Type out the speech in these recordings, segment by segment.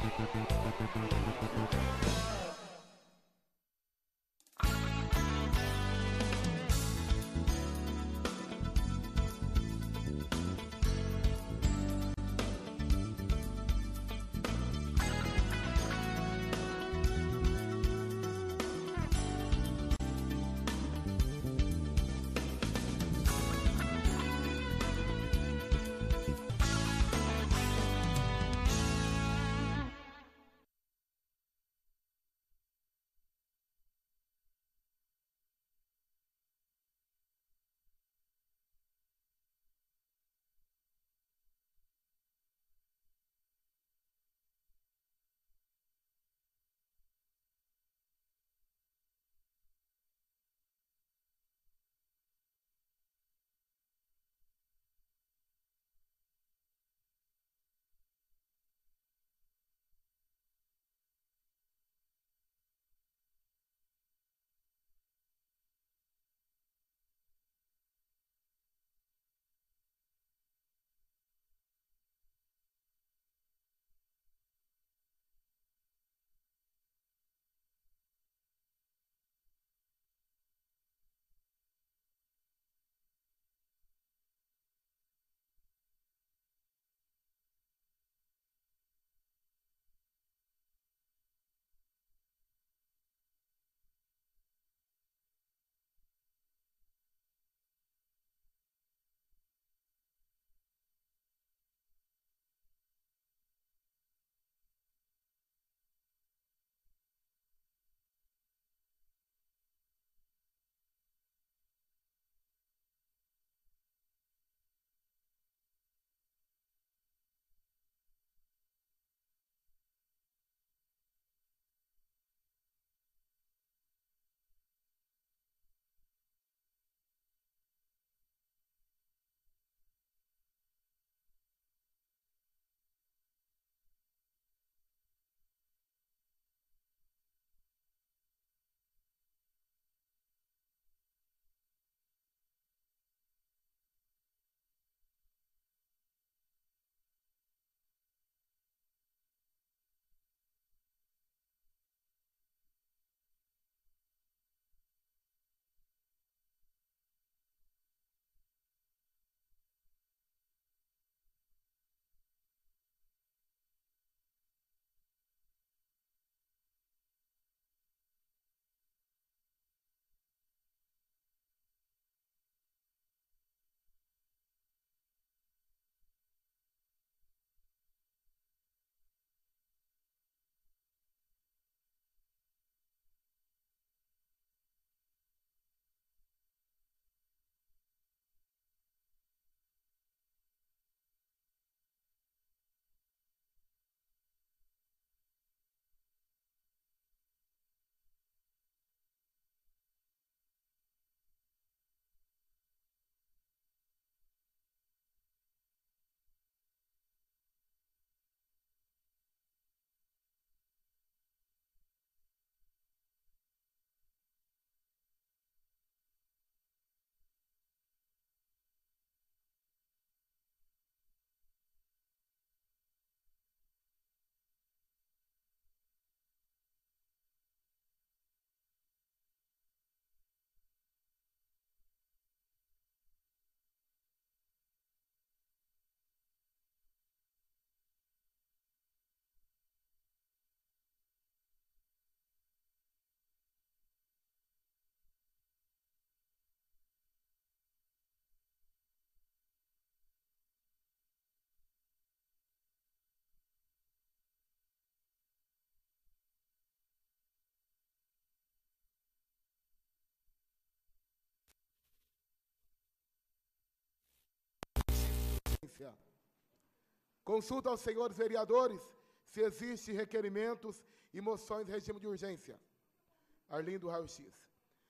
Consulta aos senhores vereadores se existem requerimentos e moções em regime de urgência. Arlindo Raio-X.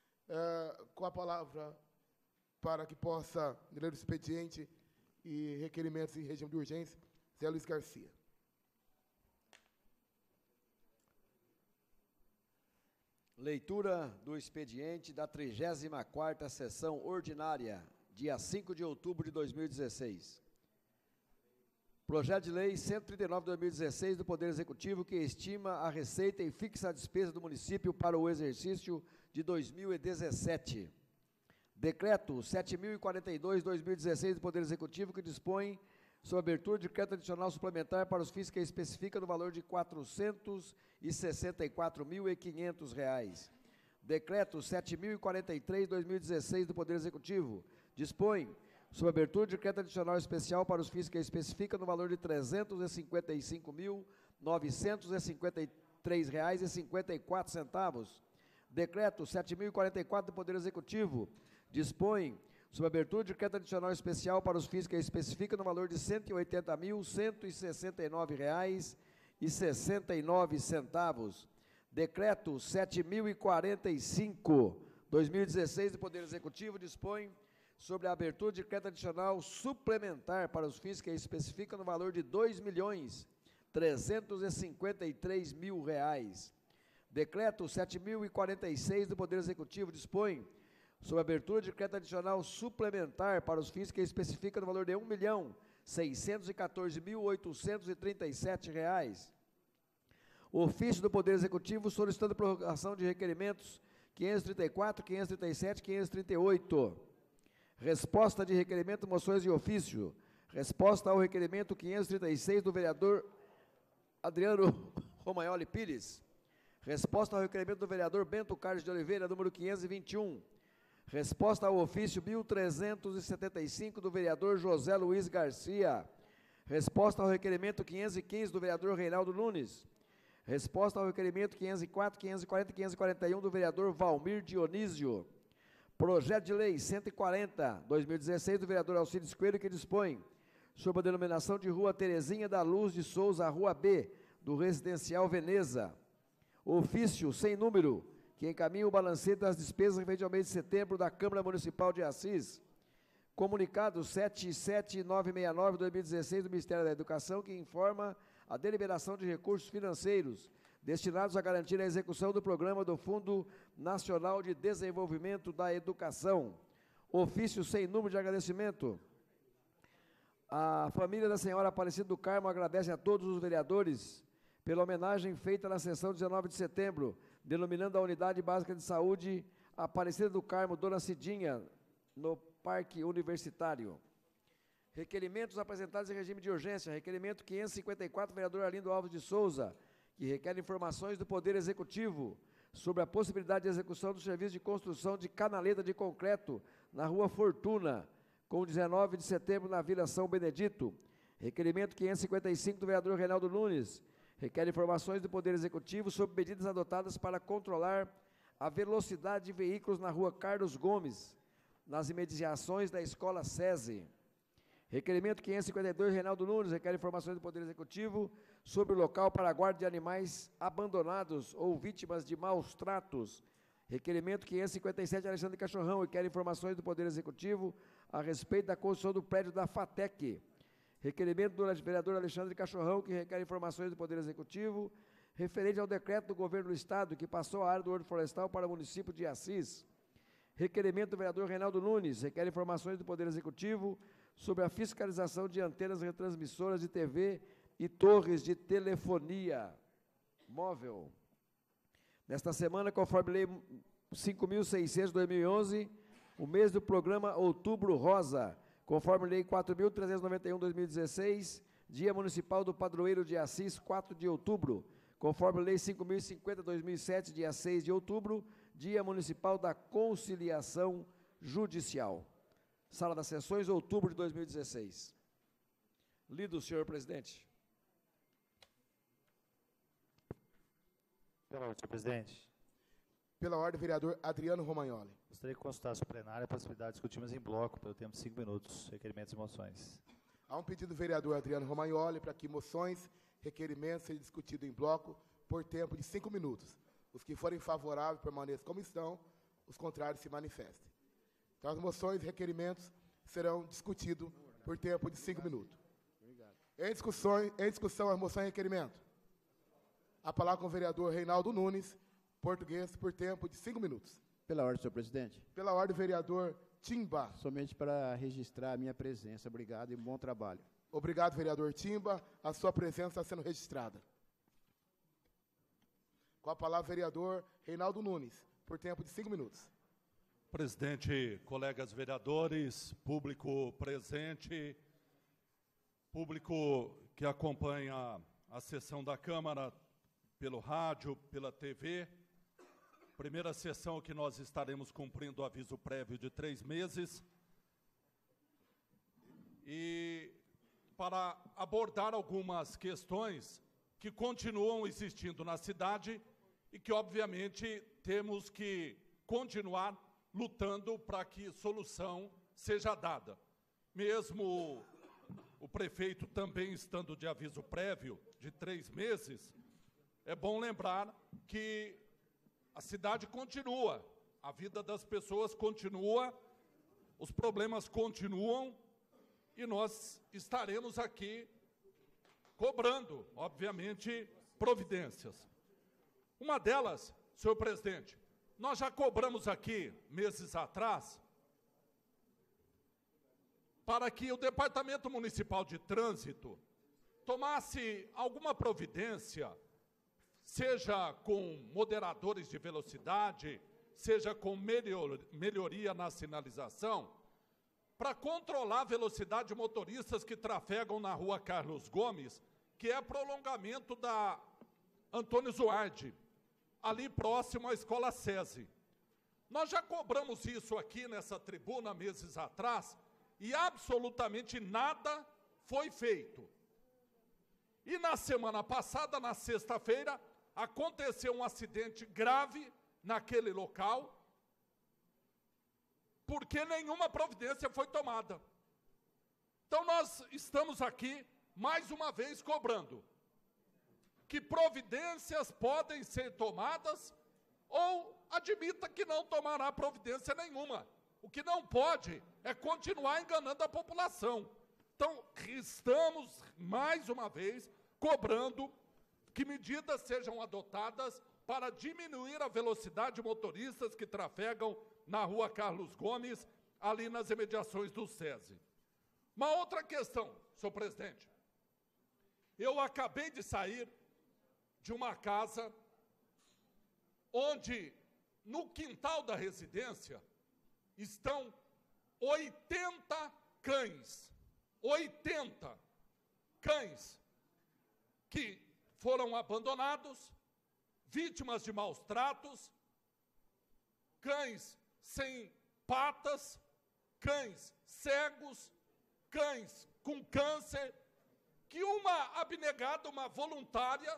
Com a palavra para que possa ler o expediente e requerimentos em regime de urgência, Zé Luiz Garcia. Leitura do expediente da 34ª sessão ordinária, dia 5 de outubro de 2016. Projeto de Lei 139/2016 do Poder Executivo, que estima a receita e fixa a despesa do município para o exercício de 2017. Decreto 7.042/2016 do Poder Executivo, que dispõe sobre a abertura de crédito adicional suplementar para os fins que especifica no valor de R$ 464.500. Decreto 7.043/2016 do Poder Executivo dispõe sobre a abertura de crédito adicional especial para os fins que especifica no valor de R$ 355.953,54. Decreto 7.044 do Poder Executivo dispõe sobre a abertura de crédito adicional especial para os fins que especifica no valor de R$ 180.169,69. Decreto 7.045/2016 do Poder Executivo dispõe sobre a abertura de crédito adicional suplementar para os fins que especifica no valor de R$ 2.353.000. Decreto 7.046 do Poder Executivo dispõe sobre a abertura de crédito adicional suplementar para os fins que especifica no valor de R$ 1.614.837. Ofício do Poder Executivo solicitando prorrogação de requerimentos 534, 537, 538. Resposta de requerimento, moções de ofício. Resposta ao requerimento 536 do vereador Adriano Romagnoli Pires. Resposta ao requerimento do vereador Bento Carlos de Oliveira, número 521. Resposta ao ofício 1375 do vereador José Luiz Garcia. Resposta ao requerimento 515 do vereador Reinaldo Nunes. Resposta ao requerimento 504, 540 e 541 do vereador Valmir Dionísio. Projeto de Lei 140/2016 do vereador Alcides Coelho, que dispõe sobre a denominação de Rua Terezinha da Luz de Souza, Rua B, do Residencial Veneza. Ofício sem número, que encaminha o balancete das despesas referente ao mês de setembro da Câmara Municipal de Assis. Comunicado 77969/2016 do Ministério da Educação, que informa a deliberação de recursos financeiros destinados a garantir a execução do programa do Fundo Nacional de Desenvolvimento da Educação. Ofício sem número de agradecimento. A família da senhora Aparecida do Carmo agradece a todos os vereadores pela homenagem feita na sessão 19 de setembro, denominando a Unidade Básica de Saúde Aparecida do Carmo, Dona Cidinha, no Parque Universitário. Requerimentos apresentados em regime de urgência. Requerimento 554, vereador Arlindo Alves de Souza, que requer informações do Poder Executivo sobre a possibilidade de execução do serviço de construção de canaleta de concreto na Rua Fortuna, com 19 de setembro na Vila São Benedito. Requerimento 555 do vereador Reinaldo Nunes, requer informações do Poder Executivo sobre medidas adotadas para controlar a velocidade de veículos na Rua Carlos Gomes, nas imediações da Escola SESI. Requerimento 552, Reinaldo Nunes, requer informações do Poder Executivo sobre o local para a guarda de animais abandonados ou vítimas de maus tratos. Requerimento 557, Alexandre Cachorrão, requer informações do Poder Executivo a respeito da construção do prédio da FATEC. Requerimento do vereador Alexandre Cachorrão, que requer informações do Poder Executivo referente ao decreto do Governo do Estado, que passou a área do Horto Florestal para o município de Assis. Requerimento do vereador Reinaldo Nunes, requer informações do Poder Executivo sobre a fiscalização de antenas retransmissoras de TV e torres de telefonia móvel. Nesta semana, conforme Lei 5.600/2011, o mês do programa Outubro Rosa, conforme Lei 4.391/2016, Dia Municipal do Padroeiro de Assis, 4 de outubro, conforme Lei 5.050/2007, dia 6 de outubro, Dia Municipal da Conciliação Judicial. Sala das Sessões, outubro de 2016. Lido, senhor presidente. Pela ordem, senhor presidente. Pela ordem, vereador Adriano Romagnoli. Gostaria que consultasse o plenário a possibilidade de discutirmos em bloco, pelo tempo de 5 minutos, requerimentos e moções. Há um pedido do vereador Adriano Romagnoli para que moções, requerimentos sejam discutidos em bloco por tempo de 5 minutos. Os que forem favoráveis permaneçam como estão, os contrários se manifestem. Então, as moções e requerimentos serão discutidos por tempo de 5 minutos. Em discussão, as moções e requerimentos. A palavra com o vereador Reinaldo Nunes, português, por tempo de 5 minutos. Pela ordem, senhor presidente. Pela ordem, vereador Timba. Somente para registrar a minha presença. Obrigado e bom trabalho. Obrigado, vereador Timba. A sua presença está sendo registrada. Com a palavra, vereador Reinaldo Nunes, por tempo de 5 minutos. Presidente, colegas vereadores, público presente, público que acompanha a sessão da Câmara pelo rádio, pela TV. Primeira sessão que nós estaremos cumprindo o aviso prévio de 3 meses. E para abordar algumas questões que continuam existindo na cidade e que, obviamente, temos que continuar lutando para que solução seja dada. Mesmo o prefeito também estando de aviso prévio de 3 meses, é bom lembrar que a cidade continua, a vida das pessoas continua, os problemas continuam e nós estaremos aqui cobrando, obviamente, providências. Uma delas, senhor presidente, nós já cobramos aqui, meses atrás, para que o Departamento Municipal de Trânsito tomasse alguma providência, seja com moderadores de velocidade, seja com melhoria na sinalização, para controlar a velocidade de motoristas que trafegam na rua Carlos Gomes, que é prolongamento da Antônio Zuardi, ali próximo à Escola SESI. Nós já cobramos isso aqui nessa tribuna meses atrás e absolutamente nada foi feito. E na semana passada, na sexta-feira, aconteceu um acidente grave naquele local, porque nenhuma providência foi tomada. Então nós estamos aqui, mais uma vez, cobrando que providências podem ser tomadas ou admita que não tomará providência nenhuma. O que não pode é continuar enganando a população. Então, estamos, mais uma vez, cobrando que medidas sejam adotadas para diminuir a velocidade de motoristas que trafegam na rua Carlos Gomes, ali nas imediações do SESI. Uma outra questão, senhor presidente. Eu acabei de sair de uma casa onde, no quintal da residência, estão 80 cães. 80 cães que foram abandonados, vítimas de maus tratos, cães sem patas, cães cegos, cães com câncer, que uma abnegada, uma voluntária,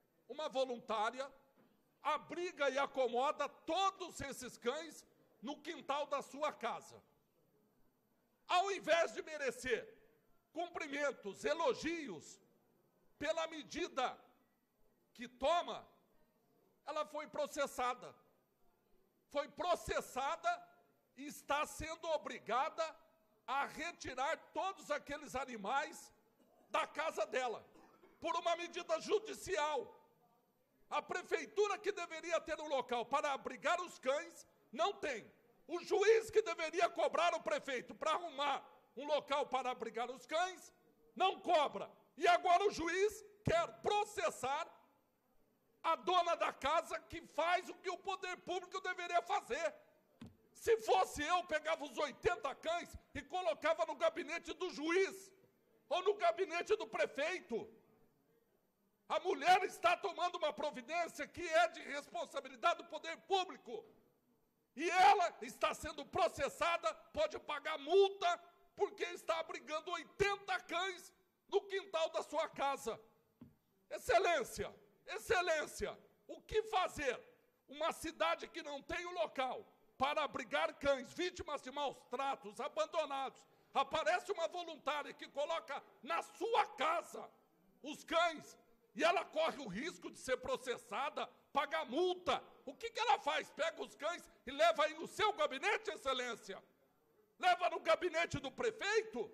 abriga e acomoda todos esses cães no quintal da sua casa. Ao invés de merecer cumprimentos, elogios pela medida que toma, ela foi processada. Foi processada e está sendo obrigada a retirar todos aqueles animais da casa dela, por uma medida judicial. A prefeitura que deveria ter um local para abrigar os cães, não tem. O juiz que deveria cobrar o prefeito para arrumar um local para abrigar os cães, não cobra. E agora o juiz quer processar a dona da casa que faz o que o poder público deveria fazer. Se fosse eu, pegava os 80 cães e colocava no gabinete do juiz ou no gabinete do prefeito. A mulher está tomando uma providência que é de responsabilidade do poder público. E ela está sendo processada, pode pagar multa, porque está abrigando 80 cães no quintal da sua casa. Excelência, excelência, o que fazer? Uma cidade que não tem um local para abrigar cães, vítimas de maus tratos, abandonados. Aparece uma voluntária que coloca na sua casa os cães e ela corre o risco de ser processada, pagar multa. O que ela faz? Pega os cães e leva aí no seu gabinete, excelência? Leva no gabinete do prefeito?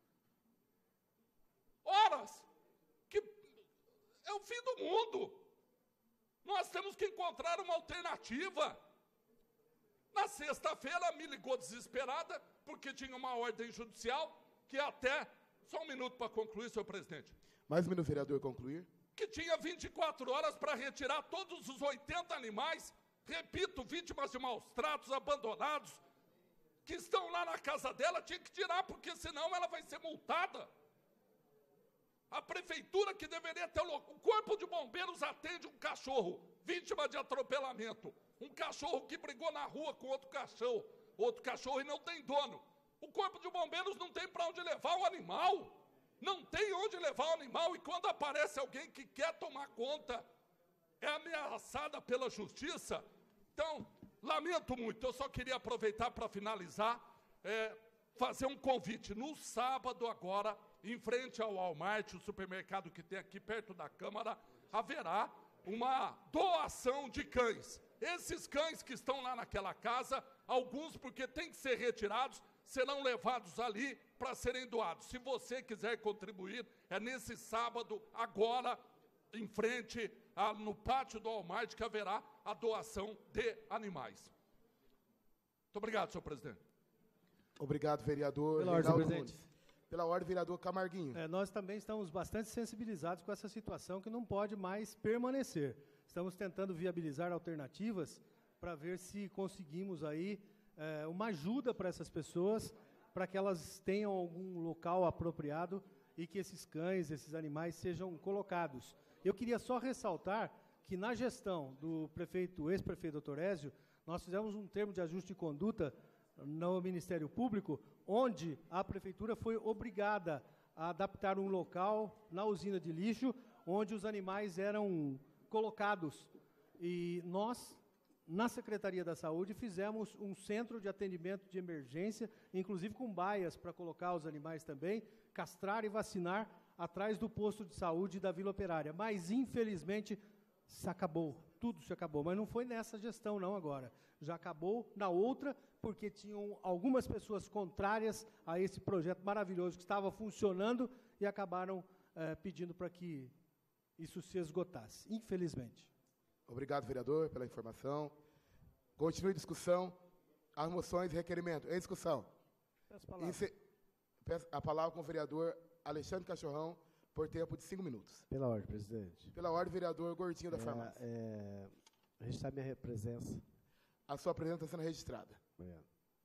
Horas, que é o fim do mundo. Nós temos que encontrar uma alternativa. Na sexta-feira me ligou desesperada, porque tinha uma ordem judicial que até Só um minuto para concluir, senhor presidente. Mais um minuto, vereador, concluir. Que tinha 24 horas para retirar todos os 80 animais, repito, vítimas de maus tratos, abandonados, que estão lá na casa dela, tinha que tirar, porque senão ela vai ser multada. A prefeitura que deveria ter o corpo de bombeiros atende um cachorro, vítima de atropelamento. Um cachorro que brigou na rua com outro cachorro e não tem dono. O corpo de bombeiros não tem para onde levar o animal. Não tem onde levar o animal, e quando aparece alguém que quer tomar conta, é ameaçada pela justiça. Então, lamento muito, eu só queria aproveitar para finalizar, fazer um convite. No sábado agora, em frente ao Walmart, o supermercado que tem aqui perto da Câmara, haverá uma doação de cães. Esses cães que estão lá naquela casa, alguns porque têm que ser retirados, serão levados ali para serem doados. Se você quiser contribuir, é nesse sábado, agora, em frente, no pátio do Walmart, que haverá a doação de animais. Muito obrigado, senhor presidente. Obrigado, vereador. Pela ordem, presidente. Nunes. Pela ordem, vereador Camarguinho. Nós também estamos bastante sensibilizados com essa situação que não pode mais permanecer. Estamos tentando viabilizar alternativas para ver se conseguimos aí uma ajuda para essas pessoas, para que elas tenham algum local apropriado e que esses cães, esses animais sejam colocados. Eu queria só ressaltar que na gestão do ex-prefeito Dr. Ézio, nós fizemos um termo de ajuste de conduta no Ministério Público, onde a prefeitura foi obrigada a adaptar um local na usina de lixo, onde os animais eram colocados. E nós, na Secretaria da Saúde, fizemos um centro de atendimento de emergência, inclusive com baias para colocar os animais também, castrar e vacinar atrás do posto de saúde da Vila Operária. Mas, infelizmente, se acabou, tudo se acabou. Mas não foi nessa gestão, não, agora. Já acabou na outra, porque tinham algumas pessoas contrárias a esse projeto maravilhoso que estava funcionando e acabaram pedindo para que isso se esgotasse, infelizmente. Obrigado, vereador, pela informação. Continue a discussão. As moções e requerimento. Em discussão. Peço a palavra com o vereador Alexandre Cachorrão, por tempo de 5 minutos. Pela ordem, presidente. Pela ordem, vereador Gordinho da Farmácia. Registrar minha presença. A sua presença está sendo registrada. Obrigado.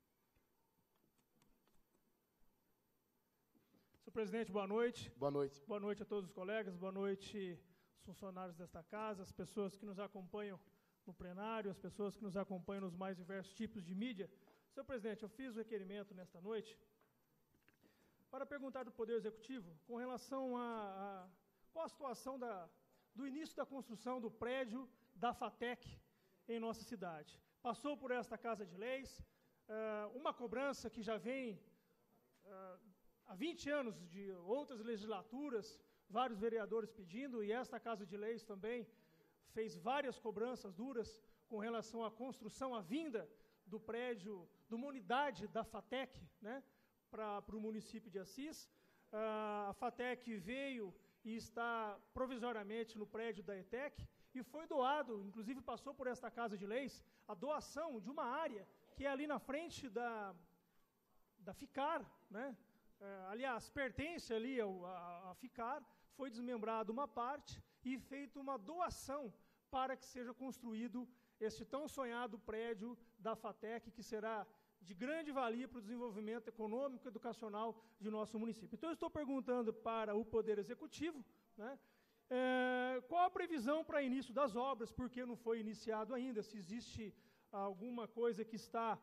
Senhor presidente, boa noite. Boa noite. Boa noite a todos os colegas, boa noite aos funcionários desta casa, as pessoas que nos acompanham no plenário, as pessoas que nos acompanham nos mais diversos tipos de mídia. Senhor presidente, eu fiz o requerimento nesta noite para perguntar do Poder Executivo com relação a qual a situação do início da construção do prédio da FATEC em nossa cidade. Passou por esta Casa de Leis, uma cobrança que já vem há 20 anos de outras legislaturas, vários vereadores pedindo, e esta Casa de Leis também fez várias cobranças duras com relação à construção, à vinda do prédio, de uma unidade da FATEC, né, para o município de Assis. A FATEC veio e está provisoriamente no prédio da ETEC, e foi doado, inclusive passou por esta Casa de Leis, a doação de uma área que é ali na frente da FICAR, né? Aliás, pertence ali à FICAR, foi desmembrada uma parte e feita uma doação para que seja construído este tão sonhado prédio da FATEC, que será de grande valia para o desenvolvimento econômico e educacional de nosso município. Então, eu estou perguntando para o Poder Executivo, né, qual a previsão para início das obras, porque não foi iniciado ainda, se existe alguma coisa que está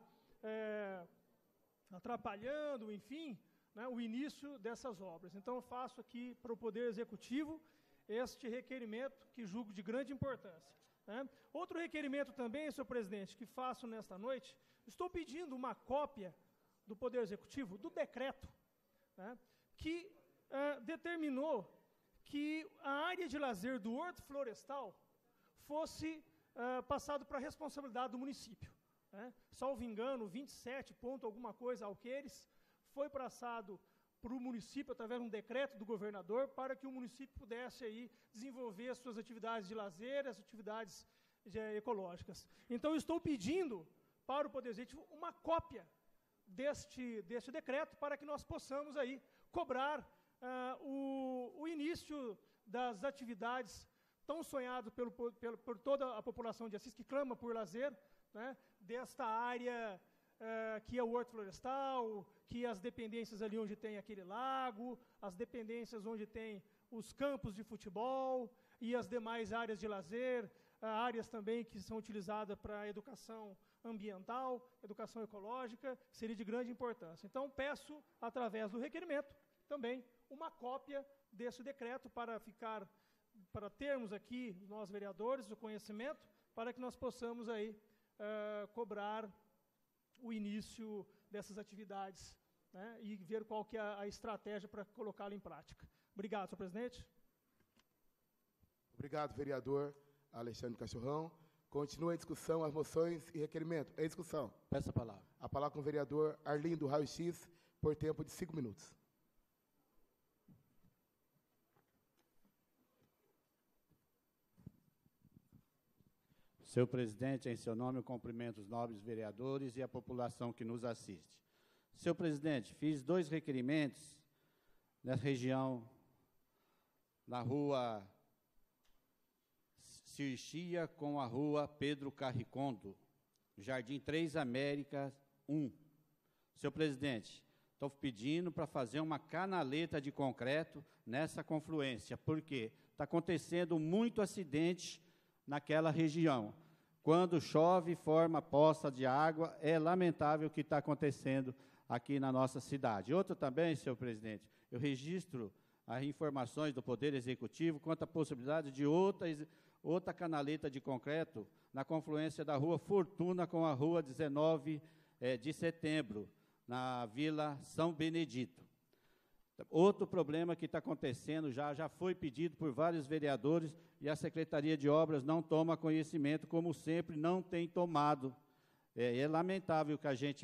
atrapalhando, enfim, né, o início dessas obras. Então, eu faço aqui para o Poder Executivo este requerimento, que julgo de grande importância, né. Outro requerimento também, senhor presidente, que faço nesta noite, estou pedindo uma cópia do Poder Executivo do decreto, né, que determinou que a área de lazer do Horto Florestal fosse passado para a responsabilidade do município, né. Salvo engano, 27 ponto alguma coisa alqueires, foi passado para o município através de um decreto do governador para que o município pudesse aí desenvolver as suas atividades de lazer, as atividades ecológicas. Então, eu estou pedindo para o Poder Executivo uma cópia deste decreto para que nós possamos aí cobrar o início das atividades tão sonhado por toda a população de Assis, que clama por lazer, né, desta área que é o Horto Florestal, que as dependências ali onde tem aquele lago, as dependências onde tem os campos de futebol e as demais áreas de lazer, áreas também que são utilizadas para educação ambiental, educação ecológica, que seria de grande importância. Então, peço, através do requerimento, também uma cópia desse decreto para termos aqui, nós vereadores, o conhecimento, para que nós possamos aí cobrar o início dessas atividades, né, e ver qual que é a estratégia para colocá-la em prática. Obrigado, senhor presidente. Obrigado, vereador Alexandre Cachorrão. Continua a discussão, as moções e requerimento. Em discussão. Peço a palavra. A palavra com o vereador Arlindo Raio X, por tempo de 5 minutos. Senhor presidente, em seu nome eu cumprimento os nobres vereadores e a população que nos assiste. Senhor presidente, fiz 2 requerimentos nessa região, na rua Circhia com a rua Pedro Carricondo, Jardim 3 Américas 1. Senhor presidente, estou pedindo para fazer uma canaleta de concreto nessa confluência, porque está acontecendo muito acidente naquela região. Quando chove, forma poça de água, é lamentável o que está acontecendo aqui na nossa cidade. Outro também, senhor presidente, eu registro as informações do Poder Executivo quanto à possibilidade de outra canaleta de concreto na confluência da Rua Fortuna com a Rua 19 de Setembro, na Vila São Benedito. Outro problema que está acontecendo, já foi pedido por vários vereadores e a Secretaria de Obras não toma conhecimento, como sempre não tem tomado. É lamentável que a gente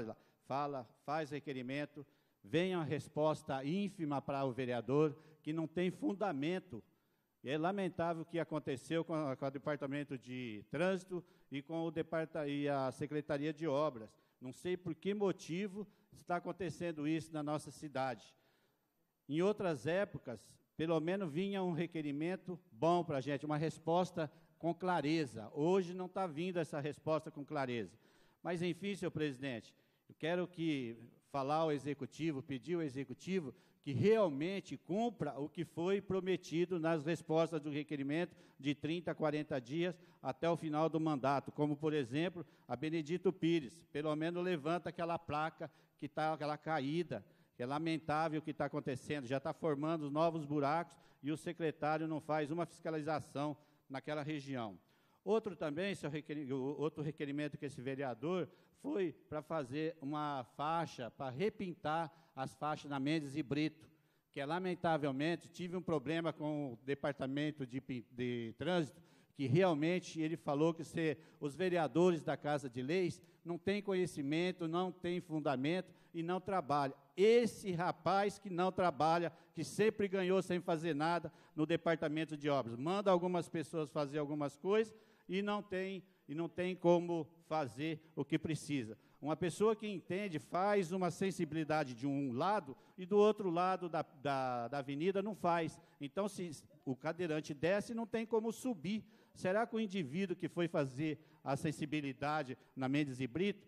faz requerimento, vem uma resposta ínfima para o vereador, que não tem fundamento. E é lamentável o que aconteceu com o Departamento de Trânsito e com a Secretaria de Obras. Não sei por que motivo está acontecendo isso na nossa cidade. Em outras épocas, pelo menos vinha um requerimento bom para a gente, uma resposta com clareza. Hoje não está vindo essa resposta com clareza. Mas, enfim, senhor presidente, eu quero falar ao Executivo, pedir ao Executivo que realmente cumpra o que foi prometido nas respostas do requerimento de 30 a 40 dias até o final do mandato, como, por exemplo, a Benedito Pires, pelo menos levanta aquela placa que está aquela caída, que é lamentável o que está acontecendo, já está formando novos buracos e o secretário não faz uma fiscalização naquela região. Outro também, outro requerimento que esse vereador foi para fazer uma faixa, para repintar as faixas na Mendes e Brito, que lamentavelmente tive um problema com o Departamento de Trânsito, que realmente ele falou que os vereadores da Casa de Leis não têm conhecimento, não têm fundamento e não trabalham. Esse rapaz que não trabalha, que sempre ganhou sem fazer nada no Departamento de Obras, manda algumas pessoas fazer algumas coisas e não tem como fazer o que precisa. Uma pessoa que entende faz uma sensibilidade de um lado e do outro lado da avenida não faz. Então, se o cadeirante desce, não tem como subir. Será que o indivíduo que foi fazer a sensibilidade na Mendes e Brito,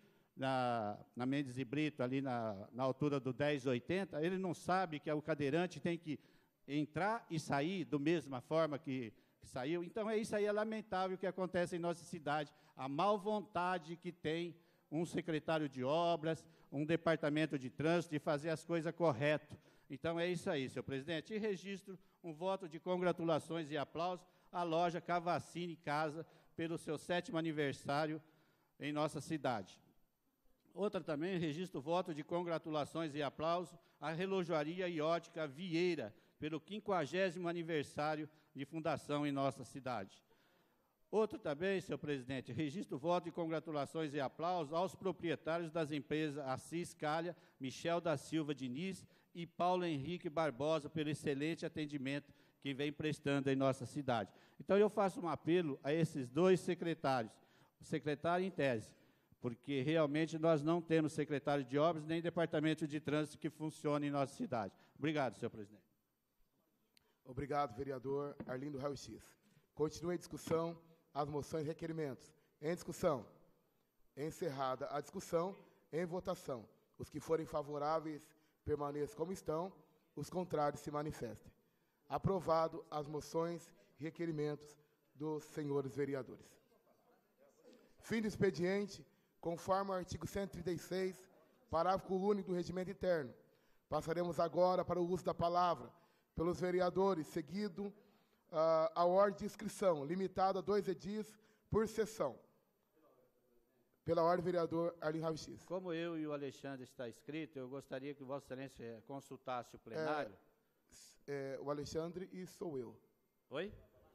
na Mendes e Brito, ali na altura do 1080, ele não sabe que o cadeirante tem que entrar e sair da mesma forma que saiu? Então, isso aí é lamentável que acontece em nossa cidade, a má vontade que tem um secretário de obras, um departamento de trânsito, de fazer as coisas corretas. Então, é isso aí, senhor presidente. E registro um voto de congratulações e aplausos à loja Cavassini Casa, pelo seu 7º aniversário em nossa cidade. Outra também, registro voto de congratulações e aplausos à Relojoaria e Ótica Vieira, pelo 50º aniversário de fundação em nossa cidade. Outro também, senhor presidente, registro voto de congratulações e aplausos aos proprietários das empresas Assis Calha, Michel da Silva Diniz e Paulo Henrique Barbosa, pelo excelente atendimento que vem prestando em nossa cidade. Então, eu faço um apelo a esses 2 secretários, o secretário em tese, porque realmente nós não temos secretário de obras nem departamento de trânsito que funcione em nossa cidade. Obrigado, senhor presidente. Obrigado, vereador Arlindo Raio-X. Continue a discussão, as moções e requerimentos. Em discussão. Encerrada a discussão, em votação. Os que forem favoráveis permaneçam como estão, os contrários se manifestem. Aprovado as moções e requerimentos dos senhores vereadores. Fim do expediente, conforme o artigo 136, parágrafo único do Regimento Interno. Passaremos agora para o uso da palavra pelos vereadores, seguido a ordem de inscrição, limitada a 2 edis por sessão. Pela ordem, vereador Arlindo Raio-X. Como eu e o Alexandre está inscrito, eu gostaria que Vossa Excelência consultasse o plenário. O Alexandre e sou eu. Oi?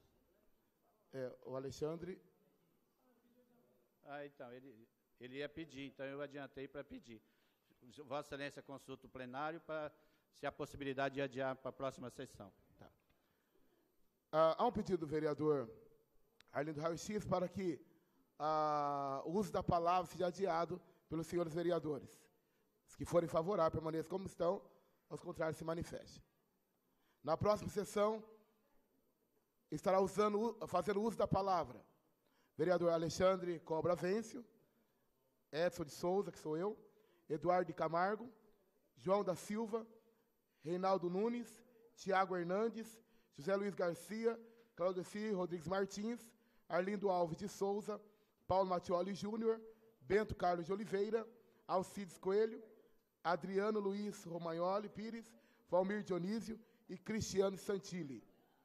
O Alexandre. Então, ele ia pedir, então eu adiantei para pedir. Vossa Excelência consulta o plenário para se há possibilidade de adiar para a próxima sessão. Tá. Há um pedido do vereador Arlindo Raio-X para que o uso da palavra seja adiado pelos senhores vereadores. Os que forem favoráveis permaneçam como estão, aos contrários se manifestem. Na próxima sessão, estará fazendo uso da palavra vereador Alexandre Cobra Vêncio, Edson de Souza, que sou eu, Eduardo de Camargo, João da Silva, Reinaldo Nunes, Tiago Hernandes, José Luiz Garcia, Claudeci Rodrigues Martins, Arlindo Alves de Souza, Paulo Mattioli Júnior, Bento Carlos de Oliveira, Alcides Coelho, Adriano Luiz Romagnoli Pires, Valmir Dionísio e Cristiano Santilli.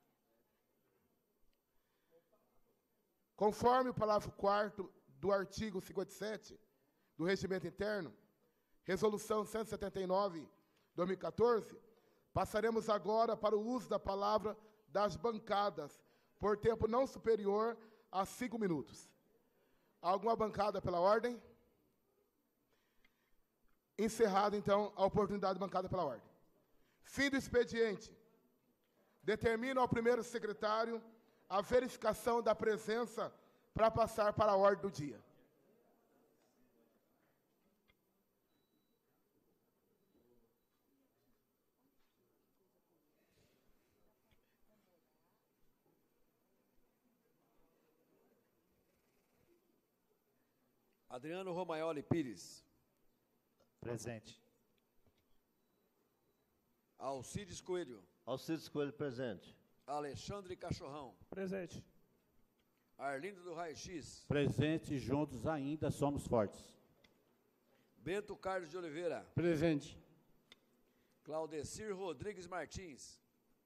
Conforme o parágrafo 4º do artigo 57 do Regimento Interno, Resolução 179/2014, passaremos agora para o uso da palavra das bancadas, por tempo não superior a 5 minutos. Alguma bancada pela ordem? Encerrada, então, a oportunidade de bancada pela ordem. Fim do expediente. Determino ao primeiro secretário a verificação da presença para passar para a ordem do dia. Adriano Romagnoli Pires. Presente. Alcides Coelho. Alcides Coelho, presente. Alexandre Cachorrão. Presente. Arlindo do Raio-X. Presente, juntos ainda somos fortes. Bento Carlos de Oliveira. Presente. Claudecir Rodrigues Martins.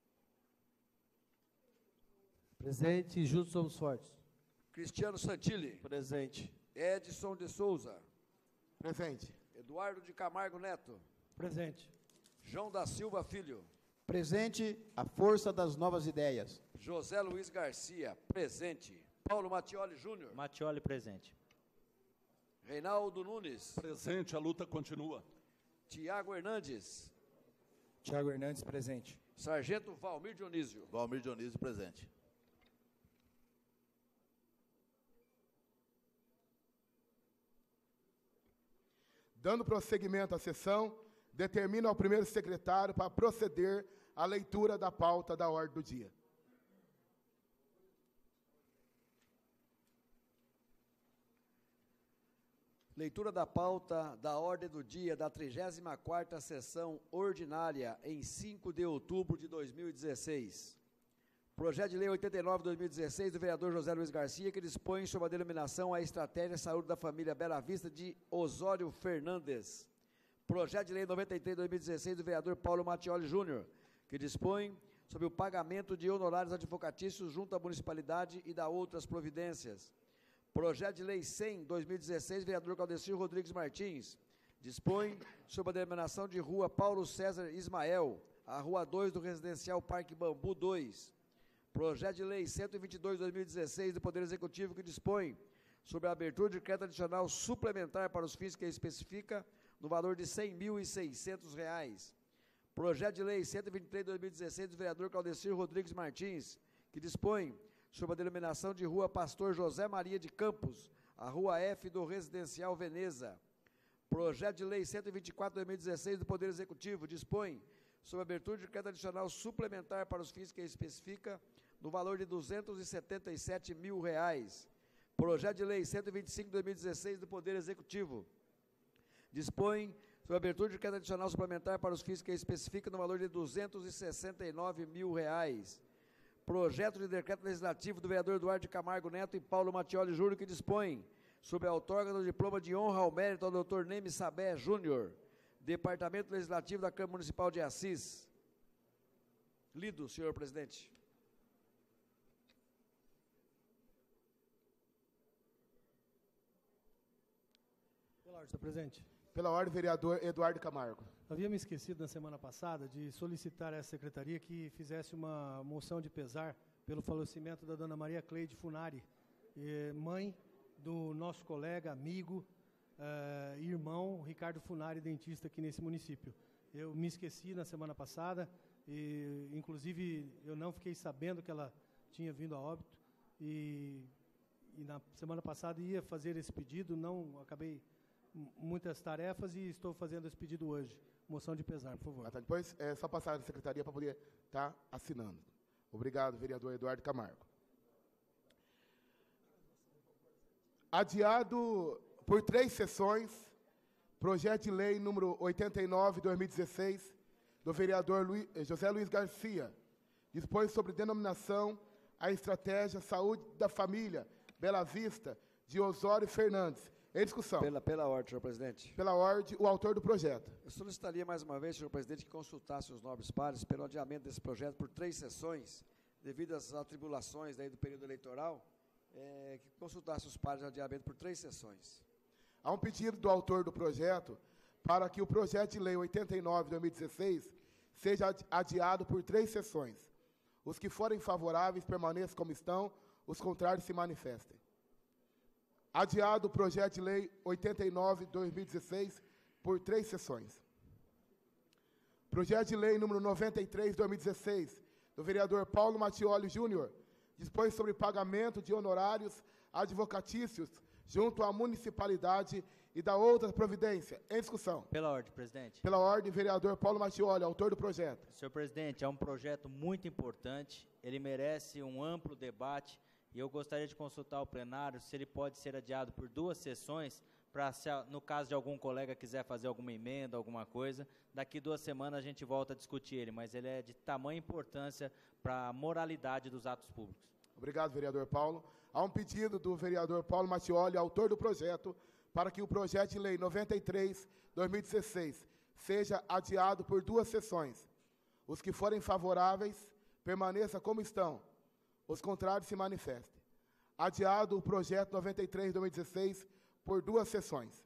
Presente, juntos somos fortes. Cristiano Santilli. Presente. Edson de Souza. Presente. Eduardo de Camargo Neto. Presente. João da Silva Filho. Presente, a força das novas ideias. José Luiz Garcia. Presente. Paulo Mattioli Júnior. Mattioli, presente. Reinaldo Nunes. Presente, a luta continua. Tiago Hernandes. Tiago Hernandes, presente. Sargento Valmir Dionísio. Valmir Dionísio, presente. Dando prosseguimento à sessão, determino ao primeiro secretário para proceder à leitura da pauta da ordem do dia. Leitura da pauta da ordem do dia da 34ª sessão ordinária em 5 de outubro de 2016. Projeto de Lei 89/2016 do vereador José Luiz Garcia, que dispõe sobre a denominação a Estratégia de Saúde da Família Bela Vista de Osório Fernandes. Projeto de Lei 93/2016 do vereador Paulo Mattioli Júnior, que dispõe sobre o pagamento de honorários advocatícios junto à municipalidade e da outras providências. Projeto de Lei 100/2016, vereador Claudecir Rodrigues Martins, dispõe sobre a denominação de Rua Paulo César Ismael, a Rua 2 do Residencial Parque Bambu 2. Projeto de Lei 122/2016 do Poder Executivo, que dispõe sobre a abertura de crédito adicional suplementar para os fins que especifica no valor de R$ 100.600. Projeto de Lei 123/2016 do vereador Claudecir Rodrigues Martins, que dispõe sobre a denominação de Rua Pastor José Maria de Campos, a Rua F do Residencial Veneza. Projeto de Lei 124/2016 do Poder Executivo dispõe sobre a abertura de decreto adicional suplementar para os fins que especifica no valor de R$ 277 mil. Projeto de Lei 125/2016 do Poder Executivo. Dispõe sobre a abertura de decreto adicional suplementar para os fins que especifica no valor de R$ 269 mil. Projeto de decreto legislativo do vereador Eduardo de Camargo Neto e Paulo Mattioli Júnior, que dispõe sobre a outorga do diploma de honra ao mérito ao Dr. Neme Sabé Júnior, Departamento Legislativo da Câmara Municipal de Assis. Lido, senhor presidente. Pela ordem, senhor presidente. Pela ordem, vereador Eduardo Camargo. Havia me esquecido na semana passada de solicitar à secretaria que fizesse uma moção de pesar pelo falecimento da dona Maria Cleide Funari, mãe do nosso colega, amigo, irmão Ricardo Funari, dentista aqui nesse município. Eu me esqueci na semana passada, e inclusive eu não fiquei sabendo que ela tinha vindo a óbito, e na semana passada ia fazer esse pedido, não acabei muitas tarefas e estou fazendo esse pedido hoje. Moção de pesar, por favor. Tá, depois é só passar na secretaria para poder estar assinando. Obrigado, vereador Eduardo Camargo. Adiado por 3 sessões, projeto de lei número 89/2016, do vereador José Luiz Garcia, dispõe sobre denominação a estratégia Saúde da Família, Bela Vista, de Osório Fernandes. Em discussão. Pela ordem, senhor presidente. Pela ordem, o autor do projeto. Eu solicitaria mais uma vez, senhor presidente, que consultasse os nobres pares pelo adiamento desse projeto por 3 sessões, devido às atribulações daí do período eleitoral, que consultasse os pares de adiamento por 3 sessões. Há um pedido do autor do projeto para que o projeto de lei 89/2016 seja adiado por 3 sessões. Os que forem favoráveis permaneçam como estão, os contrários se manifestem. Adiado o projeto de lei 89/2016 por 3 sessões. Projeto de lei número 93/2016, do vereador Paulo Mattioli Júnior, dispõe sobre pagamento de honorários advocatícios junto à municipalidade e da outra providência. Em discussão. Pela ordem, presidente. Pela ordem, vereador Paulo Mattioli, autor do projeto. Senhor presidente, é um projeto muito importante, ele merece um amplo debate, e eu gostaria de consultar o plenário se ele pode ser adiado por 2 sessões, para, no caso de algum colega quiser fazer alguma emenda, alguma coisa, daqui 2 semanas a gente volta a discutir ele, mas ele é de tamanha importância para a moralidade dos atos públicos. Obrigado, vereador Paulo. Há um pedido do vereador Paulo Mattioli, autor do projeto, para que o projeto de lei 93/2016 seja adiado por 2 sessões. Os que forem favoráveis, permaneçam como estão. Os contrários se manifestem. Adiado o projeto 93/2016 por 2 sessões.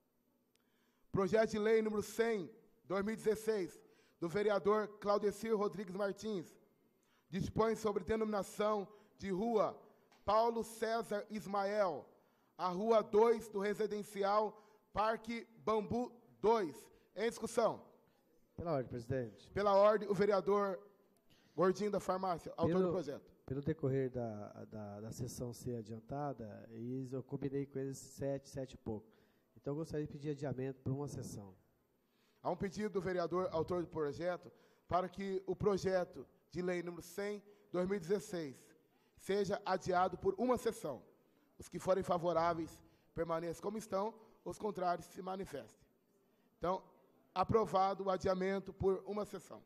Projeto de lei número 100/2016, do vereador Claudecir Rodrigues Martins, dispõe sobre denominação de rua Paulo César Ismael, a rua 2 do residencial Parque Bambu 2. Em discussão. Pela ordem, presidente. Pela ordem, o vereador Gordinho da Farmácia, autor do projeto. Pelo decorrer da sessão ser adiantada, eu combinei com eles 7 e pouco. Então, eu gostaria de pedir adiamento por 1 sessão. Há um pedido do vereador, autor do projeto, para que o projeto de lei número 100/2016 seja adiado por 1 sessão. Os que forem favoráveis permaneçam como estão, os contrários se manifestem. Então, aprovado o adiamento por 1 sessão.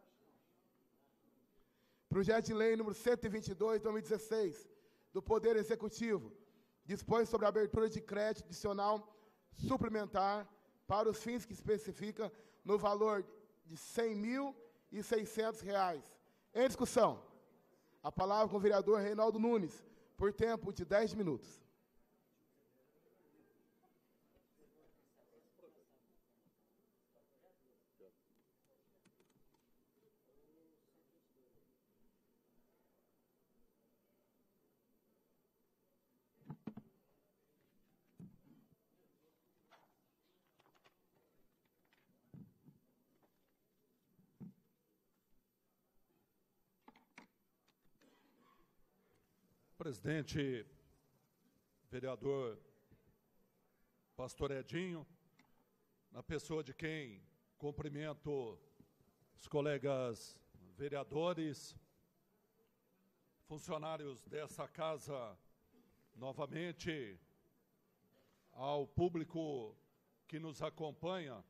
Projeto de lei número 122/2016, do Poder Executivo, dispõe sobre a abertura de crédito adicional suplementar para os fins que especifica no valor de R$ 100.600. Em discussão. A palavra com o vereador Reinaldo Nunes, por tempo de 10 minutos. Presidente, vereador Pastor Edinho, na pessoa de quem cumprimento os colegas vereadores, funcionários dessa casa, novamente, ao público que nos acompanha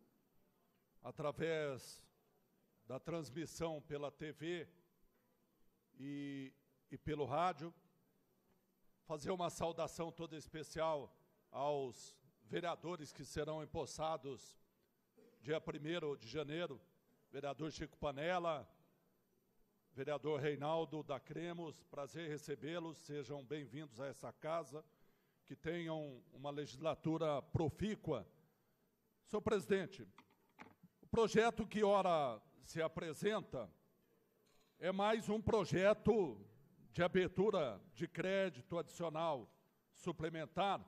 através da transmissão pela TV e pelo rádio, fazer uma saudação toda especial aos vereadores que serão empossados dia 1º de janeiro, vereador Chico Panella, vereador Reinaldo da Cremos, prazer recebê-los, sejam bem-vindos a essa casa, que tenham uma legislatura profícua. Senhor presidente, o projeto que ora se apresenta é mais um projeto de abertura de crédito adicional suplementar.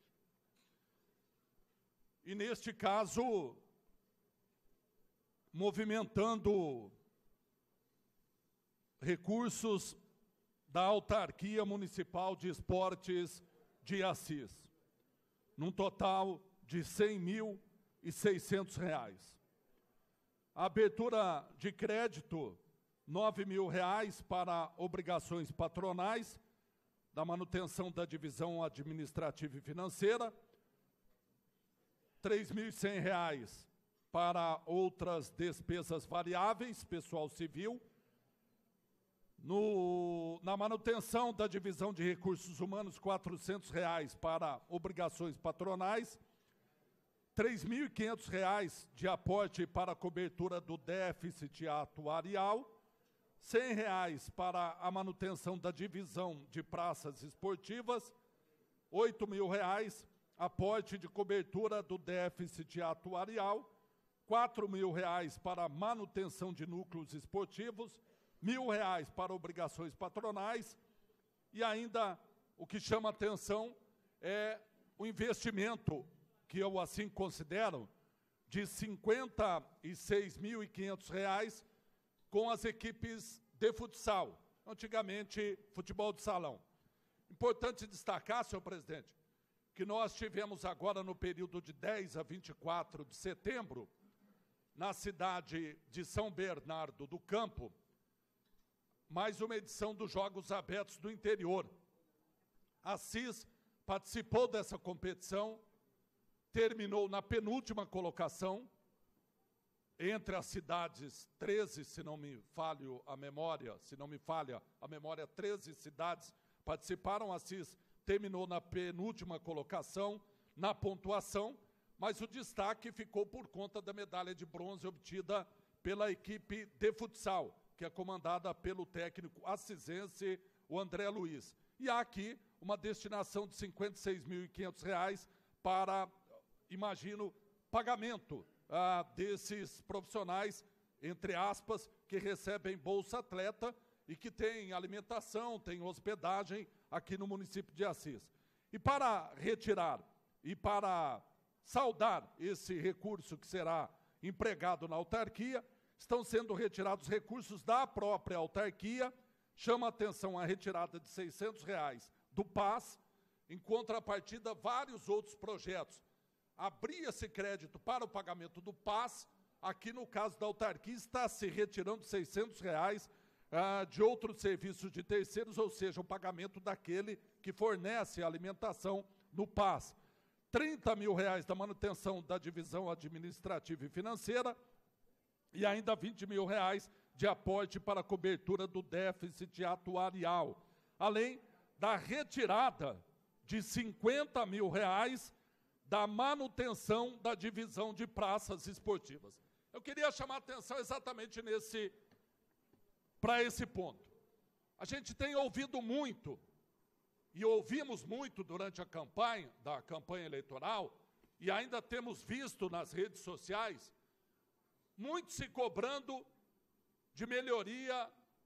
E, neste caso, movimentando recursos da Autarquia Municipal de Esportes de Assis, num total de R$ 100.600. A abertura de crédito, R$ 9.000 para obrigações patronais, da manutenção da divisão administrativa e financeira, R$ 3.100 para outras despesas variáveis, pessoal civil, na manutenção da divisão de recursos humanos, R$ 400 para obrigações patronais, R$ 3.500 de aporte para a cobertura do déficit atuarial, R$ 100 para a manutenção da divisão de praças esportivas, R$ 8.000 aporte de cobertura do déficit atuarial, R$ 4.000 para manutenção de núcleos esportivos, R$ 1.000 para obrigações patronais, e ainda o que chama atenção é o investimento, que eu assim considero, de R$ 56.500 com as equipes de futsal, antigamente futebol de salão. Importante destacar, senhor presidente, que nós tivemos agora no período de 10 a 24 de setembro, na cidade de São Bernardo do Campo, mais uma edição dos Jogos Abertos do Interior. Assis participou dessa competição, terminou na penúltima colocação, entre as cidades 13, se não me falha a memória, 13 cidades participaram. Assis terminou na penúltima colocação, na pontuação, mas o destaque ficou por conta da medalha de bronze obtida pela equipe de futsal, que é comandada pelo técnico assisense, o André Luiz. E há aqui uma destinação de R$ 56.500 para, imagino, pagamento desses profissionais, entre aspas, que recebem Bolsa Atleta e que têm alimentação, têm hospedagem aqui no município de Assis. E para retirar e para saldar esse recurso que será empregado na autarquia, estão sendo retirados recursos da própria autarquia. Chama a atenção a retirada de R$ 600 do PAS, em contrapartida, vários outros projetos. Abria-se crédito para o pagamento do PAS, aqui no caso da autarquia está se retirando R$ 600 de outros serviços de terceiros, ou seja, o pagamento daquele que fornece a alimentação no PAS. R$ 30.000 da manutenção da divisão administrativa e financeira, e ainda R$ 20.000 de aporte para a cobertura do déficit atuarial, além da retirada de R$ 50.000 da manutenção da divisão de praças esportivas. Eu queria chamar a atenção exatamente para esse ponto. A gente tem ouvido muito, e ouvimos muito durante a campanha eleitoral, e ainda temos visto nas redes sociais, muito se cobrando de melhoria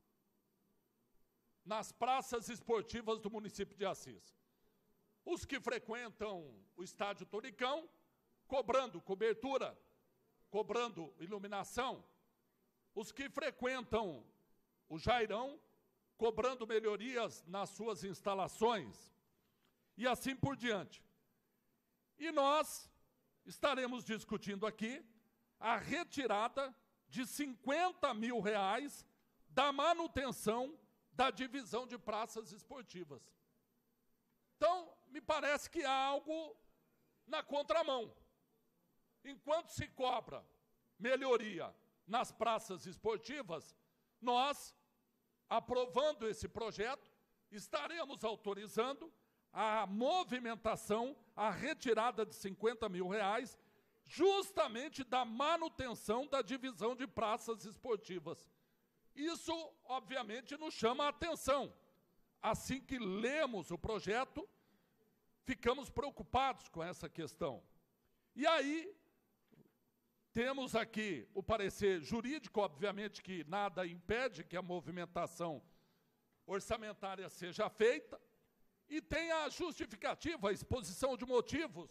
nas praças esportivas do município de Assis. Os que frequentam o estádio Toricão, cobrando cobertura, cobrando iluminação. Os que frequentam o Jairão, cobrando melhorias nas suas instalações. E assim por diante. E nós estaremos discutindo aqui a retirada de R$50 mil da manutenção da divisão de praças esportivas. Então, me parece que há algo na contramão. Enquanto se cobra melhoria nas praças esportivas, nós, aprovando esse projeto, estaremos autorizando a movimentação, a retirada de R$50 mil, justamente da manutenção da divisão de praças esportivas. Isso, obviamente, nos chama a atenção. Assim que lemos o projeto, ficamos preocupados com essa questão. E aí, temos aqui o parecer jurídico, obviamente que nada impede que a movimentação orçamentária seja feita, e tem a justificativa, a exposição de motivos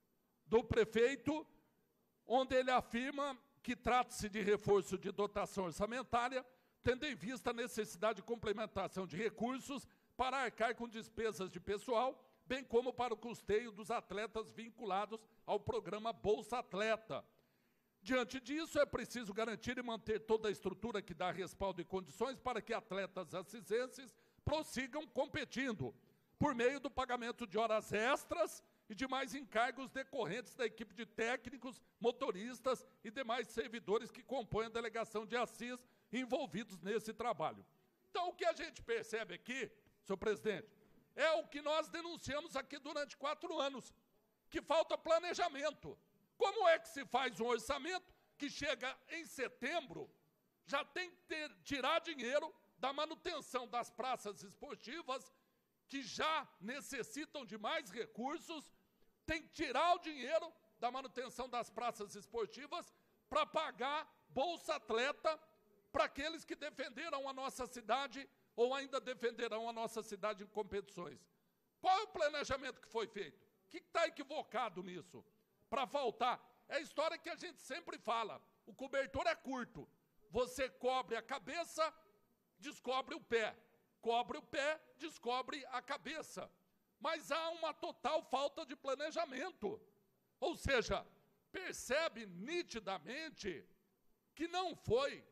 do prefeito, onde ele afirma que trata-se de reforço de dotação orçamentária, tendo em vista a necessidade de complementação de recursos para arcar com despesas de pessoal, bem como para o custeio dos atletas vinculados ao programa Bolsa Atleta. Diante disso, é preciso garantir e manter toda a estrutura que dá respaldo e condições para que atletas assisenses prossigam competindo, por meio do pagamento de horas extras e demais encargos decorrentes da equipe de técnicos, motoristas e demais servidores que compõem a delegação de Assis envolvidos nesse trabalho. Então, o que a gente percebe aqui, senhor presidente, é o que nós denunciamos aqui durante 4 anos, que falta planejamento. Como é que se faz um orçamento que chega em setembro, já tem que tirar dinheiro da manutenção das praças esportivas, que já necessitam de mais recursos, tem que tirar o dinheiro da manutenção das praças esportivas para pagar Bolsa Atleta para aqueles que defenderam a nossa cidade ou ainda defenderão a nossa cidade em competições. Qual é o planejamento que foi feito? O que está equivocado nisso? Para faltar. É a história que a gente sempre fala. O cobertor é curto. Você cobre a cabeça, descobre o pé. Cobre o pé, descobre a cabeça. Mas há uma total falta de planejamento. Ou seja, percebe nitidamente que não foi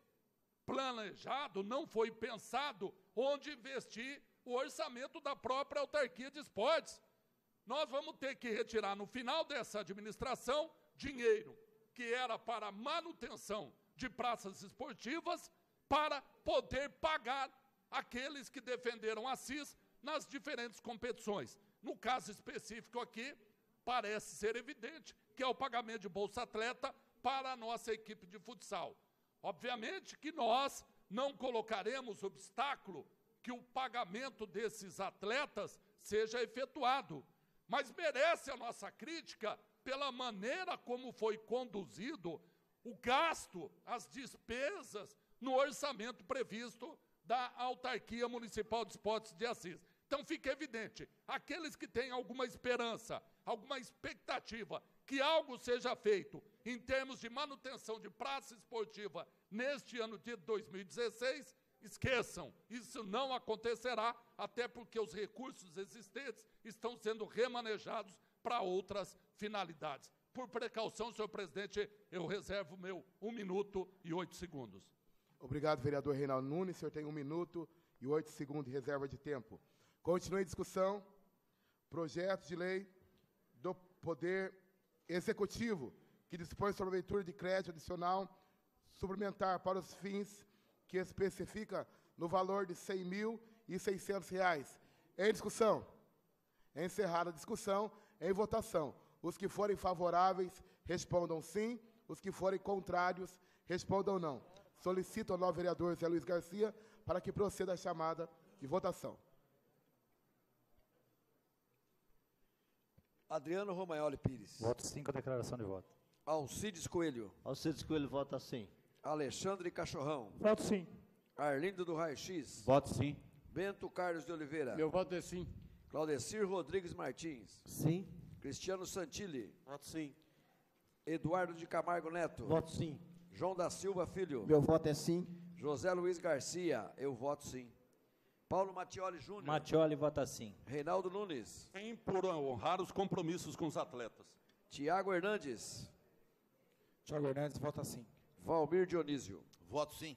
planejado, não foi pensado onde investir o orçamento da própria autarquia de esportes. Nós vamos ter que retirar no final dessa administração dinheiro que era para manutenção de praças esportivas para poder pagar aqueles que defenderam a CIS nas diferentes competições. No caso específico aqui, parece ser evidente que é o pagamento de Bolsa Atleta para a nossa equipe de futsal. Obviamente que nós não colocaremos obstáculo que o pagamento desses atletas seja efetuado, mas merece a nossa crítica pela maneira como foi conduzido o gasto, as despesas no orçamento previsto da Autarquia Municipal de Esportes de Assis. Então fica evidente, aqueles que têm alguma esperança, alguma expectativa que algo seja feito em termos de manutenção de praça esportiva neste ano de 2016, esqueçam, isso não acontecerá, até porque os recursos existentes estão sendo remanejados para outras finalidades. Por precaução, senhor presidente, eu reservo meu 1 minuto e 8 segundos. Obrigado, vereador Reinaldo Nunes. O senhor tem 1 minuto e 8 segundos de reserva de tempo. Continue a discussão. Projeto de lei do Poder Executivo, que dispõe sobre a leitura de crédito adicional suplementar para os fins que especifica no valor de R$ 100.600. Em discussão. Encerrada a discussão, em votação. Os que forem favoráveis, respondam sim. Os que forem contrários, respondam não. Solicito ao novo vereador Zé Luiz Garcia para que proceda a chamada de votação. Adriano Romagnoli Pires. Voto sim com a declaração de voto. Alcides Coelho. Alcides Coelho vota sim. Alexandre Cachorrão. Voto sim. Arlindo do Raio-X. Voto sim. Bento Carlos de Oliveira. Meu voto é sim. Claudecir Rodrigues Martins. Sim. Cristiano Santilli. Voto sim. Eduardo de Camargo Neto. Voto sim. João da Silva Filho. Meu voto é sim. José Luiz Garcia. Eu voto sim. Paulo Mattioli Júnior. Mattioli vota sim. Reinaldo Nunes. Sim, por honrar os compromissos com os atletas. Tiago Hernandes. Tiago Hernandes vota sim. Valmir Dionísio. Voto sim.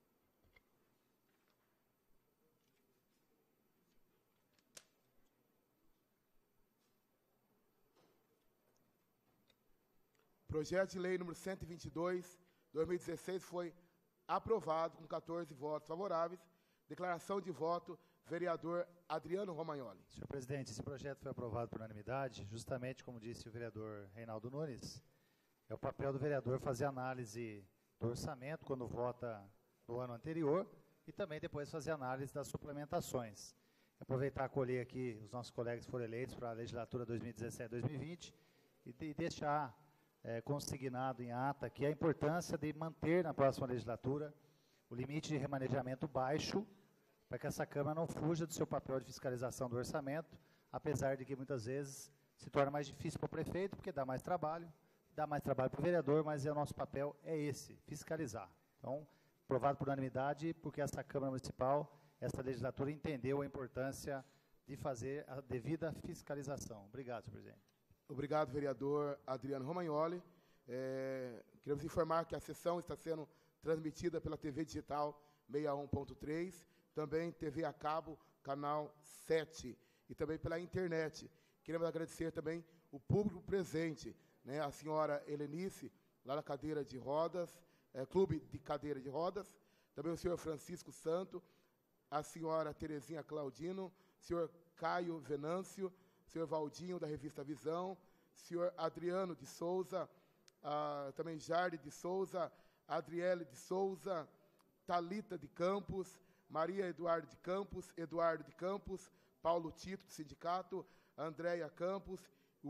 Projeto de lei número 122, 2016 foi aprovado com 14 votos favoráveis. Declaração de voto, vereador Adriano Romagnoli. Senhor presidente, esse projeto foi aprovado por unanimidade, justamente como disse o vereador Reinaldo Nunes, é o papel do vereador fazer análise do orçamento quando vota no ano anterior e também depois fazer análise das suplementações. Aproveitar e acolher aqui os nossos colegas que foram eleitos para a legislatura 2017-2020 e deixar consignado em ata que a importância de manter na próxima legislatura o limite de remanejamento baixo, para que essa Câmara não fuja do seu papel de fiscalização do orçamento, apesar de que muitas vezes se torna mais difícil para o prefeito, porque dá mais trabalho para o vereador, mas o nosso papel é esse, fiscalizar. Então, aprovado por unanimidade, porque essa Câmara Municipal, essa legislatura entendeu a importância de fazer a devida fiscalização. Obrigado, senhor presidente. Obrigado, vereador Adriano Romagnoli. Queremos informar que a sessão está sendo transmitida pela TV Digital 61.3, também TV a cabo, canal 7, e também pela internet. Queremos agradecer também o público presente, né, a senhora Helenice, lá na cadeira de rodas, Clube de Cadeira de Rodas, também o senhor Francisco Santo, a senhora Terezinha Claudino, senhor Caio Venâncio, senhor Valdinho, da revista Visão, senhor Adriano de Souza, também Jardim de Souza, Adriele de Souza, Talita de Campos, Maria Eduardo de Campos, Eduardo de Campos, Paulo Tito, do Sindicato, Andréia Campos,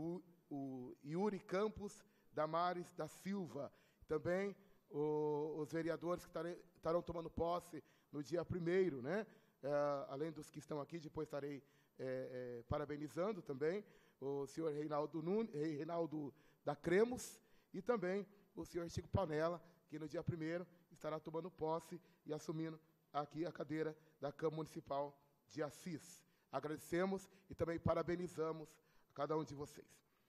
o Yuri Campos, Damares da Silva. Também os vereadores que estarão tomando posse no dia 1º, né? Além dos que estão aqui, depois estarei parabenizando também o senhor Reinaldo da Cremos e também o senhor Chico Panella, que no dia 1º estará tomando posse e assumindo aqui a cadeira da Câmara Municipal de Assis. Agradecemos e também parabenizamos a cada um de vocês.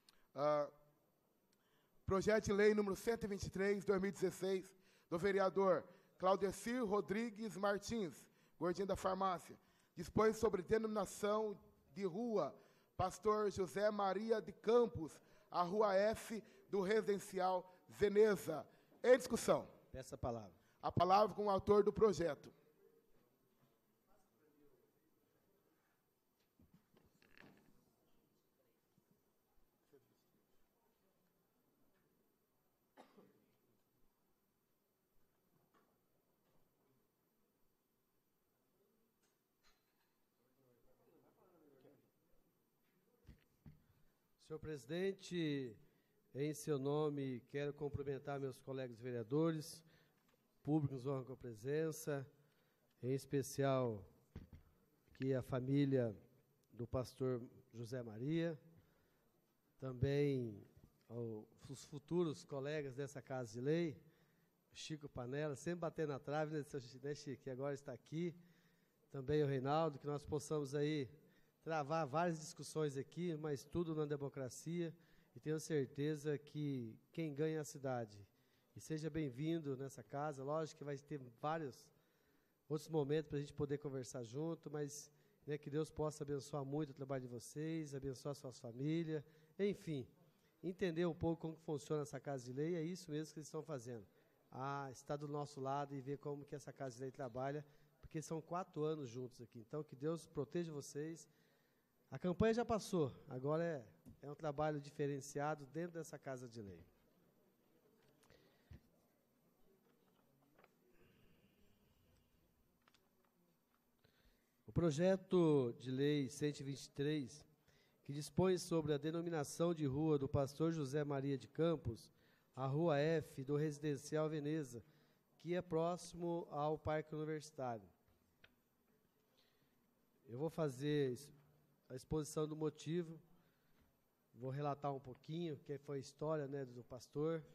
Projeto de lei número 123, 2016, do vereador Claudecir Rodrigues Martins, Gordinho da Farmácia, dispõe sobre denominação de rua Pastor José Maria de Campos, a Rua F do Residencial Veneza. Em discussão. Peço a palavra. A palavra com o autor do projeto. Senhor presidente, em seu nome, quero cumprimentar meus colegas vereadores, público nos honra com a presença, em especial aqui a família do pastor José Maria, também os futuros colegas dessa Casa de Lei, Chico Panella, sempre batendo na trave, né, Chico, que agora está aqui, também o Reinaldo, que nós possamos aí travar várias discussões aqui, mas tudo na democracia, e tenho certeza que quem ganha é a cidade. E seja bem-vindo nessa casa. Lógico que vai ter vários outros momentos para a gente poder conversar junto, mas né, que Deus possa abençoar muito o trabalho de vocês, abençoar suas famílias, enfim, entender um pouco como funciona essa Casa de Lei, é isso mesmo que eles estão fazendo. Estar do nosso lado e ver como que essa Casa de Lei trabalha, porque são 4 anos juntos aqui. Então, que Deus proteja vocês. A campanha já passou, agora é um trabalho diferenciado dentro dessa Casa de Lei. O projeto de lei 123, que dispõe sobre a denominação de rua do pastor José Maria de Campos, a Rua F do Residencial Veneza, que é próximo ao Parque Universitário. Eu vou fazer a exposição do motivo, vou relatar um pouquinho, que foi a história, né, do pastor,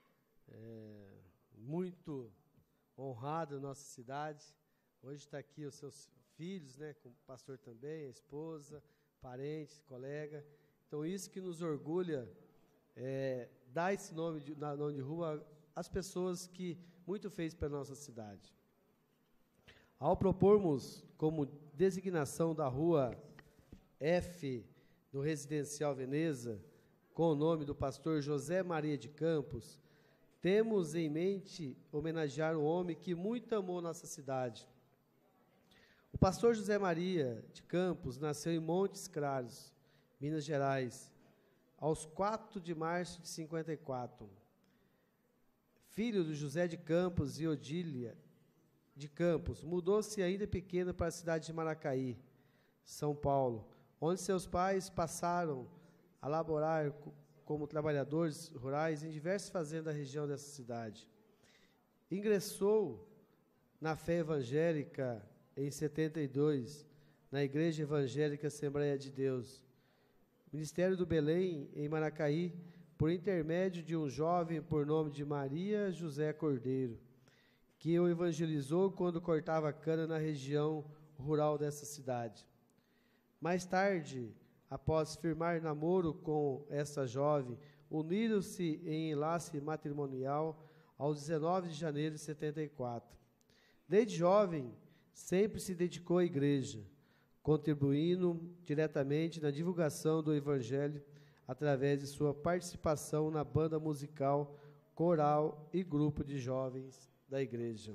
muito honrado na nossa cidade. Hoje está aqui os seus filhos, né, com o pastor também, a esposa, parentes, colega. Então, isso que nos orgulha, dar esse nome de rua as pessoas que muito fez para a nossa cidade. Ao propormos como designação da rua F do Residencial Veneza, com o nome do pastor José Maria de Campos, temos em mente homenagear um homem que muito amou nossa cidade. O pastor José Maria de Campos nasceu em Montes Claros, Minas Gerais, aos 4 de março de 54. Filho de José de Campos e Odília de Campos, mudou-se ainda pequeno para a cidade de Maracaí, São Paulo, onde seus pais passaram a laborar como trabalhadores rurais em diversas fazendas da região dessa cidade. Ingressou na fé evangélica em 72, na Igreja Evangélica Assembleia de Deus, Ministério do Belém, em Maracaí, por intermédio de um jovem por nome de Maria José Cordeiro, que o evangelizou quando cortava cana na região rural dessa cidade. Mais tarde, após firmar namoro com essa jovem, uniram-se em enlace matrimonial aos 19 de janeiro de 74. Desde jovem, sempre se dedicou à igreja, contribuindo diretamente na divulgação do Evangelho através de sua participação na banda musical, coral e grupo de jovens da igreja.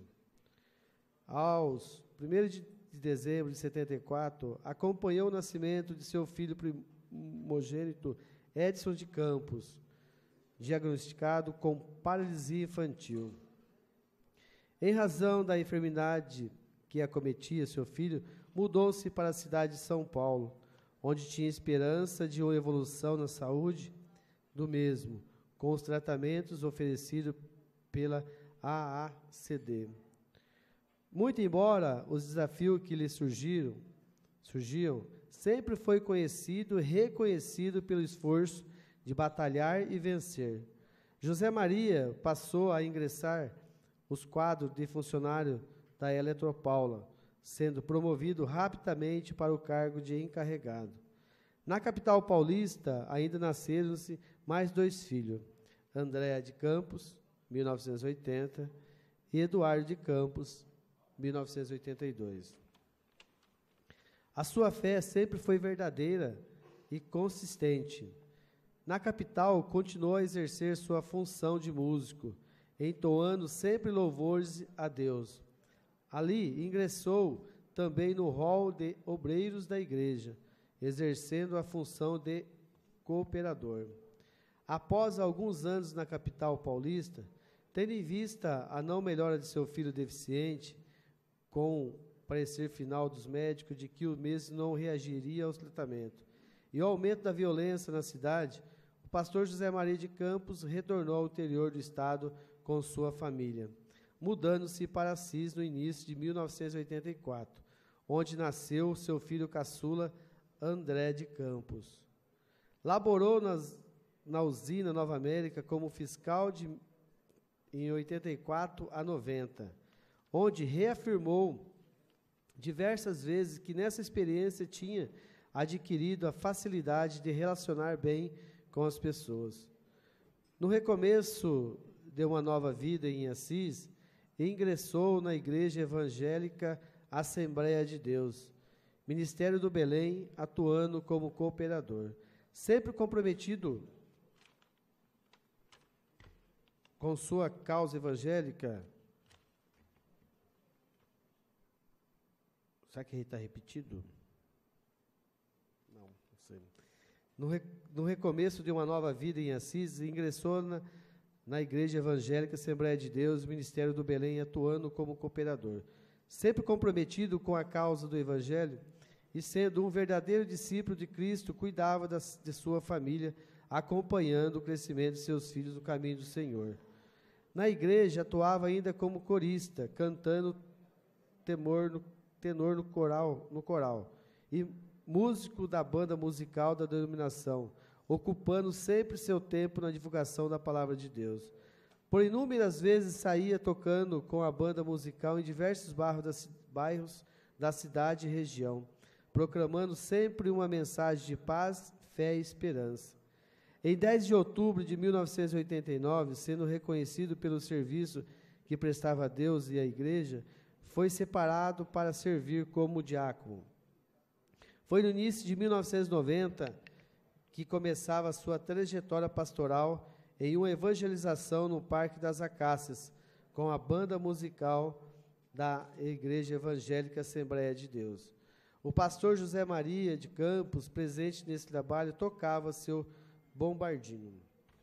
Aos 1º de dezembro de 74, acompanhou o nascimento de seu filho primogênito, Edson de Campos, diagnosticado com paralisia infantil. Em razão da enfermidade que acometia seu filho, mudou-se para a cidade de São Paulo, onde tinha esperança de uma evolução na saúde do mesmo, com os tratamentos oferecidos pela AACD. Muito embora os desafios que lhe surgiam, sempre foi conhecido e reconhecido pelo esforço de batalhar e vencer. José Maria passou a ingressar os quadros de funcionário da Eletropaula, sendo promovido rapidamente para o cargo de encarregado. Na capital paulista, ainda nasceram-se mais 2 filhos, Andréa de Campos, 1980, e Eduardo de Campos, 1982. A sua fé sempre foi verdadeira e consistente. Na capital, continuou a exercer sua função de músico, entoando sempre louvores a Deus. Ali, ingressou também no rol de obreiros da igreja, exercendo a função de cooperador. Após alguns anos na capital paulista, tendo em vista a não melhora de seu filho deficiente, com parecer final dos médicos de que o mesmo não reagiria ao tratamento, e o aumento da violência na cidade, o pastor José Maria de Campos retornou ao interior do estado com sua família, mudando-se para Assis no início de 1984, onde nasceu seu filho caçula, André de Campos. Laborou na usina Nova América como fiscal em 84 a 90, onde reafirmou diversas vezes que nessa experiência tinha adquirido a facilidade de relacionar bem com as pessoas. No recomeço de uma nova vida em Assis, ingressou na Igreja Evangélica Assembleia de Deus, Ministério do Belém, atuando como cooperador. Sempre comprometido com sua causa evangélica. Será que ele está repetido? Não sei. No recomeço de uma nova vida em Assis, ingressou na Igreja Evangélica Assembleia de Deus, Ministério do Belém, atuando como cooperador. Sempre comprometido com a causa do Evangelho e sendo um verdadeiro discípulo de Cristo, cuidava de sua família, acompanhando o crescimento de seus filhos no caminho do Senhor. Na igreja, atuava ainda como corista, cantando tenor no coral, e músico da banda musical da denominação, ocupando sempre seu tempo na divulgação da palavra de Deus. Por inúmeras vezes saía tocando com a banda musical em diversos bairros da cidade e região, proclamando sempre uma mensagem de paz, fé e esperança. Em 10 de outubro de 1989, sendo reconhecido pelo serviço que prestava a Deus e à igreja, foi separado para servir como diácono. Foi no início de 1990 que começava a sua trajetória pastoral em uma evangelização no Parque das Acácias, com a banda musical da Igreja Evangélica Assembleia de Deus. O pastor José Maria de Campos, presente nesse trabalho, tocava seu bombardino.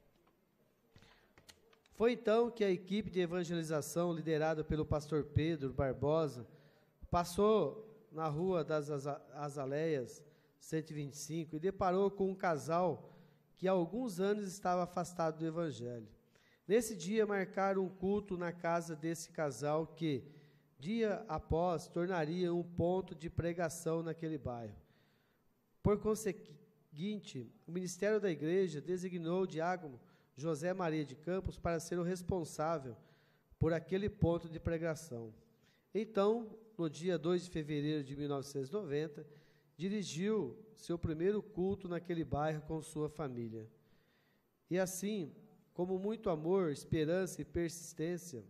Foi então que a equipe de evangelização, liderada pelo pastor Pedro Barbosa, passou na Rua das Azaleias, 125, e deparou com um casal que há alguns anos estava afastado do Evangelho. Nesse dia, marcaram um culto na casa desse casal que, dia após, tornaria um ponto de pregação naquele bairro. Por conseguinte, o ministério da igreja designou o diácono José Maria de Campos para ser o responsável por aquele ponto de pregação. Então, no dia 2 de fevereiro de 1990, dirigiu seu primeiro culto naquele bairro com sua família. E assim, como muito amor, esperança e persistência,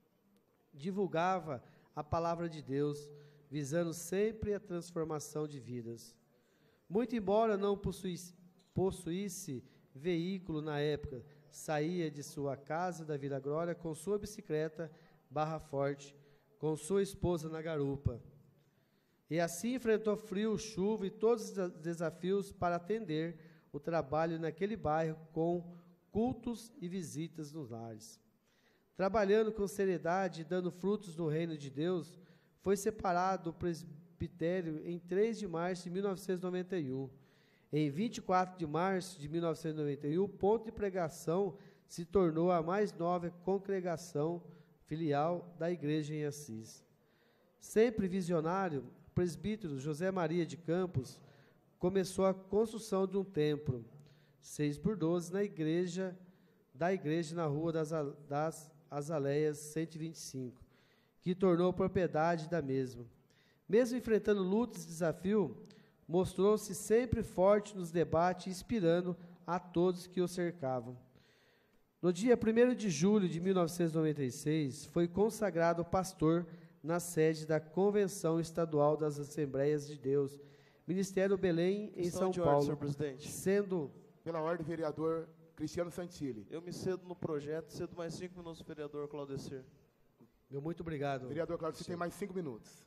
divulgava a palavra de Deus, visando sempre a transformação de vidas. Muito embora não possuísse veículo na época, saía de sua casa da Vila Glória com sua bicicleta Barra Forte, com sua esposa na garupa. E assim enfrentou frio, chuva e todos os desafios para atender o trabalho naquele bairro com cultos e visitas nos lares. Trabalhando com seriedade e dando frutos no reino de Deus, foi separado do presbitério em 3 de março de 1991. Em 24 de março de 1991, o ponto de pregação se tornou a mais nova congregação filial da igreja em Assis. Sempre visionário, o presbítero José Maria de Campos começou a construção de um templo, 6x12, da igreja na Rua das Azaleias 125, que tornou propriedade da mesma. Mesmo enfrentando lutas e desafios, mostrou-se sempre forte nos debates, inspirando a todos que o cercavam. No dia 1º de julho de 1996, foi consagrado pastor na sede da Convenção Estadual das Assembleias de Deus, Ministério Belém, em São Paulo, senhor presidente. Sendo, pela ordem, vereador Cristiano Santilli. Eu me cedo no projeto, cedo mais 5 minutos, vereador Claudecer. Meu muito obrigado. Vereador Cláudio, você tem mais 5 minutos.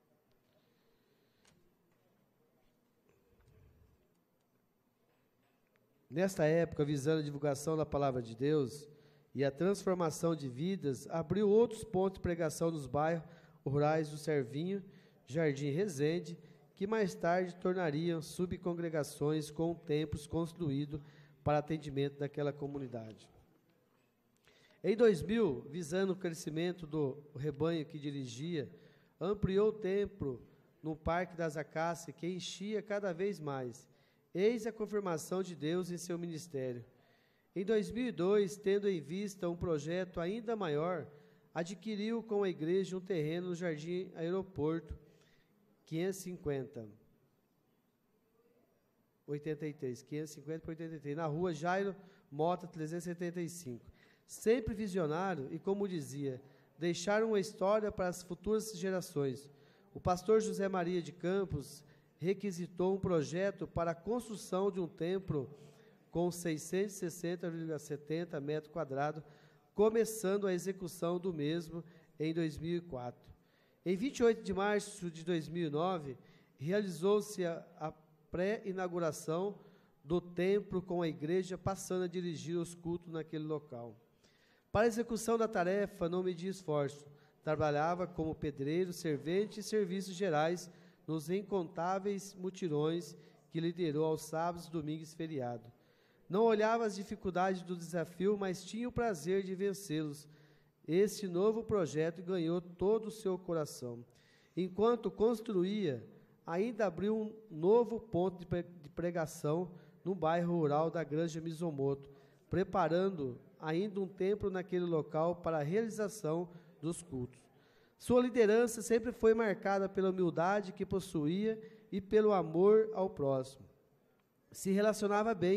Nesta época, visando a divulgação da palavra de Deus e a transformação de vidas, abriu outros pontos de pregação nos bairros rurais do Servinho, Jardim Resende, que mais tarde tornariam subcongregações com templos construídos para atendimento daquela comunidade. Em 2000, visando o crescimento do rebanho que dirigia, ampliou o templo no Parque das Acácias, que enchia cada vez mais. Eis a confirmação de Deus em seu ministério. Em 2002, tendo em vista um projeto ainda maior, adquiriu com a igreja um terreno no Jardim Aeroporto, 550 por 83, na Rua Jairo Mota 375. Sempre visionário e, como dizia, deixaram uma história para as futuras gerações. O pastor José Maria de Campos requisitou um projeto para a construção de um templo com 660,70 metros quadrados, começando a execução do mesmo em 2004. Em 28 de março de 2009, realizou-se a pré-inauguração do templo, com a igreja passando a dirigir os cultos naquele local. Para a execução da tarefa, não media esforço. Trabalhava como pedreiro, servente e serviços gerais nos incontáveis mutirões que liderou aos sábados, domingos e feriados. Não olhava as dificuldades do desafio, mas tinha o prazer de vencê-los. Este novo projeto ganhou todo o seu coração. Enquanto construía, ainda abriu um novo ponto de pregação no bairro rural da Granja Mizomoto, preparando ainda um templo naquele local para a realização dos cultos. Sua liderança sempre foi marcada pela humildade que possuía e pelo amor ao próximo. Se relacionava bem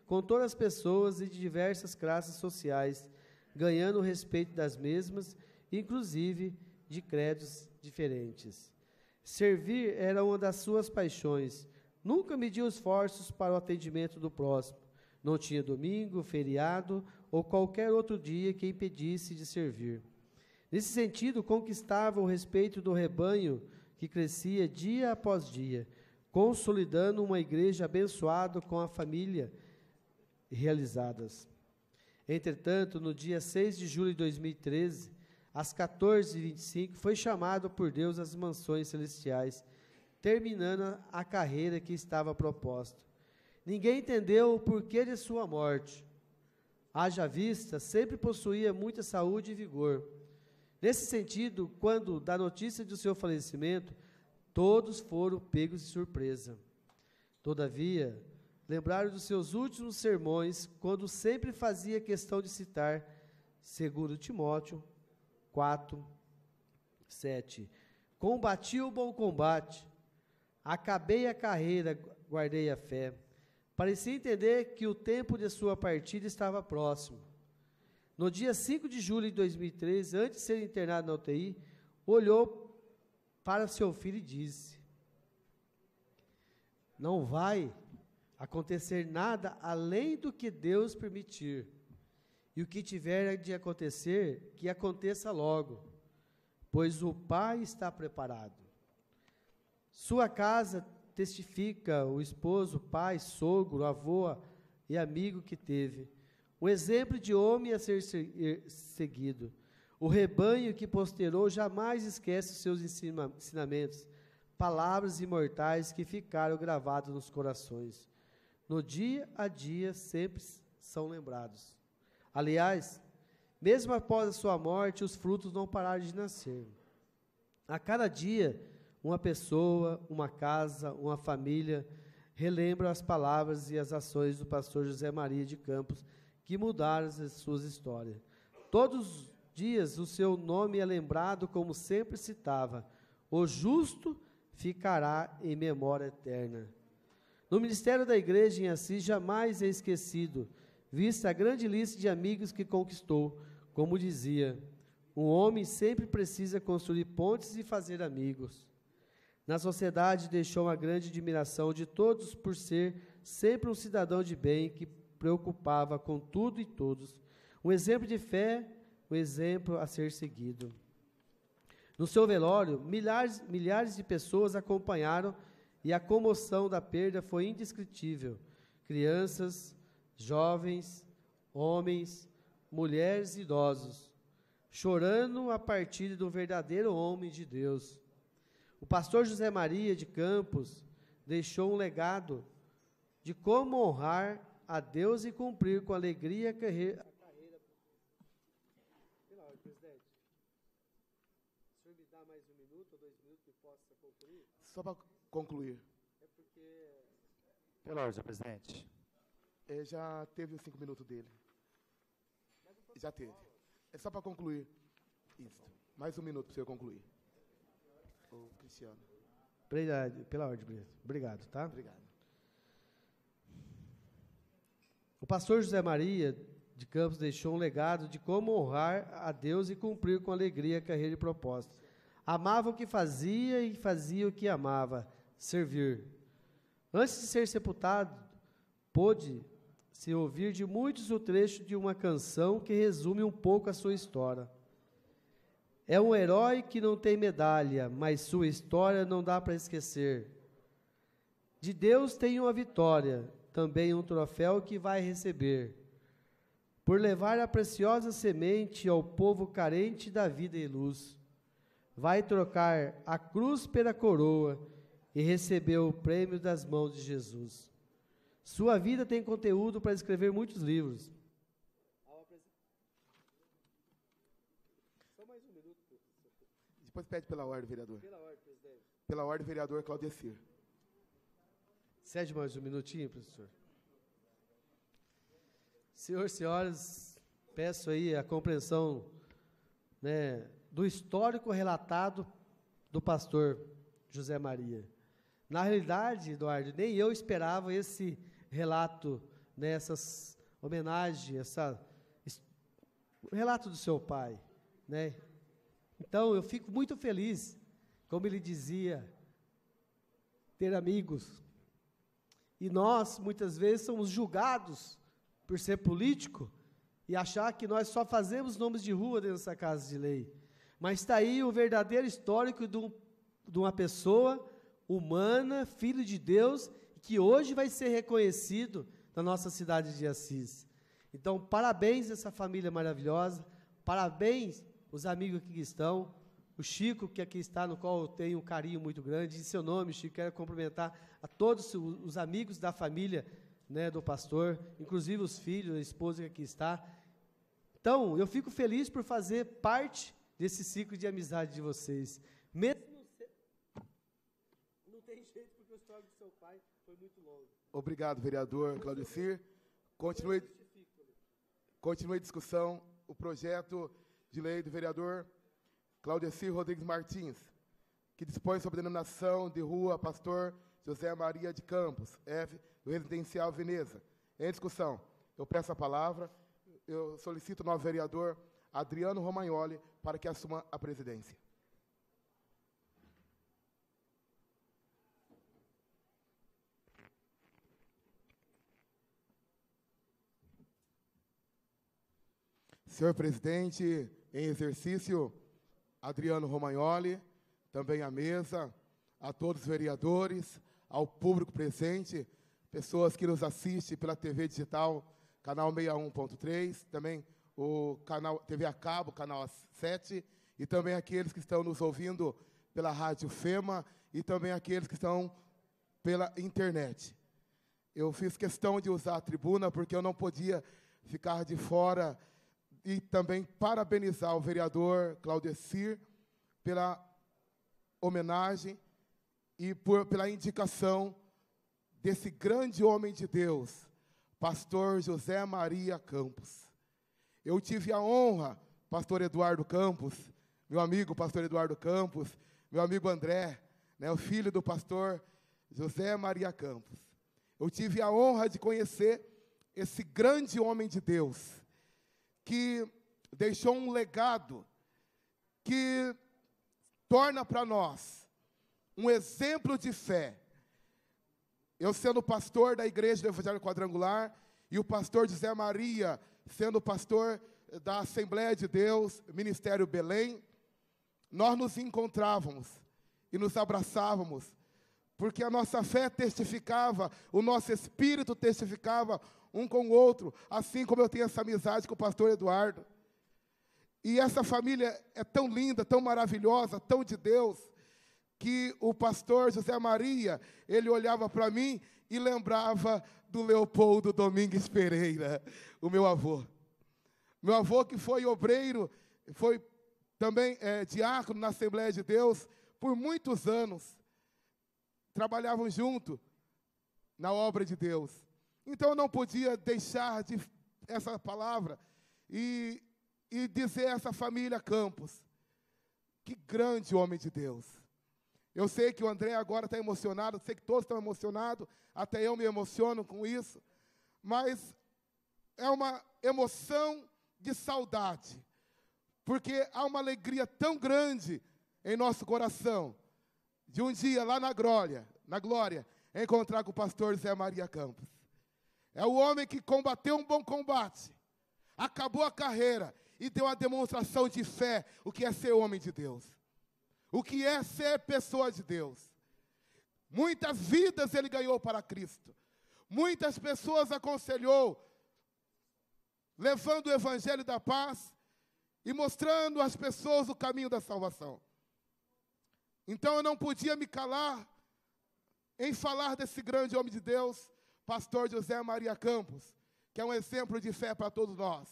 com todas as pessoas e de diversas classes sociais, ganhando o respeito das mesmas, inclusive de credos diferentes. Servir era uma das suas paixões. Nunca mediu esforços para o atendimento do próximo. Não tinha domingo, feriado ou qualquer outro dia que impedisse de servir. Nesse sentido, conquistava o respeito do rebanho que crescia dia após dia, consolidando uma igreja abençoada com a família realizadas. Entretanto, no dia 6 de julho de 2013, às 14h25, foi chamado por Deus às mansões celestiais, terminando a carreira que estava proposta. Ninguém entendeu o porquê de sua morte. Haja vista, sempre possuía muita saúde e vigor. Nesse sentido, quando da notícia do seu falecimento, todos foram pegos de surpresa. Todavia, lembraram dos seus últimos sermões, quando sempre fazia questão de citar 2 Timóteo 4:7. Combati o bom combate, acabei a carreira, guardei a fé. Parecia entender que o tempo de sua partida estava próximo. No dia 5 de julho de 2013, antes de ser internado na UTI, olhou para seu filho e disse: não vai acontecer nada além do que Deus permitir. E o que tiver de acontecer, que aconteça logo, pois o Pai está preparado. Sua casa testifica o esposo, pai, sogro, avô e amigo que teve. Um exemplo de homem a ser seguido. O rebanho que posterou jamais esquece os seus ensinamentos, palavras imortais que ficaram gravadas nos corações. No dia a dia sempre são lembrados. Aliás, mesmo após a sua morte, os frutos não pararam de nascer. A cada dia, uma pessoa, uma casa, uma família relembra as palavras e as ações do pastor José Maria de Campos, que mudaram as suas histórias. Todos os dias o seu nome é lembrado, como sempre citava: o justo ficará em memória eterna. No ministério da igreja em Assis jamais é esquecido, vista a grande lista de amigos que conquistou. Como dizia, um homem sempre precisa construir pontes e fazer amigos. Na sociedade deixou uma grande admiração de todos por ser sempre um cidadão de bem que preocupava com tudo e todos. Um exemplo de fé, um exemplo a ser seguido. No seu velório, milhares de pessoas acompanharam e a comoção da perda foi indescritível. Crianças, jovens, homens, mulheres e idosos, chorando a partida do verdadeiro homem de Deus. O pastor José Maria de Campos deixou um legado de como honrar a Deus e cumprir com alegria a carreira. Presidente, o senhor me dá mais 1 minuto ou 2 minutos que possa concluir? Só para concluir. É porque... Pela ordem, presidente. Já teve os 5 minutos dele. Já teve. É só para concluir. Isso. Mais 1 minuto para o senhor concluir. Ô, Cristiano. Pela ordem, obrigado, tá? Obrigado. O pastor José Maria de Campos deixou um legado de como honrar a Deus e cumprir com alegria a carreira e propósito. Amava o que fazia e fazia o que amava, servir. Antes de ser sepultado, pôde-se ouvir de muitos o trecho de uma canção que resume um pouco a sua história. É um herói que não tem medalha, mas sua história não dá para esquecer. De Deus tem uma vitória, também um troféu que vai receber, por levar a preciosa semente ao povo carente da vida e luz. Vai trocar a cruz pela coroa e receber o prêmio das mãos de Jesus. Sua vida tem conteúdo para escrever muitos livros. Só mais 1 minuto. Depois pede pela ordem, vereador. Pela ordem, presidente. Pela ordem, vereador Claudecir. Cede mais 1 minutinho, professor. Senhores e senhoras, peço aí a compreensão, né, do histórico relatado do pastor José Maria. Na realidade, Eduardo, nem eu esperava esse relato nessas homenagens, o relato do seu pai, né? Então, eu fico muito feliz, como ele dizia, ter amigos. E nós, muitas vezes, somos julgados por ser político e achar que nós só fazemos nomes de rua dentro dessa casa de lei. Mas está aí o verdadeiro histórico de uma pessoa humana, filho de Deus, que hoje vai ser reconhecido na nossa cidade de Assis. Então, parabéns a essa família maravilhosa, parabéns os amigos que aqui estão, o Chico, que aqui está, no qual eu tenho um carinho muito grande. Em seu nome, Chico, quero cumprimentar a todos os amigos da família, né, do pastor, inclusive os filhos, a esposa que aqui está. Então, eu fico feliz por fazer parte desse ciclo de amizade de vocês. Mesmo não tem jeito, porque o histórico do seu pai foi muito longo. Obrigado, vereador Claudecir. Continue a discussão, o projeto de lei do vereador Claudecir Rodrigues Martins, que dispõe sobre a denominação de rua Pastor José Maria de Campos, F, do Residencial Veneza. Em discussão, eu peço a palavra, eu solicito o novo vereador Adriano Romagnoli para que assuma a presidência. Senhor presidente, em exercício, Adriano Romagnoli, também à mesa, a todos os vereadores, ao público presente, pessoas que nos assistem pela TV digital, canal 61.3, também o canal TV a cabo, canal 7, e também aqueles que estão nos ouvindo pela Rádio FEMA e também aqueles que estão pela internet. Eu fiz questão de usar a tribuna porque eu não podia ficar de fora e também parabenizar o vereador Claudecir pela homenagem e pela indicação desse grande homem de Deus, pastor José Maria Campos. Eu tive a honra, pastor Eduardo Campos, meu amigo pastor Eduardo Campos, meu amigo André, né, o filho do pastor José Maria Campos. Eu tive a honra de conhecer esse grande homem de Deus, que deixou um legado que torna para nós um exemplo de fé. Eu sendo pastor da Igreja do Evangelho Quadrangular e o pastor José Maria sendo pastor da Assembleia de Deus, Ministério Belém, nós nos encontrávamos e nos abraçávamos, porque a nossa fé testificava, o nosso espírito testificava um com o outro, assim como eu tenho essa amizade com o pastor Eduardo. E essa família é tão linda, tão maravilhosa, tão de Deus, que o pastor José Maria, ele olhava para mim e lembrava do Leopoldo Domingues Pereira, o meu avô. Meu avô que foi obreiro, foi também diácono na Assembleia de Deus por muitos anos. Trabalhavam junto na obra de Deus. Então, eu não podia deixar de essa palavra e dizer a essa família Campos, que grande homem de Deus. Eu sei que o André agora está emocionado, sei que todos estão emocionados, até eu me emociono com isso, mas é uma emoção de saudade, porque há uma alegria tão grande em nosso coração, de um dia lá na glória, encontrar com o pastor José Maria Campos. É o homem que combateu um bom combate, acabou a carreira e deu uma demonstração de fé, o que é ser homem de Deus, o que é ser pessoa de Deus. Muitas vidas ele ganhou para Cristo, muitas pessoas aconselhou, levando o evangelho da paz e mostrando às pessoas o caminho da salvação. Então eu não podia me calar em falar desse grande homem de Deus, pastor José Maria Campos, que é um exemplo de fé para todos nós.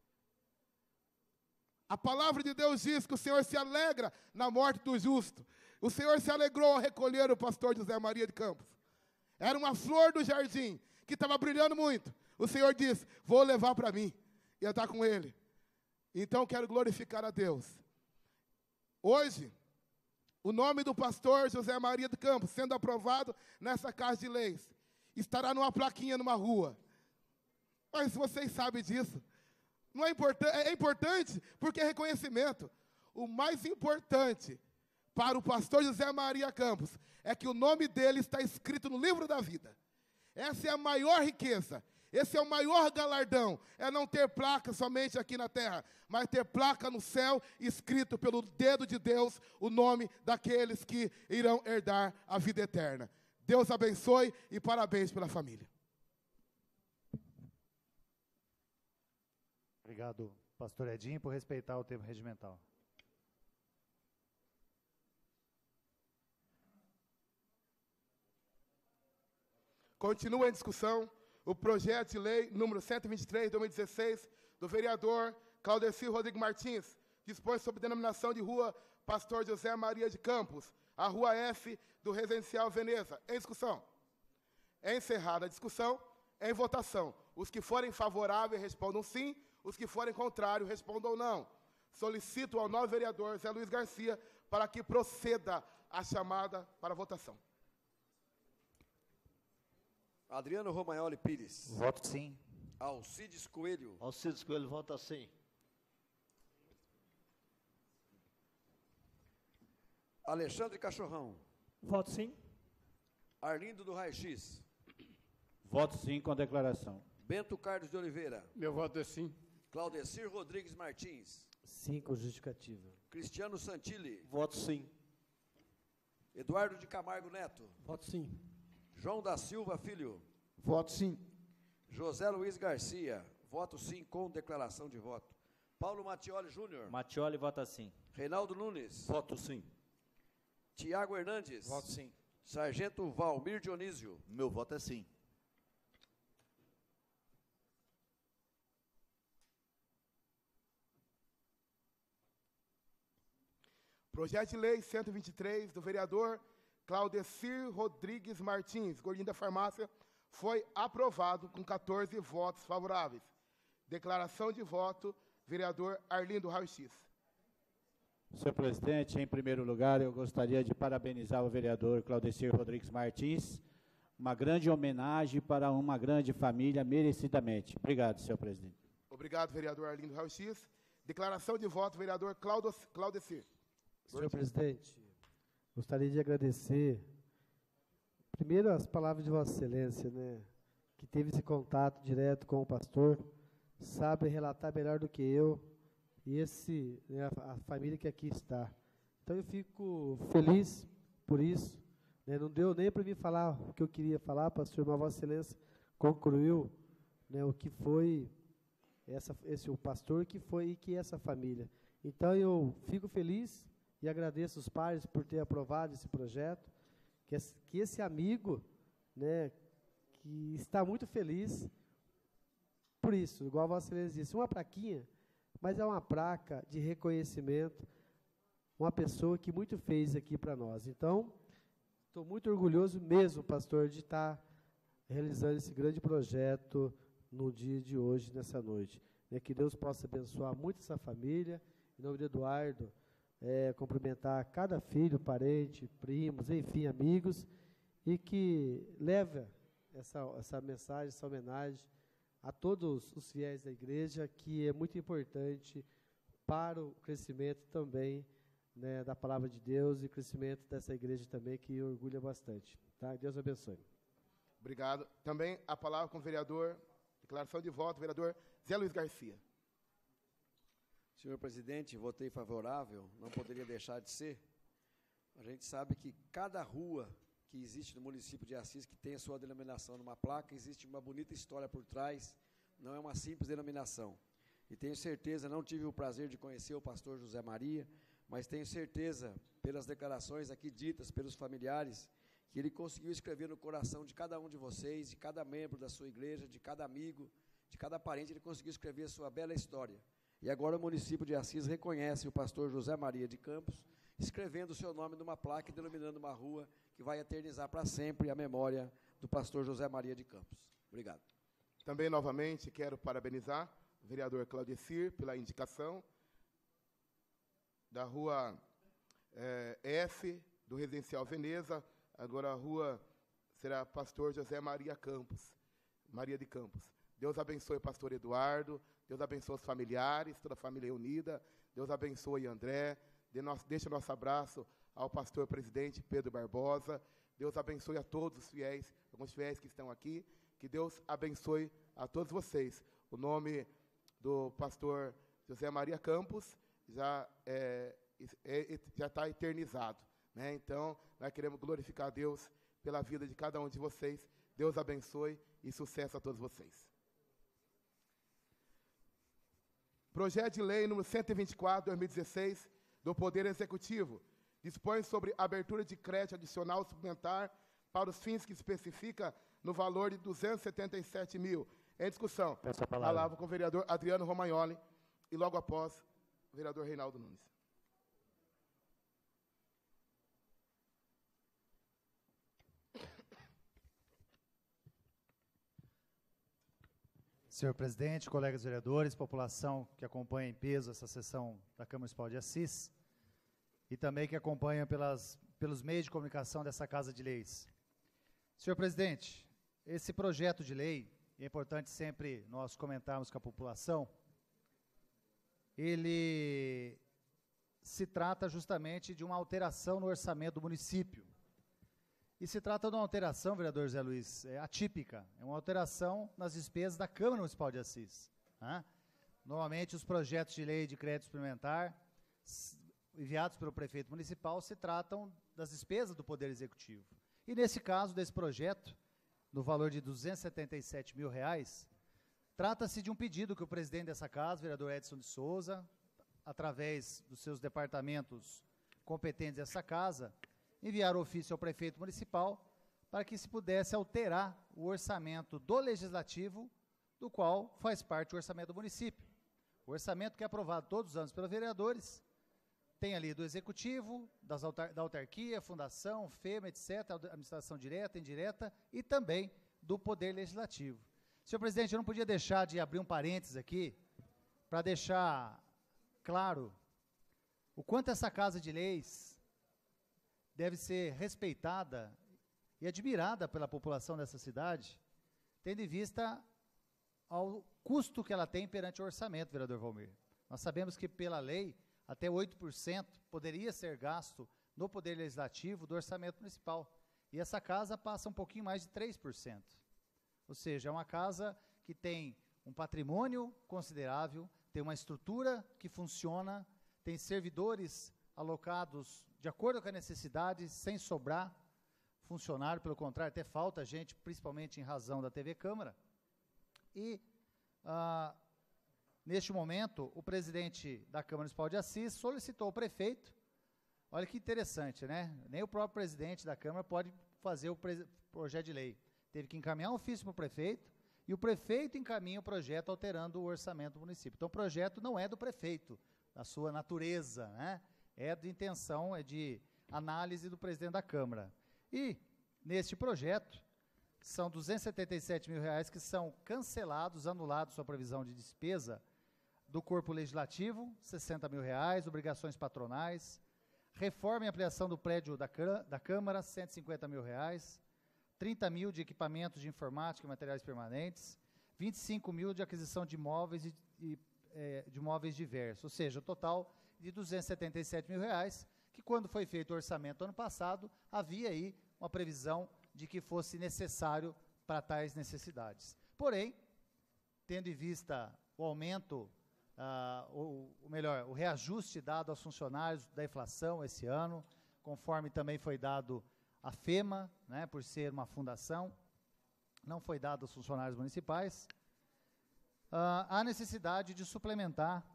A palavra de Deus diz que o Senhor se alegra na morte do justo. O Senhor se alegrou ao recolher o pastor José Maria de Campos. Era uma flor do jardim, que estava brilhando muito. O Senhor disse, vou levar para mim, e eu estar com ele. Então, quero glorificar a Deus. Hoje, o nome do pastor José Maria de Campos, sendo aprovado nessa Casa de Leis, estará numa plaquinha numa rua. Mas vocês sabem disso. Não é importante, é importante porque é reconhecimento. O mais importante para o pastor José Maria Campos é que o nome dele está escrito no livro da vida. Essa é a maior riqueza. Esse é o maior galardão, é não ter placa somente aqui na terra, mas ter placa no céu, escrito pelo dedo de Deus, o nome daqueles que irão herdar a vida eterna. Deus abençoe e parabéns pela família. Obrigado, pastor Edinho, por respeitar o tempo regimental. Continua em discussão o projeto de lei número 123, de 2016, do vereador Claudecir Rodrigues Martins, dispõe sobre denominação de rua Pastor José Maria de Campos, a rua F do Residencial Veneza. Em discussão. É encerrada a discussão, em votação. Os que forem favoráveis respondam sim, os que forem contrários respondam não. Solicito ao novo vereador Zé Luiz Garcia para que proceda a chamada para votação. Adriano Romagnoli Pires. Voto sim. Alcides Coelho. Alcides Coelho vota sim. Alexandre Cachorrão. Voto sim. Arlindo do Raio-X. Voto sim com a declaração. Bento Carlos de Oliveira. Meu voto é sim. Claudecir Rodrigues Martins. Sim, com justificativa. Cristiano Santilli. Voto sim. Eduardo de Camargo Neto. Voto sim. João da Silva Filho. Voto sim. José Luiz Garcia. Voto sim com declaração de voto. Paulo Mattioli Júnior. Mattioli vota sim. Reinaldo Nunes. Voto sim. Tiago Hernandes. Voto sim. Sargento Valmir Dionísio. Meu voto é sim. Projeto de lei 123, do vereador Claudecir Rodrigues Martins, gordinho da farmácia, foi aprovado com 14 votos favoráveis. Declaração de voto, vereador Arlindo Raio-X. Senhor presidente, em primeiro lugar, eu gostaria de parabenizar o vereador Claudecir Rodrigues Martins, uma grande homenagem para uma grande família, merecidamente. Obrigado, senhor presidente. Obrigado, vereador Arlindo Raio-X. Declaração de voto, vereador Claudecir. Senhor presidente, gostaria de agradecer, primeiro, as palavras de Vossa Excelência, né, que teve esse contato direto com o pastor, sabe relatar melhor do que eu, e né, a família que aqui está. Então, eu fico feliz por isso. Né, não deu nem para mim falar o que eu queria falar, pastor, mas Vossa Excelência concluiu, né, o que foi o pastor que foi e que é essa família. Então, eu fico feliz e agradeço os pais por ter aprovado esse projeto, que esse amigo, né, que está muito feliz por isso, igual a Vossa Excelência disse, uma plaquinha, mas é uma placa de reconhecimento, uma pessoa que muito fez aqui para nós. Então, estou muito orgulhoso mesmo, pastor, de estar realizando esse grande projeto no dia de hoje, nessa noite. Né, que Deus possa abençoar muito essa família, em nome de Eduardo, cumprimentar cada filho, parente, primos, enfim, amigos, e que leve essa mensagem, essa homenagem a todos os fiéis da igreja, que é muito importante para o crescimento também, né, da palavra de Deus e crescimento dessa igreja também, que orgulha bastante. Tá? Deus abençoe. Obrigado. Também a palavra com o vereador, declaração de voto, vereador Zé Luiz Garcia. Senhor presidente, votei favorável, não poderia deixar de ser. A gente sabe que cada rua que existe no município de Assis, que tem a sua denominação numa placa, existe uma bonita história por trás, não é uma simples denominação. E tenho certeza, não tive o prazer de conhecer o pastor José Maria, mas tenho certeza, pelas declarações aqui ditas pelos familiares, que ele conseguiu escrever no coração de cada um de vocês, de cada membro da sua igreja, de cada amigo, de cada parente, ele conseguiu escrever a sua bela história. E agora o município de Assis reconhece o pastor José Maria de Campos, escrevendo o seu nome numa placa e denominando uma rua que vai eternizar para sempre a memória do pastor José Maria de Campos. Obrigado. Também, novamente, quero parabenizar o vereador Claudecir pela indicação da rua F do Residencial Veneza, agora a rua será pastor José Maria de Campos. Deus abençoe o pastor Eduardo, Deus abençoe os familiares, toda a família unida, Deus abençoe André, deixa nosso abraço ao pastor presidente Pedro Barbosa, Deus abençoe a todos os fiéis, alguns fiéis que estão aqui, que Deus abençoe a todos vocês. O nome do pastor José Maria Campos já está eternizado, né? Então, nós queremos glorificar a Deus pela vida de cada um de vocês. Deus abençoe e sucesso a todos vocês. Projeto de Lei número 124, 2016, do Poder Executivo, dispõe sobre abertura de crédito adicional suplementar para os fins que especifica no valor de 277 mil. Em discussão. Peço a palavra com o vereador Adriano Romagnoli e logo após o vereador Reinaldo Nunes. Senhor presidente, colegas vereadores, população que acompanha em peso essa sessão da Câmara Municipal de Assis e também que acompanha pelos meios de comunicação dessa Casa de Leis. Senhor presidente, esse projeto de lei, é importante sempre nós comentarmos com a população, ele se trata justamente de uma alteração no orçamento do município. E se trata de uma alteração, vereador Zé Luiz, atípica, é uma alteração nas despesas da Câmara Municipal de Assis. Né? Normalmente, os projetos de lei de crédito suplementar enviados pelo prefeito municipal se tratam das despesas do Poder Executivo. E nesse caso, desse projeto, no valor de R$ 277 mil, trata-se de um pedido que o presidente dessa casa, o vereador Edson de Souza, através dos seus departamentos competentes dessa casa, enviaram ofício ao prefeito municipal para que se pudesse alterar o orçamento do Legislativo, do qual faz parte o orçamento do município. O orçamento que é aprovado todos os anos pelos vereadores, tem ali do Executivo, da autarquia, fundação, FEMA, etc., administração direta, indireta, e também do Poder Legislativo. Senhor presidente, eu não podia deixar de abrir um parênteses aqui, para deixar claro o quanto essa Casa de Leis deve ser respeitada e admirada pela população dessa cidade, tendo em vista ao custo que ela tem perante o orçamento, vereador Valmir. Nós sabemos que, pela lei, até 8% poderia ser gasto no Poder Legislativo do orçamento municipal. E essa casa passa um pouquinho mais de 3%. Ou seja, é uma casa que tem um patrimônio considerável, tem uma estrutura que funciona, tem servidores alocados de acordo com a necessidade, sem sobrar funcionário, pelo contrário, até falta gente, principalmente em razão da TV Câmara. E, neste momento, o presidente da Câmara Municipal de Assis solicitou ao prefeito, olha que interessante, né? Nem o próprio presidente da Câmara pode fazer o projeto de lei. Teve que encaminhar um ofício para o prefeito, e o prefeito encaminha o projeto alterando o orçamento do município. Então, o projeto não é do prefeito, da sua natureza, né? É de intenção, é de análise do presidente da Câmara. E, neste projeto, são R$ 277 mil que são cancelados, anulados sua previsão de despesa do Corpo Legislativo, R$ 60 mil, obrigações patronais, reforma e ampliação do prédio da Câmara, R$ 150 mil, 30 mil de equipamentos de informática e materiais permanentes, 25 mil de aquisição de imóveis de imóveis diversos, ou seja, o total de R$ 277 mil, que quando foi feito o orçamento ano passado, havia aí uma previsão de que fosse necessário para tais necessidades. Porém, tendo em vista o aumento, o reajuste dado aos funcionários da inflação esse ano, conforme também foi dado à FEMA, né, por ser uma fundação, não foi dado aos funcionários municipais, há necessidade de suplementar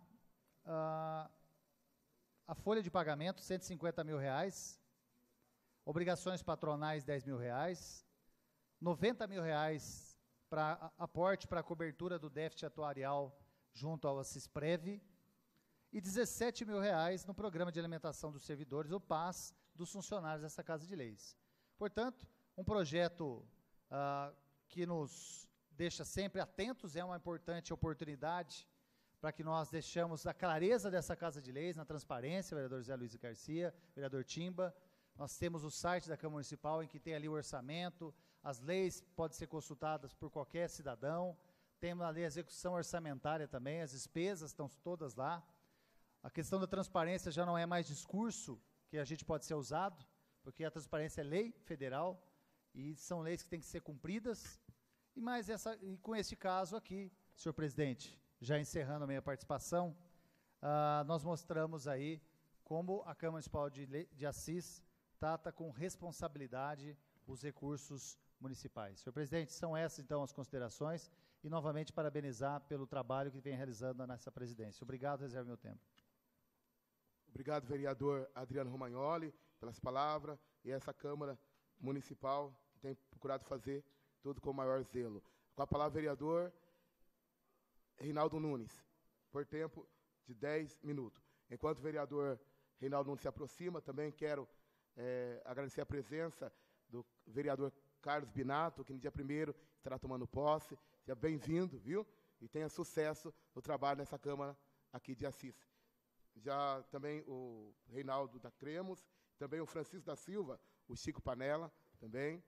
a folha de pagamento, R$ 150 mil, obrigações patronais, R$ 10 mil, R$ 90 mil para aporte para a cobertura do déficit atuarial junto ao Assisprev e R$ 17 mil no Programa de Alimentação dos Servidores, o PAS, dos funcionários dessa Casa de Leis. Portanto, um projeto que nos deixa sempre atentos, é uma importante oportunidade para que nós deixamos a clareza dessa Casa de Leis, na transparência, vereador Zé Luiz Garcia, vereador Timba. Nós temos o site da Câmara Municipal, em que tem ali o orçamento, as leis podem ser consultadas por qualquer cidadão, temos ali a execução orçamentária também, as despesas estão todas lá. A questão da transparência já não é mais discurso que a gente pode ser usado, porque a transparência é lei federal e são leis que têm que ser cumpridas. E com este caso aqui, senhor presidente, já encerrando a minha participação, nós mostramos aí como a Câmara Municipal de Assis trata com responsabilidade os recursos municipais. Senhor presidente, são essas então as considerações e novamente parabenizar pelo trabalho que vem realizando nessa presidência. Obrigado, reservo meu tempo. Obrigado, vereador Adriano Romagnoli, pelas palavras, e essa Câmara Municipal tem procurado fazer tudo com o maior zelo. Com a palavra, vereador Reinaldo Nunes, por tempo de 10 minutos. Enquanto o vereador Reinaldo Nunes se aproxima, também quero agradecer a presença do vereador Carlos Binato, que no dia 1º estará tomando posse. Seja bem-vindo, viu? E tenha sucesso no trabalho nessa Câmara aqui de Assis. Já também o Reinaldo da Cremos, também o Francisco da Silva, o Chico Panela, também.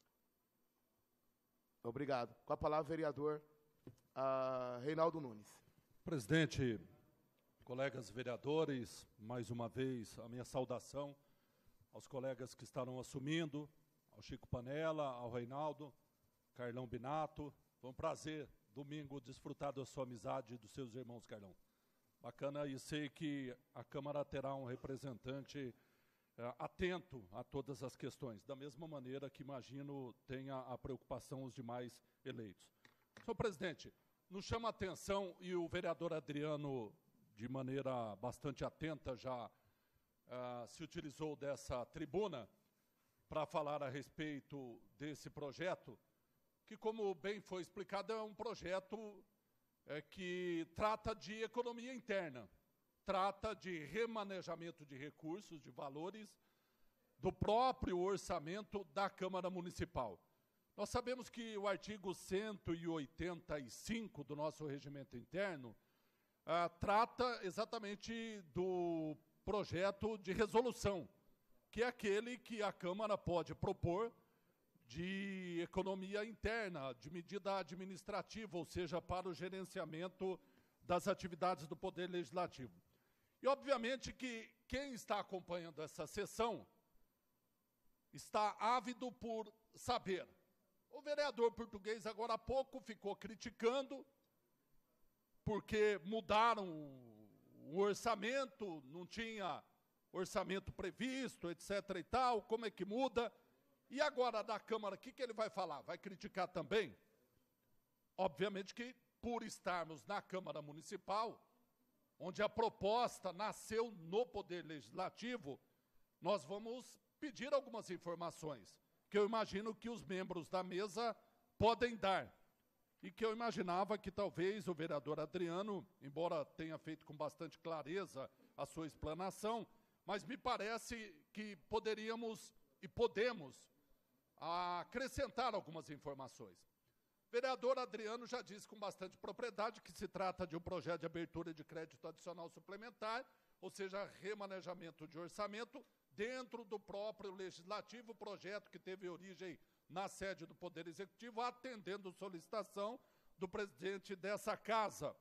Obrigado. Com a palavra, vereador Reinaldo Nunes. Presidente, colegas vereadores, mais uma vez a minha saudação aos colegas que estarão assumindo, ao Chico Panela, ao Reinaldo, Carlão Binato. Foi um prazer, domingo, desfrutar da sua amizade e dos seus irmãos, Carlão. Bacana, e sei que a Câmara terá um representante atento a todas as questões, da mesma maneira que, imagino, tenha a preocupação os demais eleitos. Senhor presidente, nos chama a atenção, e o vereador Adriano, de maneira bastante atenta, já se utilizou dessa tribuna para falar a respeito desse projeto, que, como bem foi explicado, é um projeto que trata de economia interna, trata de remanejamento de recursos, de valores, do próprio orçamento da Câmara Municipal. Nós sabemos que o artigo 185 do nosso regimento interno trata exatamente do projeto de resolução, que é aquele que a Câmara pode propor de economia interna, de medida administrativa, ou seja, para o gerenciamento das atividades do Poder Legislativo. E, obviamente, que quem está acompanhando essa sessão está ávido por saber. O vereador português, agora há pouco, ficou criticando porque mudaram o orçamento, não tinha orçamento previsto, etc. e tal, como é que muda? E agora, da Câmara, o que ele vai falar? Vai criticar também? Obviamente que, por estarmos na Câmara Municipal, onde a proposta nasceu no Poder Legislativo, nós vamos pedir algumas informações, que eu imagino que os membros da mesa podem dar, e que eu imaginava que talvez o vereador Adriano, embora tenha feito com bastante clareza a sua explanação, mas me parece que poderíamos e podemos acrescentar algumas informações. O vereador Adriano já disse com bastante propriedade que se trata de um projeto de abertura de crédito adicional suplementar, ou seja, remanejamento de orçamento dentro do próprio Legislativo, projeto que teve origem na sede do Poder Executivo, atendendo solicitação do presidente dessa casa.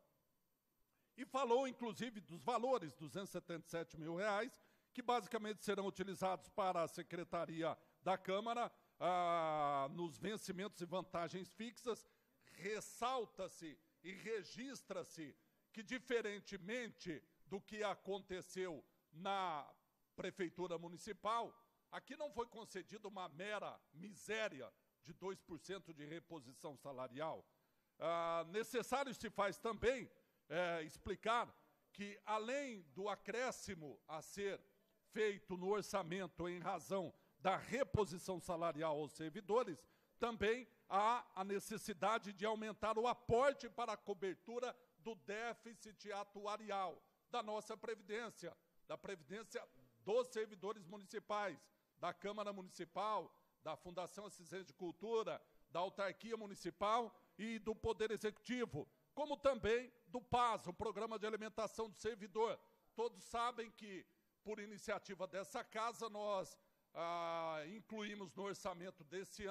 E falou, inclusive, dos valores, R$277 mil, que basicamente serão utilizados para a Secretaria da Câmara, nos vencimentos e vantagens fixas. Ressalta-se e registra-se que, diferentemente do que aconteceu na Prefeitura Municipal, aqui não foi concedida uma mera miséria de 2% de reposição salarial. Necessário se faz também explicar que, além do acréscimo a ser feito no orçamento em razão da reposição salarial aos servidores, também há a necessidade de aumentar o aporte para a cobertura do déficit atuarial da nossa Previdência, da Previdência dos servidores municipais, da Câmara Municipal, da Fundação Assistência de Cultura, da Autarquia Municipal e do Poder Executivo, como também do PAS, o Programa de Alimentação do Servidor. Todos sabem que, por iniciativa dessa casa, nós incluímos no orçamento desse ano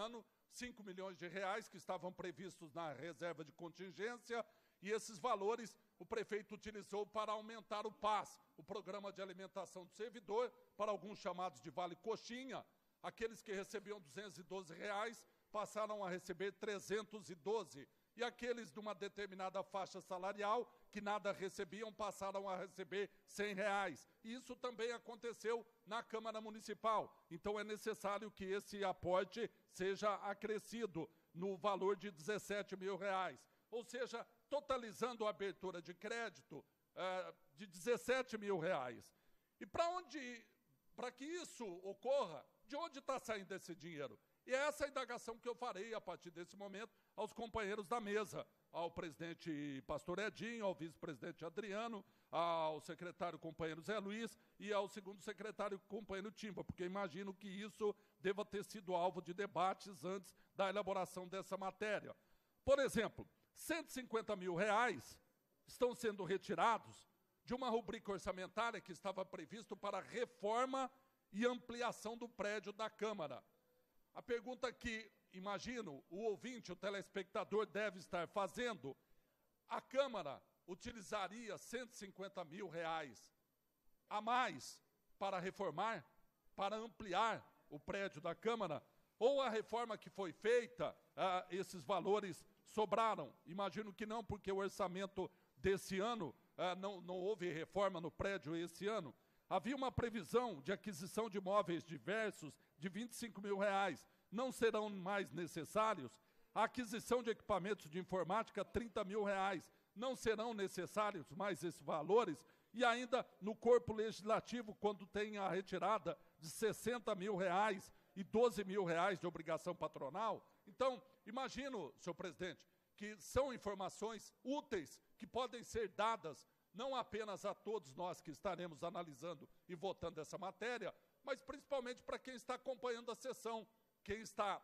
5 milhões de reais que estavam previstos na reserva de contingência, e esses valores o prefeito utilizou para aumentar o PAS, o Programa de Alimentação do Servidor, para alguns chamados de Vale Coxinha. Aqueles que recebiam R$ 212 passaram a receber 312, e aqueles de uma determinada faixa salarial, que nada recebiam, passaram a receber R$ 100. E isso também aconteceu na Câmara Municipal. Então é necessário que esse aporte seja acrescido no valor de R$ 17 mil. Ou seja, totalizando a abertura de crédito de R$ 17 mil. E para que isso ocorra, de onde está saindo esse dinheiro? E é essa a indagação que eu farei a partir desse momento aos companheiros da mesa, ao presidente Pastor Edinho, ao vice-presidente Adriano, ao secretário companheiro Zé Luiz e ao segundo secretário companheiro Timba, porque imagino que isso deva ter sido alvo de debates antes da elaboração dessa matéria. Por exemplo, R$ 150 mil estão sendo retirados de uma rubrica orçamentária que estava previsto para reforma e ampliação do prédio da Câmara. A pergunta que, imagino, o ouvinte, o telespectador deve estar fazendo: a Câmara utilizaria R$ 150 mil a mais para reformar, para ampliar o prédio da Câmara? Ou a reforma que foi feita, esses valores sobraram? Imagino que não, porque o orçamento desse ano, não houve reforma no prédio esse ano. Havia uma previsão de aquisição de imóveis diversos de R$ 25 mil. Não serão mais necessários. A aquisição de equipamentos de informática, R$ 30 mil. Não serão necessários mais esses valores. E ainda no corpo legislativo, quando tem a retirada de R$ 60 mil e R$ 12 mil de obrigação patronal. Então, imagino, senhor presidente, que são informações úteis que podem ser dadas não apenas a todos nós que estaremos analisando e votando essa matéria, mas principalmente para quem está acompanhando a sessão, quem está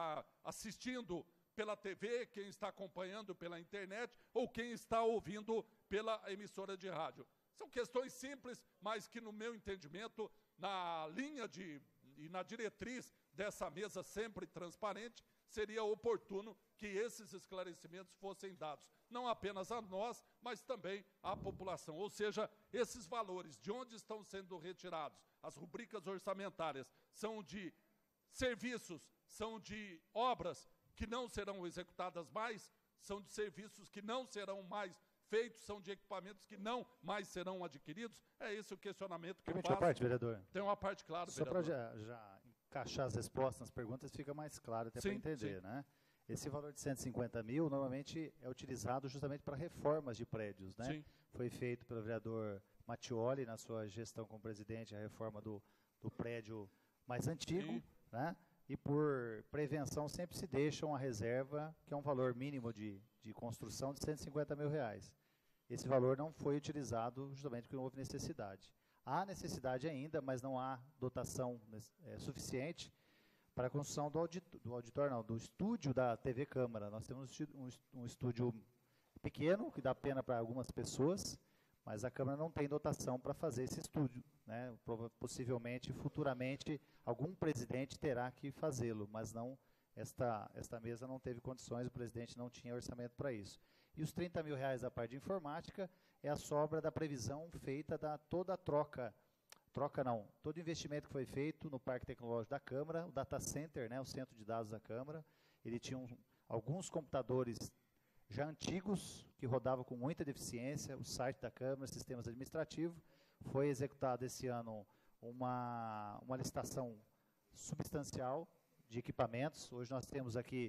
assistindo pela TV, quem está acompanhando pela internet ou quem está ouvindo pela emissora de rádio. São questões simples, mas que, no meu entendimento, na linha e na diretriz dessa mesa sempre transparente, seria oportuno que esses esclarecimentos fossem dados, não apenas a nós, mas também à população. Ou seja, esses valores, de onde estão sendo retirados? As rubricas orçamentárias são de serviços, são de obras que não serão executadas mais, são de serviços que não serão mais feitos, são de equipamentos que não mais serão adquiridos? É esse o questionamento que eu faço. Tem uma parte, vereador? Tem uma parte, claro, só vereador. Só para já encaixar as respostas nas perguntas, fica mais claro até para entender, né? Esse valor de 150 mil, normalmente, é utilizado justamente para reformas de prédios, né? Sim. Foi feito pelo vereador Mattioli, na sua gestão como presidente, a reforma do prédio mais antigo, né? E por prevenção sempre se deixa uma reserva, que é um valor mínimo de construção de 150 mil. Esse valor não foi utilizado justamente porque não houve necessidade. Há necessidade ainda, mas não há dotação suficiente para a construção do estúdio da TV Câmara. Nós temos um estúdio pequeno, que dá pena para algumas pessoas, mas a Câmara não tem dotação para fazer esse estúdio, né? Possivelmente, futuramente, algum presidente terá que fazê-lo, mas não, esta mesa não teve condições, o presidente não tinha orçamento para isso. E os 30 mil da parte de informática é a sobra da previsão feita da toda a todo o investimento que foi feito no Parque Tecnológico da Câmara, o Data Center, né, o centro de dados da Câmara. Ele tinha alguns computadores já antigos, que rodavam com muita deficiência, o site da Câmara, sistemas administrativos. Foi executado esse ano uma licitação substancial de equipamentos. Hoje nós temos aqui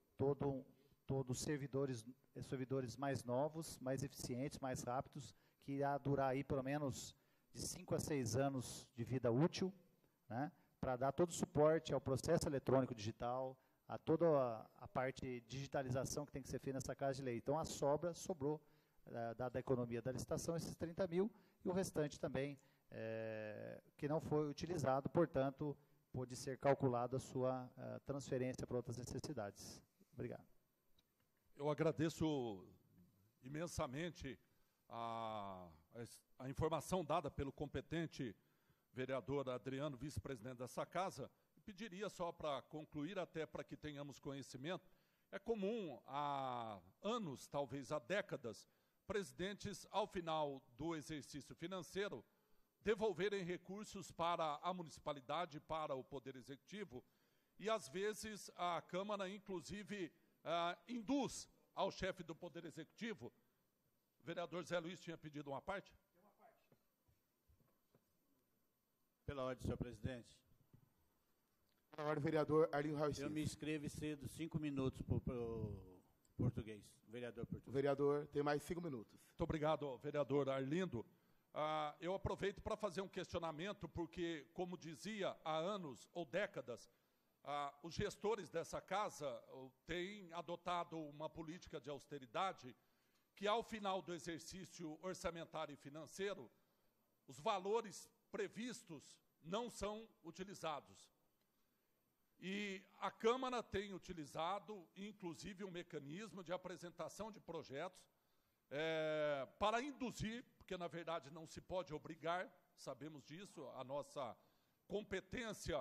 todos servidores mais novos, mais eficientes, mais rápidos, que irá durar aí pelo menos de 5 a 6 anos de vida útil, né, para dar todo o suporte ao processo eletrônico digital, a toda a parte de digitalização que tem que ser feita nessa Casa de Lei. Então, sobrou, dada a economia da licitação, esses 30 mil, e o restante também, que não foi utilizado, portanto, pôde ser calculada a sua transferência para outras necessidades. Obrigado. Eu agradeço imensamente a informação dada pelo competente vereador Adriano, vice-presidente dessa casa. pediria só para concluir, até para que tenhamos conhecimento, é comum há anos, talvez há décadas, presidentes, ao final do exercício financeiro, devolverem recursos para a municipalidade, para o Poder Executivo, e às vezes a Câmara, inclusive, induz ao chefe do Poder Executivo. O vereador Zé Luiz tinha pedido uma parte? Pela ordem, senhor presidente. Pela ordem, vereador Arlindo Raul. Eu me inscrevo cedo, 5 minutos para o português. Vereador português. O vereador tem mais 5 minutos. Muito obrigado, vereador Arlindo. Eu aproveito para fazer um questionamento, porque, como dizia, há anos ou décadas, os gestores dessa casa têm adotado uma política de austeridade que, ao final do exercício orçamentário e financeiro, os valores previstos não são utilizados. E a Câmara tem utilizado, inclusive, um mecanismo de apresentação de projetos para induzir, porque, na verdade, não se pode obrigar, sabemos disso, a nossa competência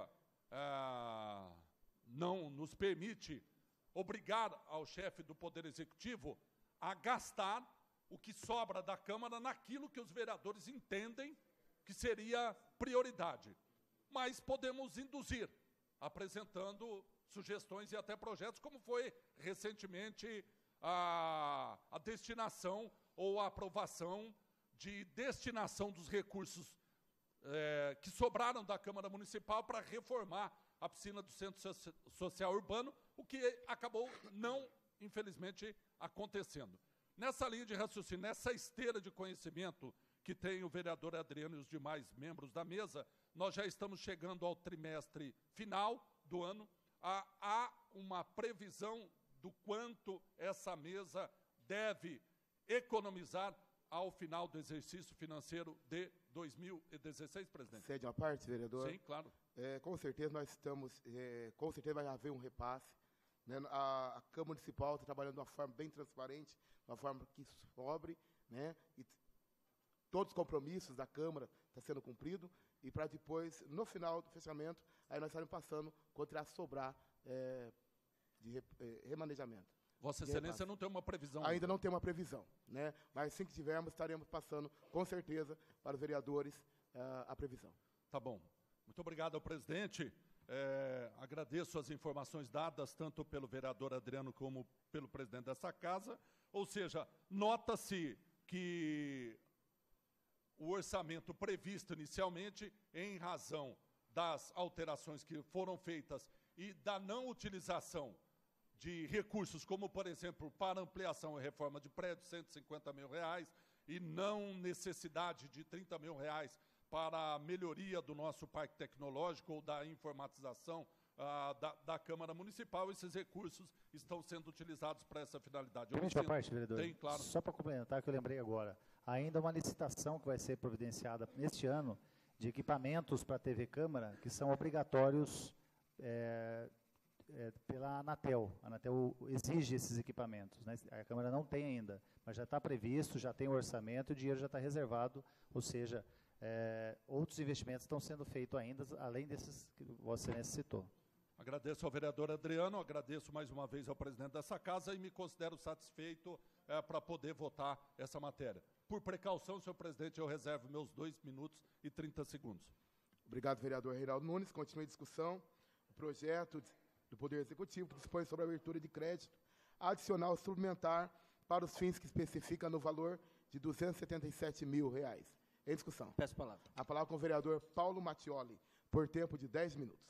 não nos permite obrigar ao chefe do Poder Executivo a gastar o que sobra da Câmara naquilo que os vereadores entendem que seria prioridade. Mas podemos induzir, apresentando sugestões e até projetos, como foi recentemente a destinação ou a aprovação de destinação dos recursos que sobraram da Câmara Municipal para reformar a piscina do Centro Social Urbano, o que acabou não, infelizmente, acontecendo. Nessa linha de raciocínio, nessa esteira de conhecimento que tem o vereador Adriano e os demais membros da mesa, nós já estamos chegando ao trimestre final do ano. Há uma previsão do quanto essa mesa deve economizar ao final do exercício financeiro de 2016, presidente? Cede uma parte, vereador? Sim, claro. Com certeza nós estamos, com certeza vai haver um repasse, né? A Câmara Municipal está trabalhando de uma forma bem transparente, de uma forma que sobre, né? E todos os compromissos da Câmara estão sendo cumpridos, e para depois, no final do fechamento, aí nós estaremos passando contra a sobrar de remanejamento. Vossa Excelência não tem uma previsão? Ainda não tem uma previsão, né? Mas assim que tivermos, estaremos passando, com certeza, para os vereadores a previsão. Tá bom. Muito obrigado ao presidente. Agradeço as informações dadas, tanto pelo vereador Adriano como pelo presidente dessa casa. Ou seja, nota-se que o orçamento previsto inicialmente, em razão das alterações que foram feitas e da não utilização de recursos, como, por exemplo, para ampliação e reforma de prédios, R$150 mil, e não necessidade de R$30 mil para a melhoria do nosso parque tecnológico ou da informatização da Câmara Municipal, esses recursos estão sendo utilizados para essa finalidade. Permite a parte, vereador? Tem, claro. Só para complementar, que eu lembrei agora, ainda uma licitação que vai ser providenciada neste ano de equipamentos para a TV Câmara, que são obrigatórios pela Anatel. A Anatel exige esses equipamentos, né? A Câmara não tem ainda, mas já está previsto, já tem o orçamento, o dinheiro já está reservado, ou seja, outros investimentos estão sendo feitos ainda, além desses que Vossa Excelência citou. Agradeço ao vereador Adriano, agradeço mais uma vez ao presidente dessa casa e me considero satisfeito para poder votar essa matéria. Por precaução, senhor presidente, eu reservo meus 2 minutos e 30 segundos. Obrigado, vereador Reinaldo Nunes. Continue a discussão. O projeto do Poder Executivo que dispõe sobre a abertura de crédito adicional suplementar para os fins que especifica no valor de R$277 mil. Em discussão. Peço a palavra. A palavra com o vereador Paulo Mattioli, por tempo de 10 minutos.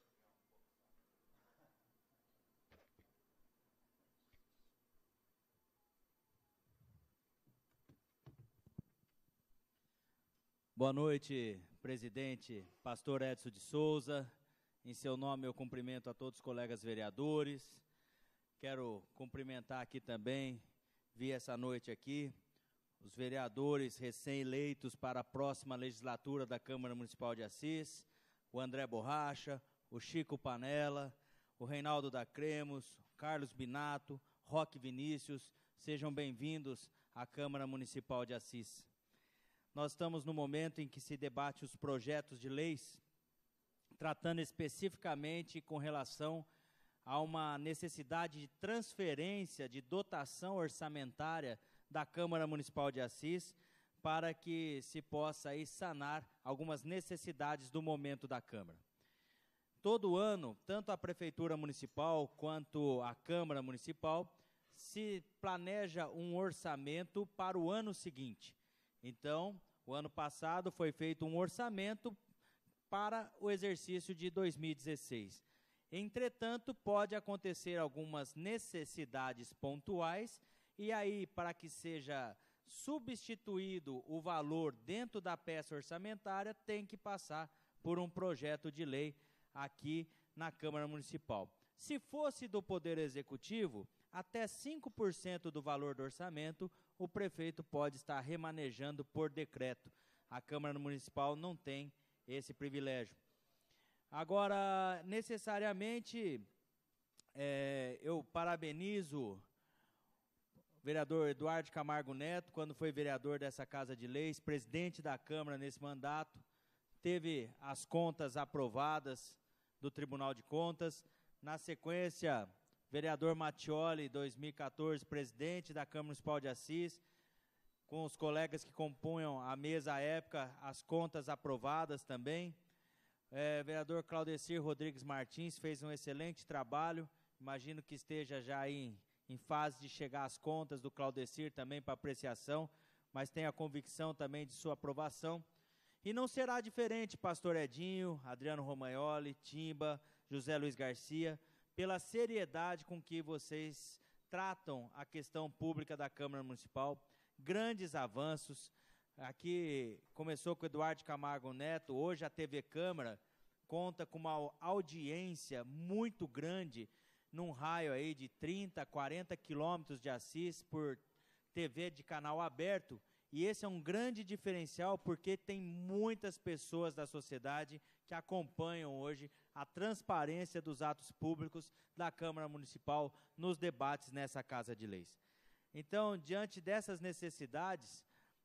Boa noite, presidente Pastor Edson de Souza. Em seu nome eu cumprimento a todos os colegas vereadores. Quero cumprimentar aqui também, vi essa noite aqui, os vereadores recém-eleitos para a próxima legislatura da Câmara Municipal de Assis, o André Borracha, o Chico Panella, o Reinaldo da Cremos, Carlos Binato, Roque Vinícius, sejam bem-vindos à Câmara Municipal de Assis. Nós estamos no momento em que se debate os projetos de leis tratando especificamente com relação a uma necessidade de transferência de dotação orçamentária da Câmara Municipal de Assis para que se possa aí sanar algumas necessidades do momento da Câmara. Todo ano, tanto a Prefeitura Municipal quanto a Câmara Municipal se planeja um orçamento para o ano seguinte. Então, o ano passado foi feito um orçamento para o exercício de 2016. Entretanto, pode acontecer algumas necessidades pontuais e aí, para que seja substituído o valor dentro da peça orçamentária, tem que passar por um projeto de lei aqui na Câmara Municipal. Se fosse do Poder Executivo, até 5% do valor do orçamento, o prefeito pode estar remanejando por decreto. A Câmara Municipal não tem esse privilégio. Agora, necessariamente, eu parabenizo o vereador Eduardo Camargo Neto, quando foi vereador dessa Casa de Leis, presidente da Câmara nesse mandato, teve as contas aprovadas do Tribunal de Contas. Na sequência, vereador Mattioli, 2014, presidente da Câmara Municipal de Assis, com os colegas que compunham a mesa à época, as contas aprovadas também. Vereador Claudecir Rodrigues Martins fez um excelente trabalho, imagino que esteja já em fase de chegar às contas do Claudecir também para apreciação, mas tenho a convicção também de sua aprovação. E não será diferente, pastor Edinho, Adriano Romagnoli, Timba, José Luiz Garcia, pela seriedade com que vocês tratam a questão pública da Câmara Municipal, grandes avanços. Aqui começou com o Eduardo Camargo Neto, hoje a TV Câmara conta com uma audiência muito grande, num raio aí de 30, 40 quilômetros de Assis, por TV de canal aberto, e esse é um grande diferencial porque tem muitas pessoas da sociedade que acompanham hoje a transparência dos atos públicos da Câmara Municipal nos debates nessa Casa de Leis. Então, diante dessas necessidades,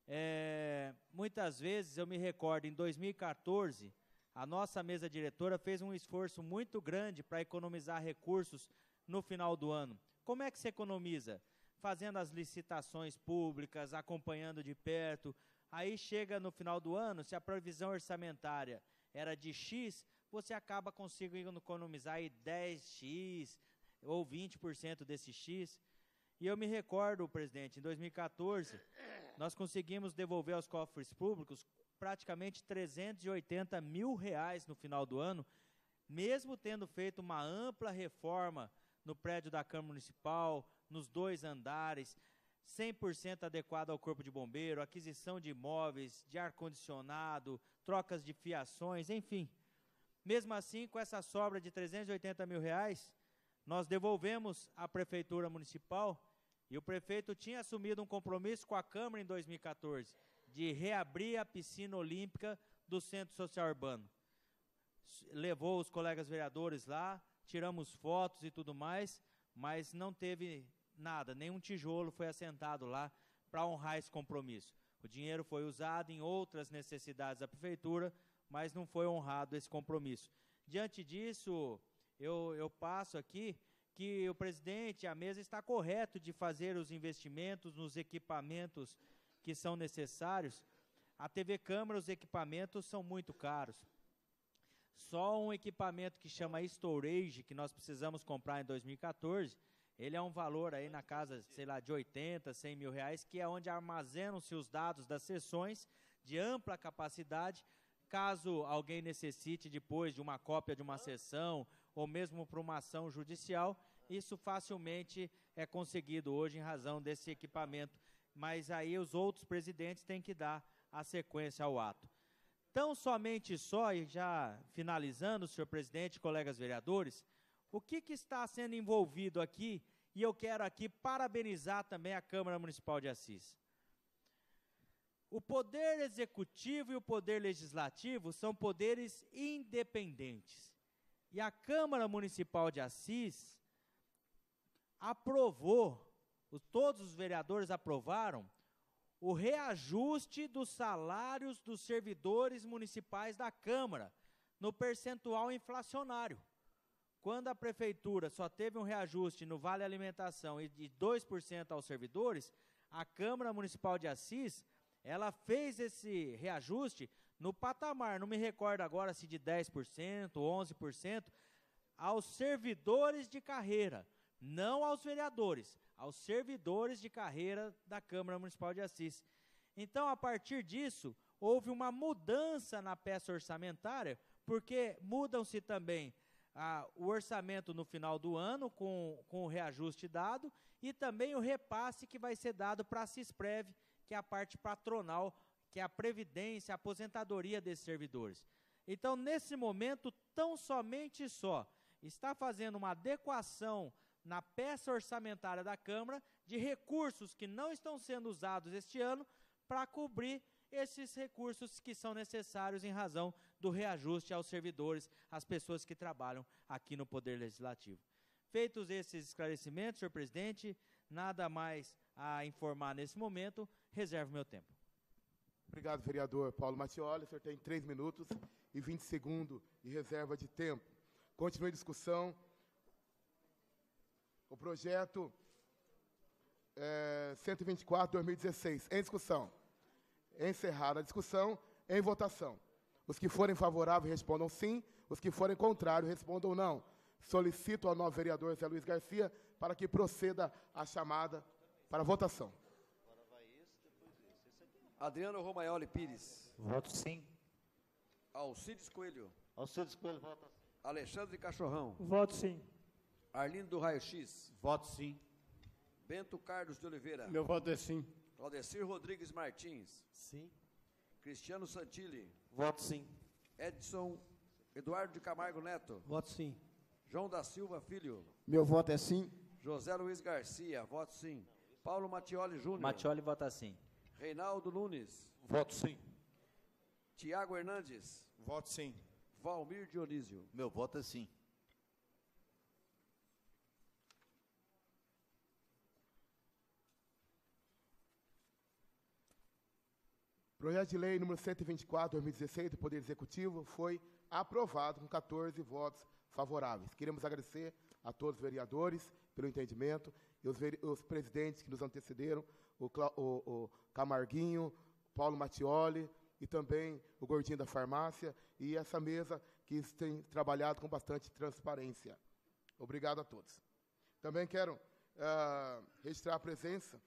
muitas vezes eu me recordo, em 2014, a nossa mesa diretora fez um esforço muito grande para economizar recursos no final do ano. Como é que se economiza? Fazendo as licitações públicas, acompanhando de perto. Aí chega no final do ano, se a previsão orçamentária era de X, você acaba conseguindo economizar aí 10X ou 20% desse X. E eu me recordo, presidente, em 2014, nós conseguimos devolver aos cofres públicos praticamente R$380 mil no final do ano, mesmo tendo feito uma ampla reforma no prédio da Câmara Municipal, nos 2 andares, 100% adequado ao Corpo de Bombeiro, aquisição de imóveis, de ar-condicionado, trocas de fiações, enfim. Mesmo assim, com essa sobra de R$380 mil, nós devolvemos à Prefeitura Municipal, e o prefeito tinha assumido um compromisso com a Câmara em 2014, de reabrir a piscina olímpica do Centro Social Urbano. Levou os colegas vereadores lá, tiramos fotos e tudo mais, mas não teve nada, nenhum tijolo foi assentado lá para honrar esse compromisso. O dinheiro foi usado em outras necessidades da prefeitura, mas não foi honrado esse compromisso. Diante disso, eu passo aqui que o presidente, a mesa está correto de fazer os investimentos nos equipamentos que são necessários. A TV Câmara, os equipamentos são muito caros. Só um equipamento que chama Storage, que nós precisamos comprar em 2014, ele é um valor aí na casa, sei lá, de 80, 100 mil reais, que é onde armazenam-se os dados das sessões de ampla capacidade, caso alguém necessite depois de uma cópia de uma sessão, ou mesmo para uma ação judicial, isso facilmente é conseguido hoje em razão desse equipamento. Mas aí os outros presidentes têm que dar a sequência ao ato. Tão somente só, e já finalizando, senhor presidente, colegas vereadores, o que está sendo envolvido aqui, e eu quero aqui parabenizar também a Câmara Municipal de Assis. O Poder Executivo e o Poder Legislativo são poderes independentes. E a Câmara Municipal de Assis aprovou, todos os vereadores aprovaram, o reajuste dos salários dos servidores municipais da Câmara, no percentual inflacionário. Quando a prefeitura só teve um reajuste no Vale Alimentação e de 2% aos servidores, a Câmara Municipal de Assis, ela fez esse reajuste no patamar, não me recordo agora se de 10%, 11%, aos servidores de carreira, não aos vereadores, aos servidores de carreira da Câmara Municipal de Assis. Então, a partir disso, houve uma mudança na peça orçamentária, porque mudam-se também o orçamento no final do ano, com o reajuste dado, e também o repasse que vai ser dado para a Cisprev, que é a parte patronal, que é a previdência, a aposentadoria desses servidores. Então, nesse momento, tão somente só, está fazendo uma adequação na peça orçamentária da Câmara de recursos que não estão sendo usados este ano para cobrir esses recursos que são necessários em razão do reajuste aos servidores, às pessoas que trabalham aqui no Poder Legislativo. Feitos esses esclarecimentos, senhor presidente, nada mais a informar nesse momento, reservo meu tempo. Obrigado, vereador Paulo Mattioli. O senhor tem 3 minutos e 20 segundos de reserva de tempo. Continue a discussão. O projeto 124/2016, em discussão. Encerrada a discussão, em votação. Os que forem favoráveis respondam sim, os que forem contrários respondam não. Solicito ao novo vereador Zé Luiz Garcia para que proceda a chamada para votação. Adriano Romaioli Pires. Voto sim. Alcides Coelho. Alcides Coelho, vota sim. Alexandre Cachorrão. Voto sim. Arlindo do Raio X. Voto sim. Bento Carlos de Oliveira. Meu voto é sim. Claudecir Rodrigues Martins. Sim. Cristiano Santilli. Voto sim. Edson Eduardo de Camargo Neto. Voto sim. João da Silva Filho. Meu voto é sim. José Luiz Garcia. Voto sim. Paulo Mattioli Júnior. Mattioli vota sim. Reinaldo Nunes. Voto sim. Tiago Hernandes. Voto sim. Valmir Dionísio. Meu voto é sim. Projeto de lei número 124/2016 do Poder Executivo foi aprovado com 14 votos favoráveis. Queremos agradecer a todos os vereadores pelo entendimento e os presidentes que nos antecederam, o Camarguinho, Paulo Mattioli e também o Gordinho da Farmácia e essa mesa que tem trabalhado com bastante transparência. Obrigado a todos. Também quero registrar a presença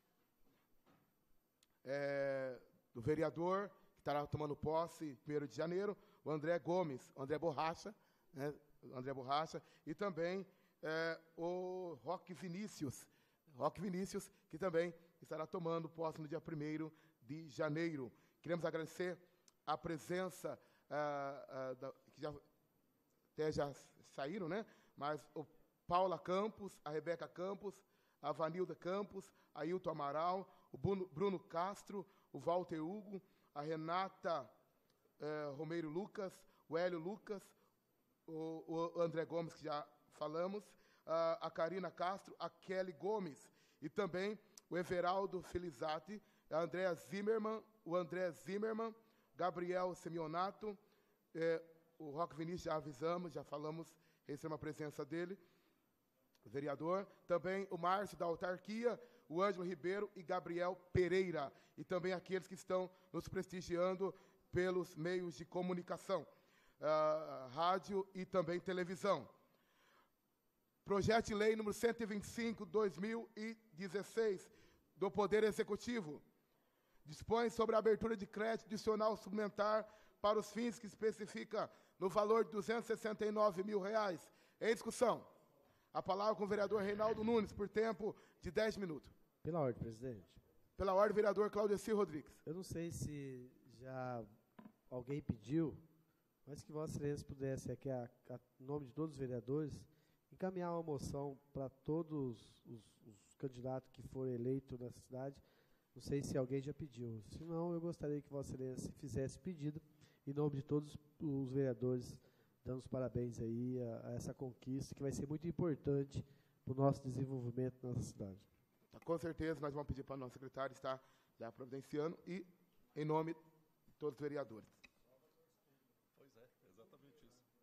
do vereador, que estará tomando posse 1º de janeiro, o André Gomes, André Borracha, né, André Borracha, e também o Roque Vinícius, que também estará tomando posse no dia 1º de janeiro. Queremos agradecer a presença, que já saíram, né, mas o Paula Campos, a Rebeca Campos, a Vanilda Campos, a Ailton Amaral, o Bruno Castro, o Walter Hugo, a Renata Romeiro Lucas, o Hélio Lucas, o André Gomes, que já falamos, a Karina Castro, a Kelly Gomes, e também o Everaldo Felizati, a Andréa Zimmermann, o André Zimmermann, Gabriel Semionato, o Roque Vinícius já avisamos, já falamos, recebemos a presença dele, o vereador, também o Márcio da Autarquia, o Ângelo Ribeiro e Gabriel Pereira, e também aqueles que estão nos prestigiando pelos meios de comunicação, rádio e também televisão. Projeto de lei número 125/2016 do Poder Executivo dispõe sobre a abertura de crédito adicional suplementar para os fins que especifica no valor de R$ 269 mil. Em discussão. A palavra com o vereador Reinaldo Nunes, por tempo de 10 minutos. Pela ordem, presidente. Pela ordem, vereador Claudecir Rodrigues. Eu não sei se já alguém pediu, mas que Vossa Excelência pudesse, aqui, em nome de todos os vereadores, encaminhar uma moção para todos os candidatos que forem eleitos na cidade. Não sei se alguém já pediu. Se não, eu gostaria que Vossa Excelência fizesse pedido, em nome de todos os vereadores, dando os parabéns aí a essa conquista, que vai ser muito importante para o nosso desenvolvimento na nossa cidade. Com certeza, nós vamos pedir para o nosso secretário estar já providenciando e em nome de todos os vereadores. Pois é, exatamente isso.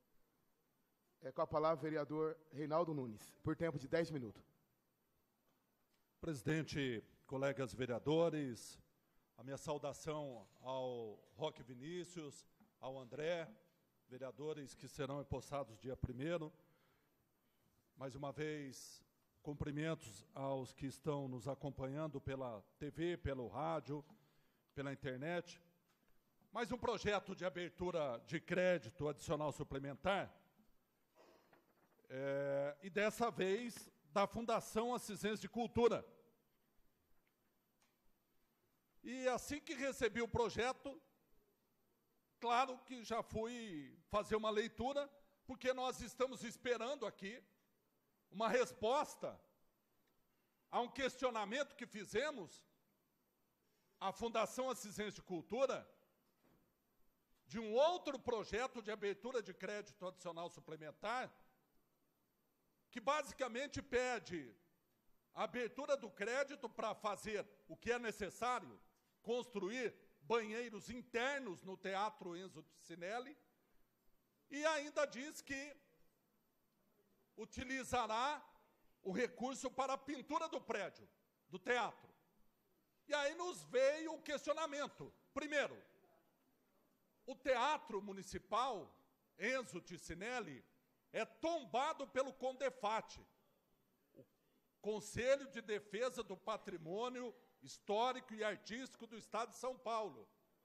Com a palavra, vereador Reinaldo Nunes, por tempo de 10 minutos. Presidente, colegas vereadores, a minha saudação ao Roque Vinícius, ao André, vereadores que serão empossados dia 1º. Mais uma vez, cumprimentos aos que estão nos acompanhando pela TV, pelo rádio, pela internet. Mais um projeto de abertura de crédito adicional suplementar, e dessa vez da Fundação Assisense de Cultura. E assim que recebi o projeto, claro que já fui fazer uma leitura, porque nós estamos esperando aqui uma resposta a um questionamento que fizemos à Fundação Assisense de Cultura de um outro projeto de abertura de crédito adicional suplementar, que basicamente pede a abertura do crédito para fazer o que é necessário, construir banheiros internos no Teatro Enzo Ticinelli, e ainda diz que utilizará o recurso para a pintura do prédio, do teatro. E aí nos veio o questionamento. Primeiro, o Teatro Municipal Enzo Ticinelli é tombado pelo CONDEFAT, o Conselho de Defesa do Patrimônio Histórico e Artístico do Estado de São Paulo.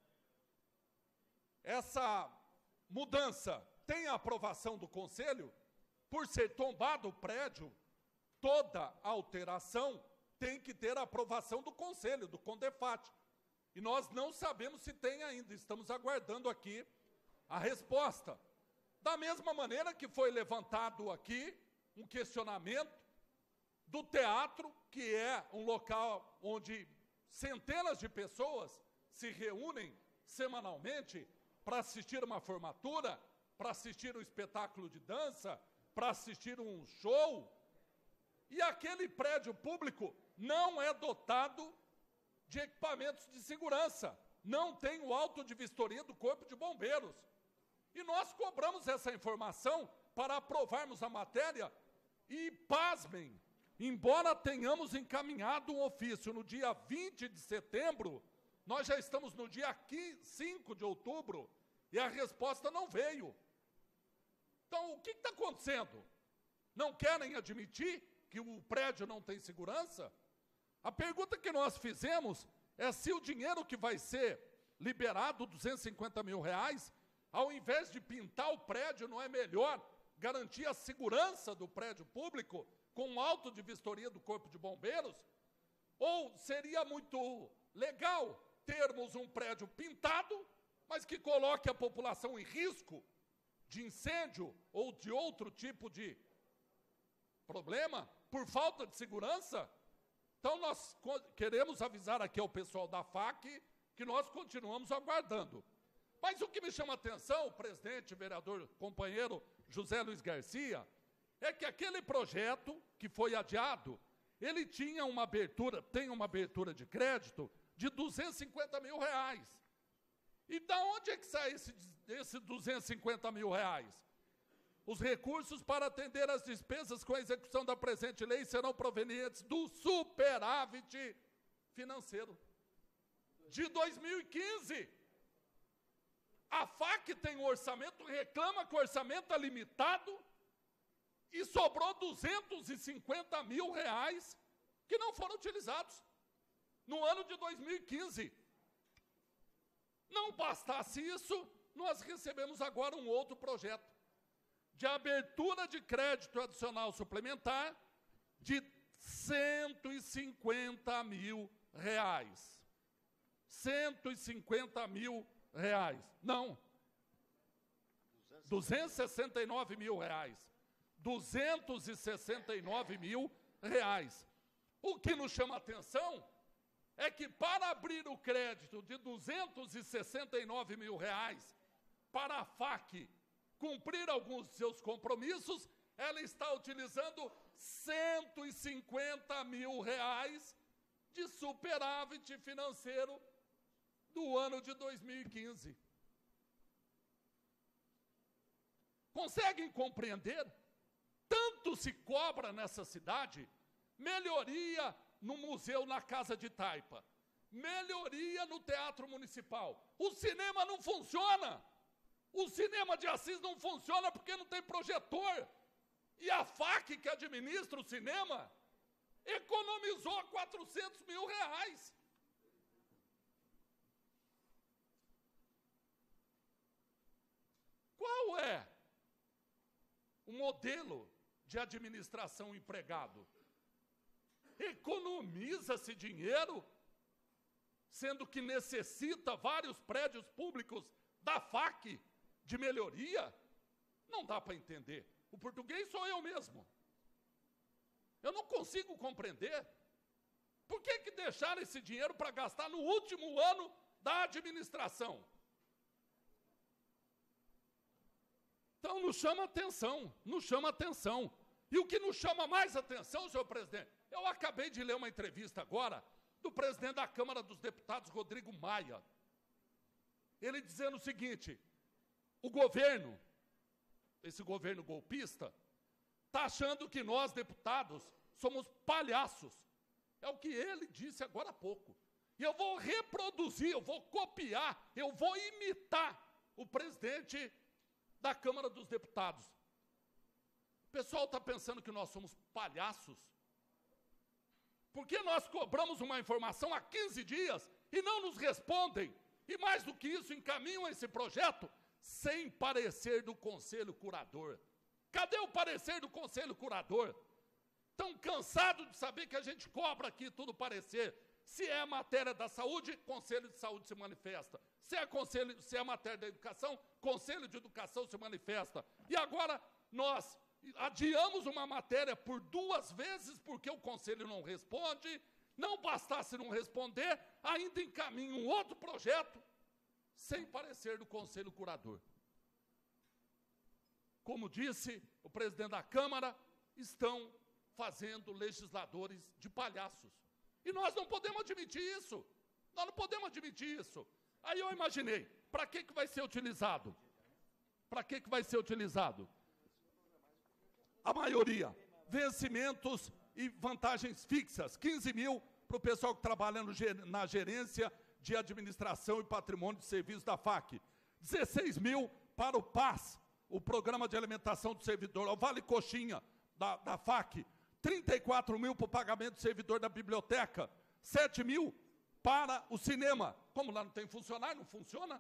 Essa mudança tem a aprovação do Conselho? Por ser tombado o prédio, toda alteração tem que ter a aprovação do Conselho, do CONDEFAT. E nós não sabemos se tem ainda, estamos aguardando aqui a resposta. Da mesma maneira que foi levantado aqui um questionamento do teatro, que é um local onde centenas de pessoas se reúnem semanalmente para assistir uma formatura, para assistir um espetáculo de dança, para assistir um show. E aquele prédio público não é dotado de equipamentos de segurança, não tem o auto de vistoria do Corpo de Bombeiros. E nós cobramos essa informação para aprovarmos a matéria e, pasmem, embora tenhamos encaminhado um ofício no dia 20 de setembro, nós já estamos no dia 5 de outubro e a resposta não veio. Então, o que está acontecendo? Não querem admitir que o prédio não tem segurança? A pergunta que nós fizemos é se o dinheiro que vai ser liberado, R$250 mil, ao invés de pintar o prédio, não é melhor garantir a segurança do prédio público com um auto de vistoria do Corpo de Bombeiros? Ou seria muito legal termos um prédio pintado, mas que coloque a população em risco de incêndio ou de outro tipo de problema por falta de segurança? Então, nós queremos avisar aqui ao pessoal da FAC que nós continuamos aguardando. Mas o que me chama a atenção, presidente, vereador, companheiro José Luiz Garcia, é que aquele projeto que foi adiado, ele tinha uma abertura, tem uma abertura de crédito de R$250 mil. E da onde é que sai esse R$250 mil? Os recursos para atender as despesas com a execução da presente lei serão provenientes do superávit financeiro de 2015. A FAC tem um orçamento, reclama que o orçamento é limitado e sobrou R$250 mil que não foram utilizados no ano de 2015. Não bastasse isso, nós recebemos agora um outro projeto de abertura de crédito adicional suplementar de R$150 mil. R$150 mil. Não. R$269 mil. R$269 mil. O que nos chama a atenção é que para abrir o crédito de R$269 mil para a FAC cumprir alguns de seus compromissos, ela está utilizando R$150 mil de superávit financeiro do ano de 2015. Conseguem compreender? Tanto se cobra nessa cidade, melhoria no museu na Casa de Taipa, melhoria no Teatro Municipal. O cinema não funciona. O cinema de Assis não funciona porque não tem projetor. E a FAC, que administra o cinema, economizou 400 mil reais. Qual é o modelo de administração empregado? Economiza-se dinheiro, sendo que necessita vários prédios públicos da FAC de melhoria? Não dá para entender. O português sou eu mesmo. Eu não consigo compreender. Por que deixaram esse dinheiro para gastar no último ano da administração? Então, nos chama atenção, nos chama atenção. E o que nos chama mais atenção, senhor presidente, eu acabei de ler uma entrevista agora do presidente da Câmara dos Deputados, Rodrigo Maia. Ele dizendo o seguinte: o governo, esse governo golpista, está achando que nós, deputados, somos palhaços. É o que ele disse agora há pouco. E eu vou reproduzir, eu vou copiar, eu vou imitar o presidente da Câmara dos Deputados. O pessoal está pensando que nós somos palhaços? Porque nós cobramos uma informação há 15 dias e não nos respondem. E mais do que isso, encaminham esse projeto sem parecer do Conselho Curador. Cadê o parecer do Conselho Curador? Estão cansados de saber que a gente cobra aqui tudo parecer. Se é matéria da saúde, Conselho de Saúde se manifesta. Se é matéria da educação, Conselho de Educação se manifesta. E agora nós adiamos uma matéria por 2 vezes porque o Conselho não responde. Não bastasse não responder, ainda encaminha um outro projeto sem parecer do Conselho Curador. Como disse o presidente da Câmara, estão fazendo legisladores de palhaços. E nós não podemos admitir isso. Nós não podemos admitir isso. Aí eu imaginei, para que vai ser utilizado? Para que vai ser utilizado? A maioria, vencimentos e vantagens fixas, 15 mil para o pessoal que trabalha na gerência de administração e patrimônio de serviços da FAC, 16 mil para o PAS, o Programa de Alimentação do Servidor, o Vale Coxinha da FAC, 34 mil para o pagamento do servidor da biblioteca, 7 mil para o cinema. Como lá não tem funcionário, não funciona?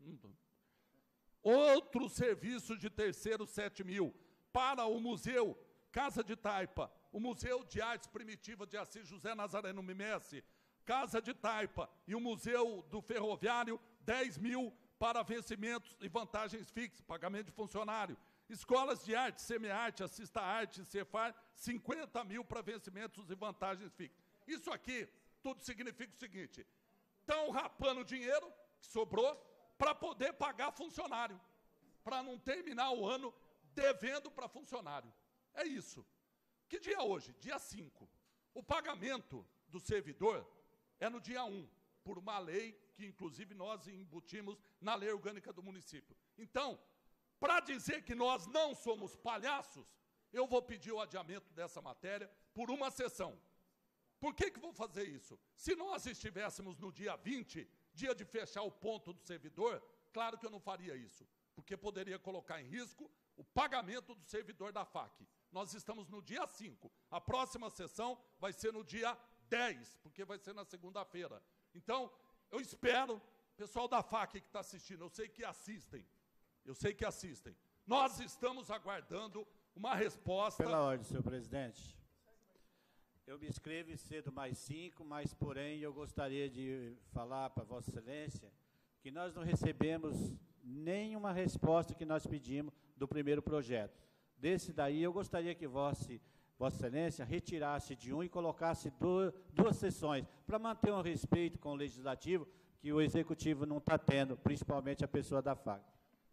Outro serviço de terceiro, 7 mil. Para o museu Casa de Taipa, o Museu de Artes Primitivas de Assis José Nazareno Mimesse, Casa de Taipa e o Museu do Ferroviário, 10 mil para vencimentos e vantagens fixas, pagamento de funcionário. Escolas de arte, Semiarte, Assista Arte, Cefar, 50 mil para vencimentos e vantagens fixas. Isso aqui, tudo significa o seguinte: estão rapando dinheiro que sobrou para poder pagar funcionário, para não terminar o ano devendo para funcionário. É isso. Que dia é hoje? Dia 5. O pagamento do servidor é no dia 1, por uma lei que, inclusive, nós embutimos na lei orgânica do município. Então, para dizer que nós não somos palhaços, eu vou pedir o adiamento dessa matéria por uma sessão. Por que vou fazer isso? Se nós estivéssemos no dia 20, dia de fechar o ponto do servidor, claro que eu não faria isso, porque poderia colocar em risco o pagamento do servidor da FAC. Nós estamos no dia 5. A próxima sessão vai ser no dia 10, porque vai ser na segunda-feira. Então, eu espero, pessoal da FAC que está assistindo, eu sei que assistem. Nós estamos aguardando uma resposta. Pela ordem, senhor presidente. Eu me inscrevo em cedo mais 5, mas, porém, eu gostaria de falar para Vossa Excelência que nós não recebemos nenhuma resposta que nós pedimos do primeiro projeto. Desse daí, eu gostaria que Vossa Excelência retirasse de um e colocasse 2 sessões, para manter um respeito com o Legislativo, que o Executivo não está tendo, principalmente a pessoa da FAC.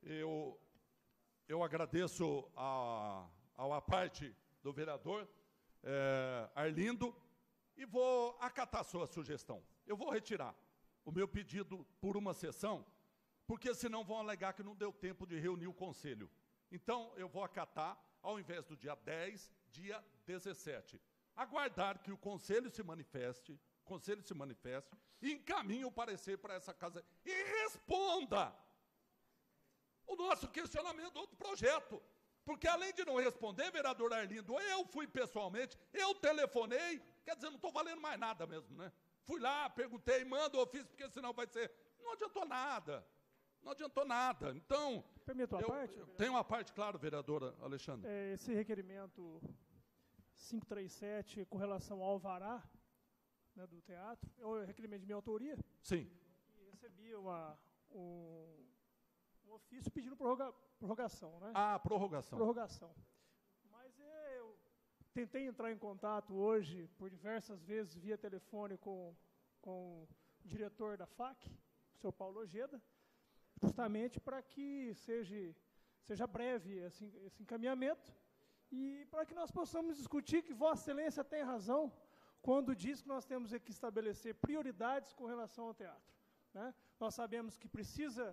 Eu agradeço a parte do vereador Arlindo e vou acatar a sua sugestão. Eu vou retirar o meu pedido por uma sessão, porque senão vão alegar que não deu tempo de reunir o Conselho. Então, eu vou acatar, ao invés do dia 10, dia 17. Aguardar que o Conselho se manifeste, e encaminhe o parecer para essa casa e responda o nosso questionamento do projeto. Porque, além de não responder, vereador Arlindo, eu fui pessoalmente, eu telefonei, quer dizer, não estou valendo mais nada mesmo, né? Fui lá, perguntei, manda o ofício, porque senão vai ser... Não adiantou nada. Não adiantou nada. Então, permito a parte? Tem uma parte, claro, vereadora Alexandre. Esse requerimento 537, com relação ao alvará, né, do teatro, é um requerimento de minha autoria. Sim. E recebi um ofício pedindo prorrogação, né? Ah, prorrogação. Prorrogação. Mas eu tentei entrar em contato hoje, por diversas vezes, via telefone com o diretor da FAC, o senhor Paulo Ojeda, justamente para que seja breve esse encaminhamento e para que nós possamos discutir que Vossa Excelência tem razão quando diz que nós temos que estabelecer prioridades com relação ao teatro, né? Nós sabemos que precisa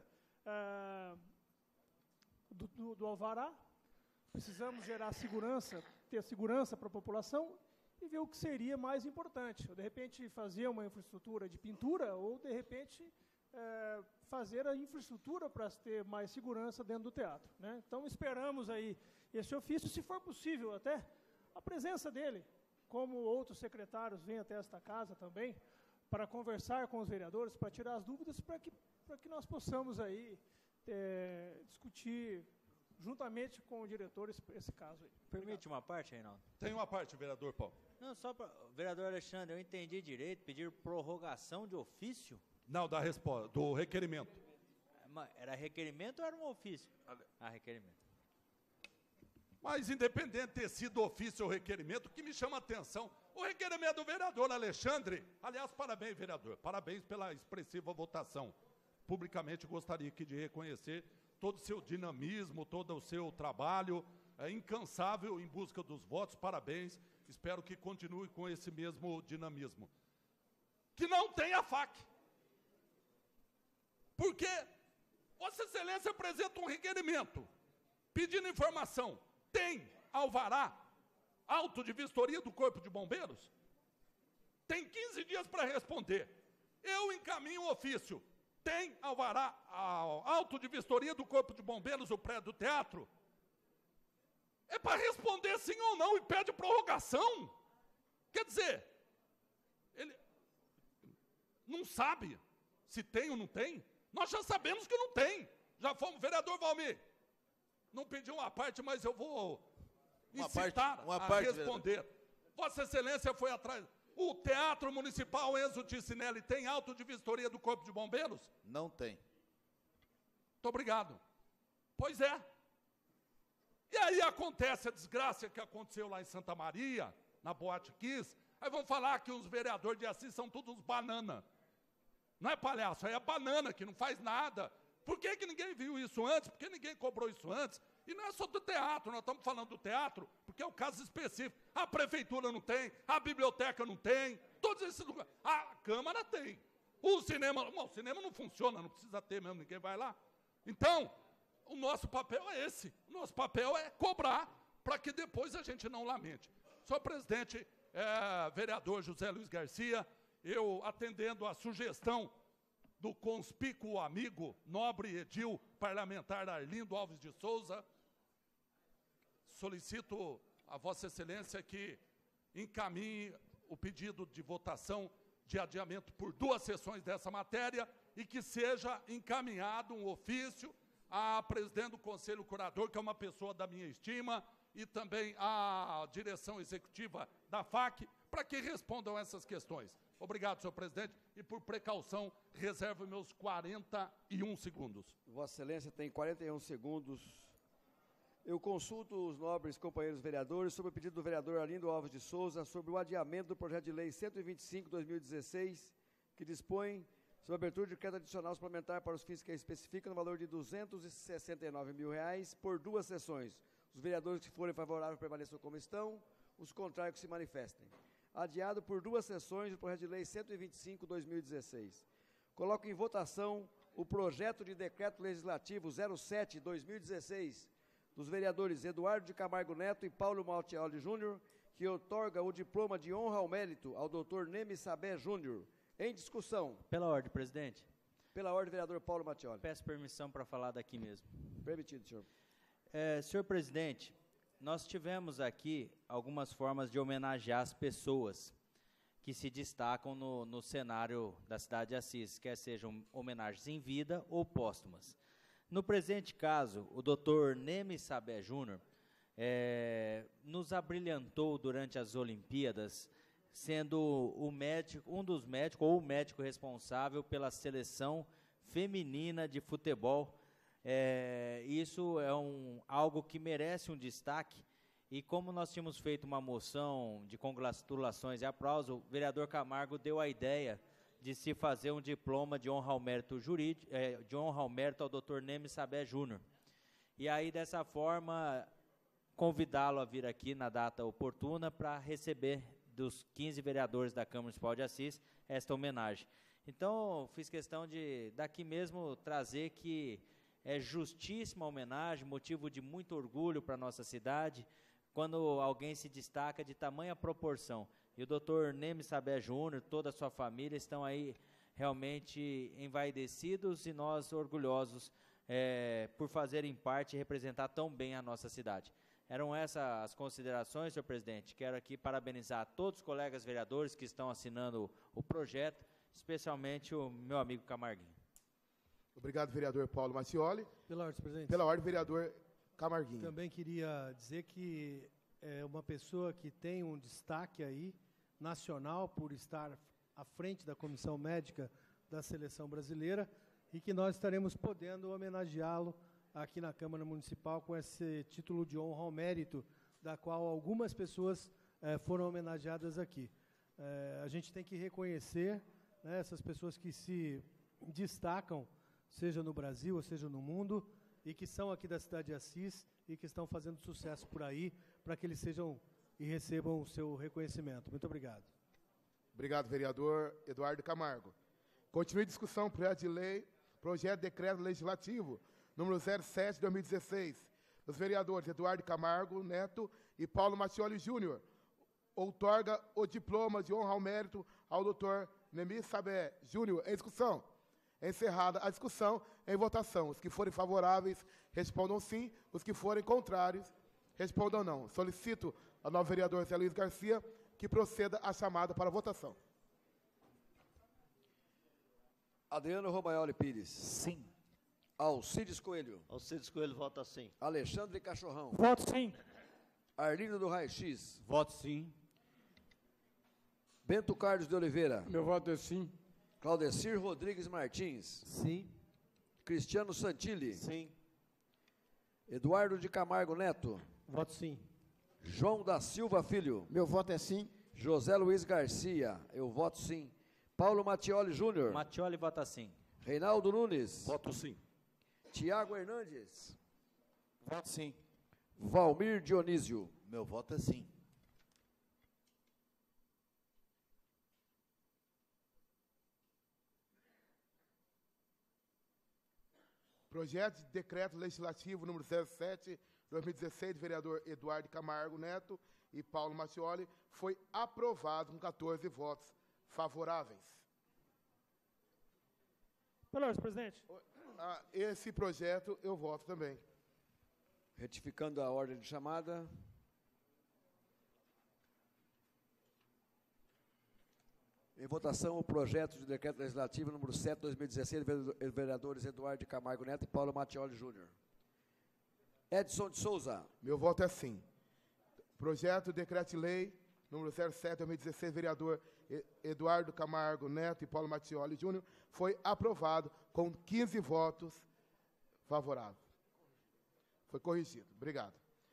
do alvará, precisamos gerar segurança, ter segurança para a população e ver o que seria mais importante. Ou, de repente, fazer uma infraestrutura de pintura ou, de repente, fazer a infraestrutura para ter mais segurança dentro do teatro, né? Então, esperamos aí esse ofício, se for possível até, a presença dele, como outros secretários vêm até esta casa também, para conversar com os vereadores, para tirar as dúvidas, para que nós possamos aí discutir juntamente com o diretor esse caso aí. Permite uma parte, Reinaldo? Tem uma parte, vereador Paulo. Não, só para... Vereador Alexandre, eu entendi direito, pedir prorrogação de ofício? Não, da resposta, do requerimento. Era requerimento ou era um ofício? Ah, requerimento. Mas, independente de ter sido ofício ou requerimento, o que me chama a atenção, o requerimento do vereador Alexandre, aliás, parabéns, vereador, parabéns pela expressiva votação. Publicamente gostaria aqui de reconhecer todo o seu dinamismo, todo o seu trabalho, incansável em busca dos votos, parabéns, espero que continue com esse mesmo dinamismo. Que não tenha FAC. Porque Vossa Excelência apresenta um requerimento, pedindo informação. Tem alvará, auto de vistoria do Corpo de Bombeiros? Tem 15 dias para responder. Eu encaminho o ofício. Tem alvará, auto de vistoria do Corpo de Bombeiros, o prédio do teatro? É para responder sim ou não e pede prorrogação. Quer dizer, ele não sabe se tem ou não tem. Nós já sabemos que não tem. Já fomos, vereador Valmir. Não pedi uma parte, mas eu vou incitar a responder. Vossa Excelência foi atrás. O Teatro Municipal Enzo Ticinelli tem auto de vistoria do Corpo de Bombeiros? Não tem. Muito obrigado. Pois é. E aí acontece a desgraça que aconteceu lá em Santa Maria, na Boate Kiss. Aí vão falar que os vereadores de Assis são todos banana. Não é palhaço, aí é banana, que não faz nada. Por que ninguém viu isso antes? Por que ninguém cobrou isso antes? E não é só do teatro, nós estamos falando do teatro, porque é um caso específico. A prefeitura não tem, a biblioteca não tem, todos esses lugares. A Câmara tem. O cinema não funciona, não precisa ter mesmo, ninguém vai lá. Então, o nosso papel é esse. O nosso papel é cobrar, para que depois a gente não lamente. Senhor presidente, vereador José Luiz Garcia, eu atendendo a sugestão do conspícuo amigo, nobre edil parlamentar Arlindo Alves de Souza, solicito a Vossa Excelência que encaminhe o pedido de votação de adiamento por 2 sessões dessa matéria e que seja encaminhado um ofício à presidente do Conselho Curador, que é uma pessoa da minha estima, e também à direção executiva da FAC, para que respondam essas questões. Obrigado, senhor presidente, e por precaução, reservo meus 41 segundos. Vossa Excelência tem 41 segundos. Eu consulto os nobres companheiros vereadores sobre o pedido do vereador Arlindo Alves de Souza sobre o adiamento do projeto de lei 125/2016, que dispõe sobre a abertura de crédito adicional suplementar para os fins que especificam no valor de R$ 269 mil por 2 sessões. Os vereadores que forem favoráveis permaneçam como estão, os contrários que se manifestem. Adiado por 2 sessões o projeto de lei 125/2016. Coloco em votação o projeto de decreto legislativo 07/2016, dos vereadores Eduardo de Camargo Neto e Paulo Maltioli Júnior, que outorga o diploma de honra ao mérito ao Dr. Neme Sabé Júnior. Em discussão. Pela ordem, presidente. Pela ordem, vereador Paulo Maltioli. Peço permissão para falar daqui mesmo. Permitido, senhor. Senhor presidente, nós tivemos aqui algumas formas de homenagear as pessoas que se destacam no cenário da cidade de Assis, quer sejam homenagens em vida ou póstumas. No presente caso, o Dr. Neme Sabé Júnior nos abrilhantou durante as Olimpíadas, sendo um dos médicos ou o médico responsável pela seleção feminina de futebol. Isso é algo que merece um destaque, e como nós tínhamos feito uma moção de congratulações e aplauso, o vereador Camargo deu a ideia de se fazer um diploma de honra ao mérito jurídico, de honra ao mérito ao Dr. Neme Sabé Júnior. E aí, dessa forma, convidá-lo a vir aqui na data oportuna para receber dos 15 vereadores da Câmara Municipal de Assis esta homenagem. Então, fiz questão de, daqui mesmo, trazer que é justíssima a homenagem, motivo de muito orgulho para a nossa cidade, quando alguém se destaca de tamanha proporção. E o Dr. Neme Sabé Júnior, toda a sua família, estão aí realmente envaidecidos e nós orgulhosos por fazerem parte e representar tão bem a nossa cidade. Eram essas as considerações, senhor presidente. Quero aqui parabenizar todos os colegas vereadores que estão assinando o projeto, especialmente o meu amigo Camarguinho. Obrigado, vereador Paulo Maltioli. Pela ordem, presidente. Pela ordem, vereador Camarguinho. Também queria dizer que é uma pessoa que tem um destaque aí nacional por estar à frente da comissão médica da seleção brasileira e que nós estaremos podendo homenageá-lo aqui na Câmara Municipal com esse título de honra ao mérito, da qual algumas pessoas foram homenageadas aqui. A gente tem que reconhecer, né, essas pessoas que se destacam, seja no Brasil ou seja no mundo, e que são aqui da cidade de Assis e que estão fazendo sucesso por aí, para que eles sejam e recebam o seu reconhecimento. Muito obrigado. Obrigado, vereador Eduardo Camargo. Continue a discussão, projeto de decreto legislativo, número 07 de 2016, dos vereadores Eduardo Camargo Neto e Paulo Maltioli Júnior, outorga o diploma de honra ao mérito ao Dr. Neme Sabé Júnior. Em discussão. Encerrada a discussão, em votação. Os que forem favoráveis, respondam sim. Os que forem contrários, respondam não. Solicito ao novo vereador Zé Luiz Garcia que proceda a chamada para a votação. Adriano Romaioli Pires. Sim. Alcides Coelho. Alcides Coelho vota sim. Alexandre Cachorrão. Voto sim. Arlindo do Raio X. Voto sim. Bento Carlos de Oliveira. Meu voto é sim. Claudecir Rodrigues Martins. Sim. Cristiano Santilli. Sim. Eduardo de Camargo Neto. Voto sim. João da Silva Filho. Meu voto é sim. José Luiz Garcia. Eu voto sim. Paulo Maltioli Júnior. Maltioli vota sim. Reinaldo Nunes. Voto sim. Tiago Hernandes. Voto sim. Valmir Dionísio. Meu voto é sim. Projeto de decreto legislativo número 07, 2016, vereador Eduardo Camargo Neto e Paulo Maltioli, foi aprovado com 14 votos favoráveis. Pela ordem, presidente. Esse projeto eu voto também. Retificando a ordem de chamada. Em votação, o projeto de decreto legislativo número 7, 2016, vereadores Eduardo de Camargo Neto e Paulo Maltioli Júnior. Edson de Souza. Meu voto é sim. Projeto de decreto-lei número 07, 2016, vereador Eduardo Camargo Neto e Paulo Maltioli Júnior, foi aprovado com 15 votos favoráveis. Foi corrigido. Obrigado.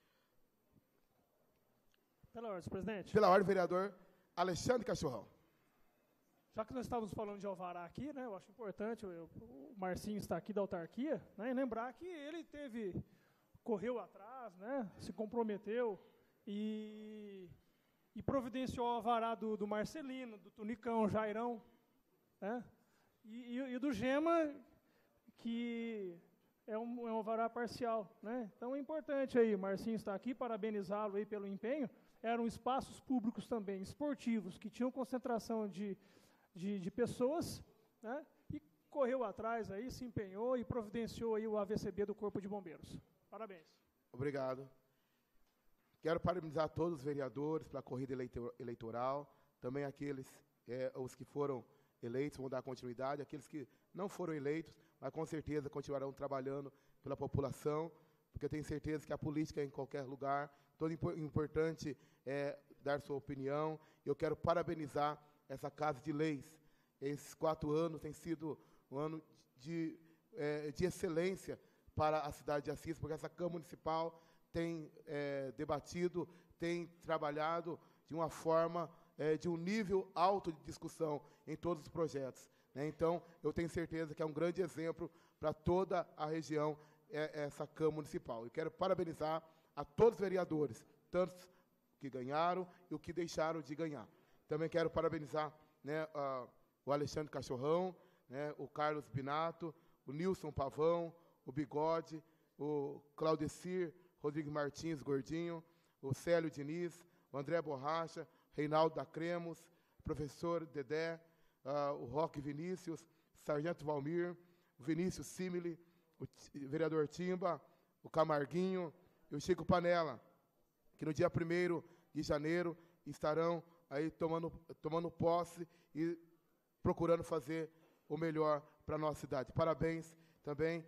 Pela ordem, presidente. Pela ordem, vereador Alexandre Cachorrão. Já que nós estávamos falando de Alvará aqui, né, eu acho importante, o Marcinho está aqui da autarquia, né, e lembrar que ele correu atrás, né, se comprometeu e providenciou o Alvará do Marcelino, do Tunicão, Jairão, né, e do Gema, que é um alvará parcial, né? Então é importante aí, Marcinho está aqui, parabenizá-lo aí pelo empenho. Eram espaços públicos também, esportivos, que tinham concentração de pessoas, né? E correu atrás aí, se empenhou e providenciou aí o AVCB do Corpo de Bombeiros. Parabéns. Obrigado. Quero parabenizar todos os vereadores pela corrida eleitoral, também aqueles, os que foram eleitos, vão dar continuidade, aqueles que não foram eleitos, mas com certeza continuarão trabalhando pela população, porque eu tenho certeza que a política é em qualquer lugar, todo importante é dar sua opinião. Eu quero parabenizar essa Casa de Leis. Esses 4 anos têm sido um ano de excelência para a cidade de Assis, porque essa Câmara Municipal tem debatido, tem trabalhado de uma forma, de um nível alto de discussão em todos os projetos, né? Então, eu tenho certeza que é um grande exemplo para toda a região, essa Câmara Municipal. Eu quero parabenizar a todos os vereadores, tantos que ganharam e os que deixaram de ganhar. Também quero parabenizar, né, o Alexandre Cachorrão, né, o Carlos Binato, o Nilson Pavão, o Bigode, o Claudecir Rodrigues Martins Gordinho, o Célio Diniz, o André Borracha, Reinaldo da Cremos, o professor Dedé, o Roque Vinícius, Sargento Valmir, o Vinícius Simile, o vereador Timba, o Camarguinho e o Chico Panela, que no dia 1º de janeiro estarão aí tomando posse e procurando fazer o melhor para a nossa cidade. Parabéns também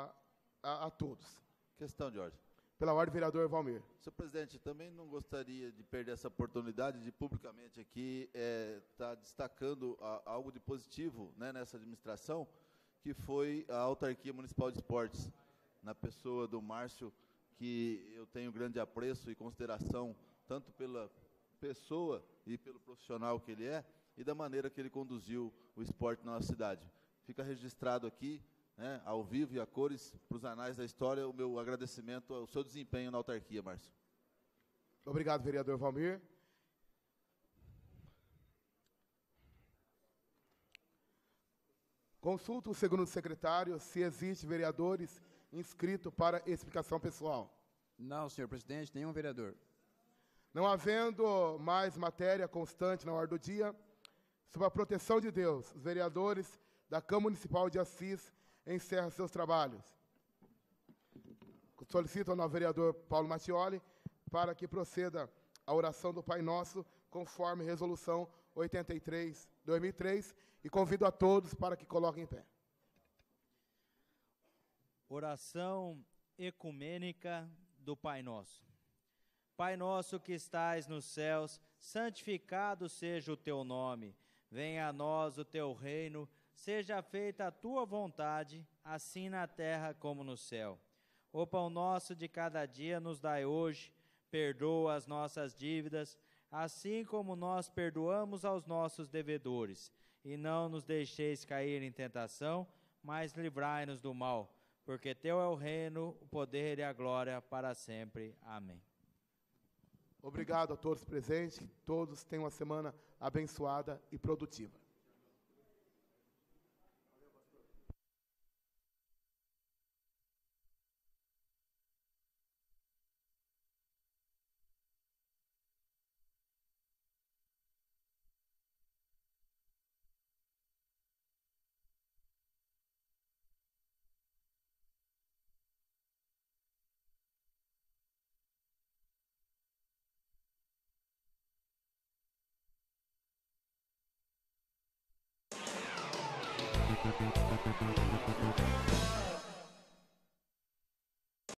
a todos. Questão, Jorge. Pela ordem, vereador Valmir. Senhor presidente, também não gostaria de perder essa oportunidade de publicamente aqui estar destacando algo de positivo, né, nessa administração, que foi a Autarquia Municipal de Esportes, na pessoa do Márcio, que eu tenho grande apreço e consideração, tanto pela pessoa e pelo profissional que ele é, e da maneira que ele conduziu o esporte na nossa cidade. Fica registrado aqui, né, ao vivo e a cores, para os anais da história, o meu agradecimento ao seu desempenho na autarquia, Márcio. Obrigado, vereador Valmir. Consulto o segundo secretário se existe vereadores inscritos para explicação pessoal. Não, senhor presidente, nenhum vereador. Não havendo mais matéria constante na ordem do dia, sob a proteção de Deus, os vereadores da Câmara Municipal de Assis encerram seus trabalhos. Solicito ao vereador Paulo Mattioli para que proceda a oração do Pai Nosso, conforme Resolução 83/2003, e convido a todos para que coloquem em pé. Oração ecumênica do Pai Nosso. Pai nosso que estais nos céus, santificado seja o teu nome. Venha a nós o teu reino, seja feita a tua vontade, assim na terra como no céu. O pão nosso de cada dia nos dai hoje, perdoa as nossas dívidas, assim como nós perdoamos aos nossos devedores. E não nos deixeis cair em tentação, mas livrai-nos do mal, porque teu é o reino, o poder e a glória para sempre. Amém. Obrigado a todos presentes, que todos tenham uma semana abençoada e produtiva. Thank you.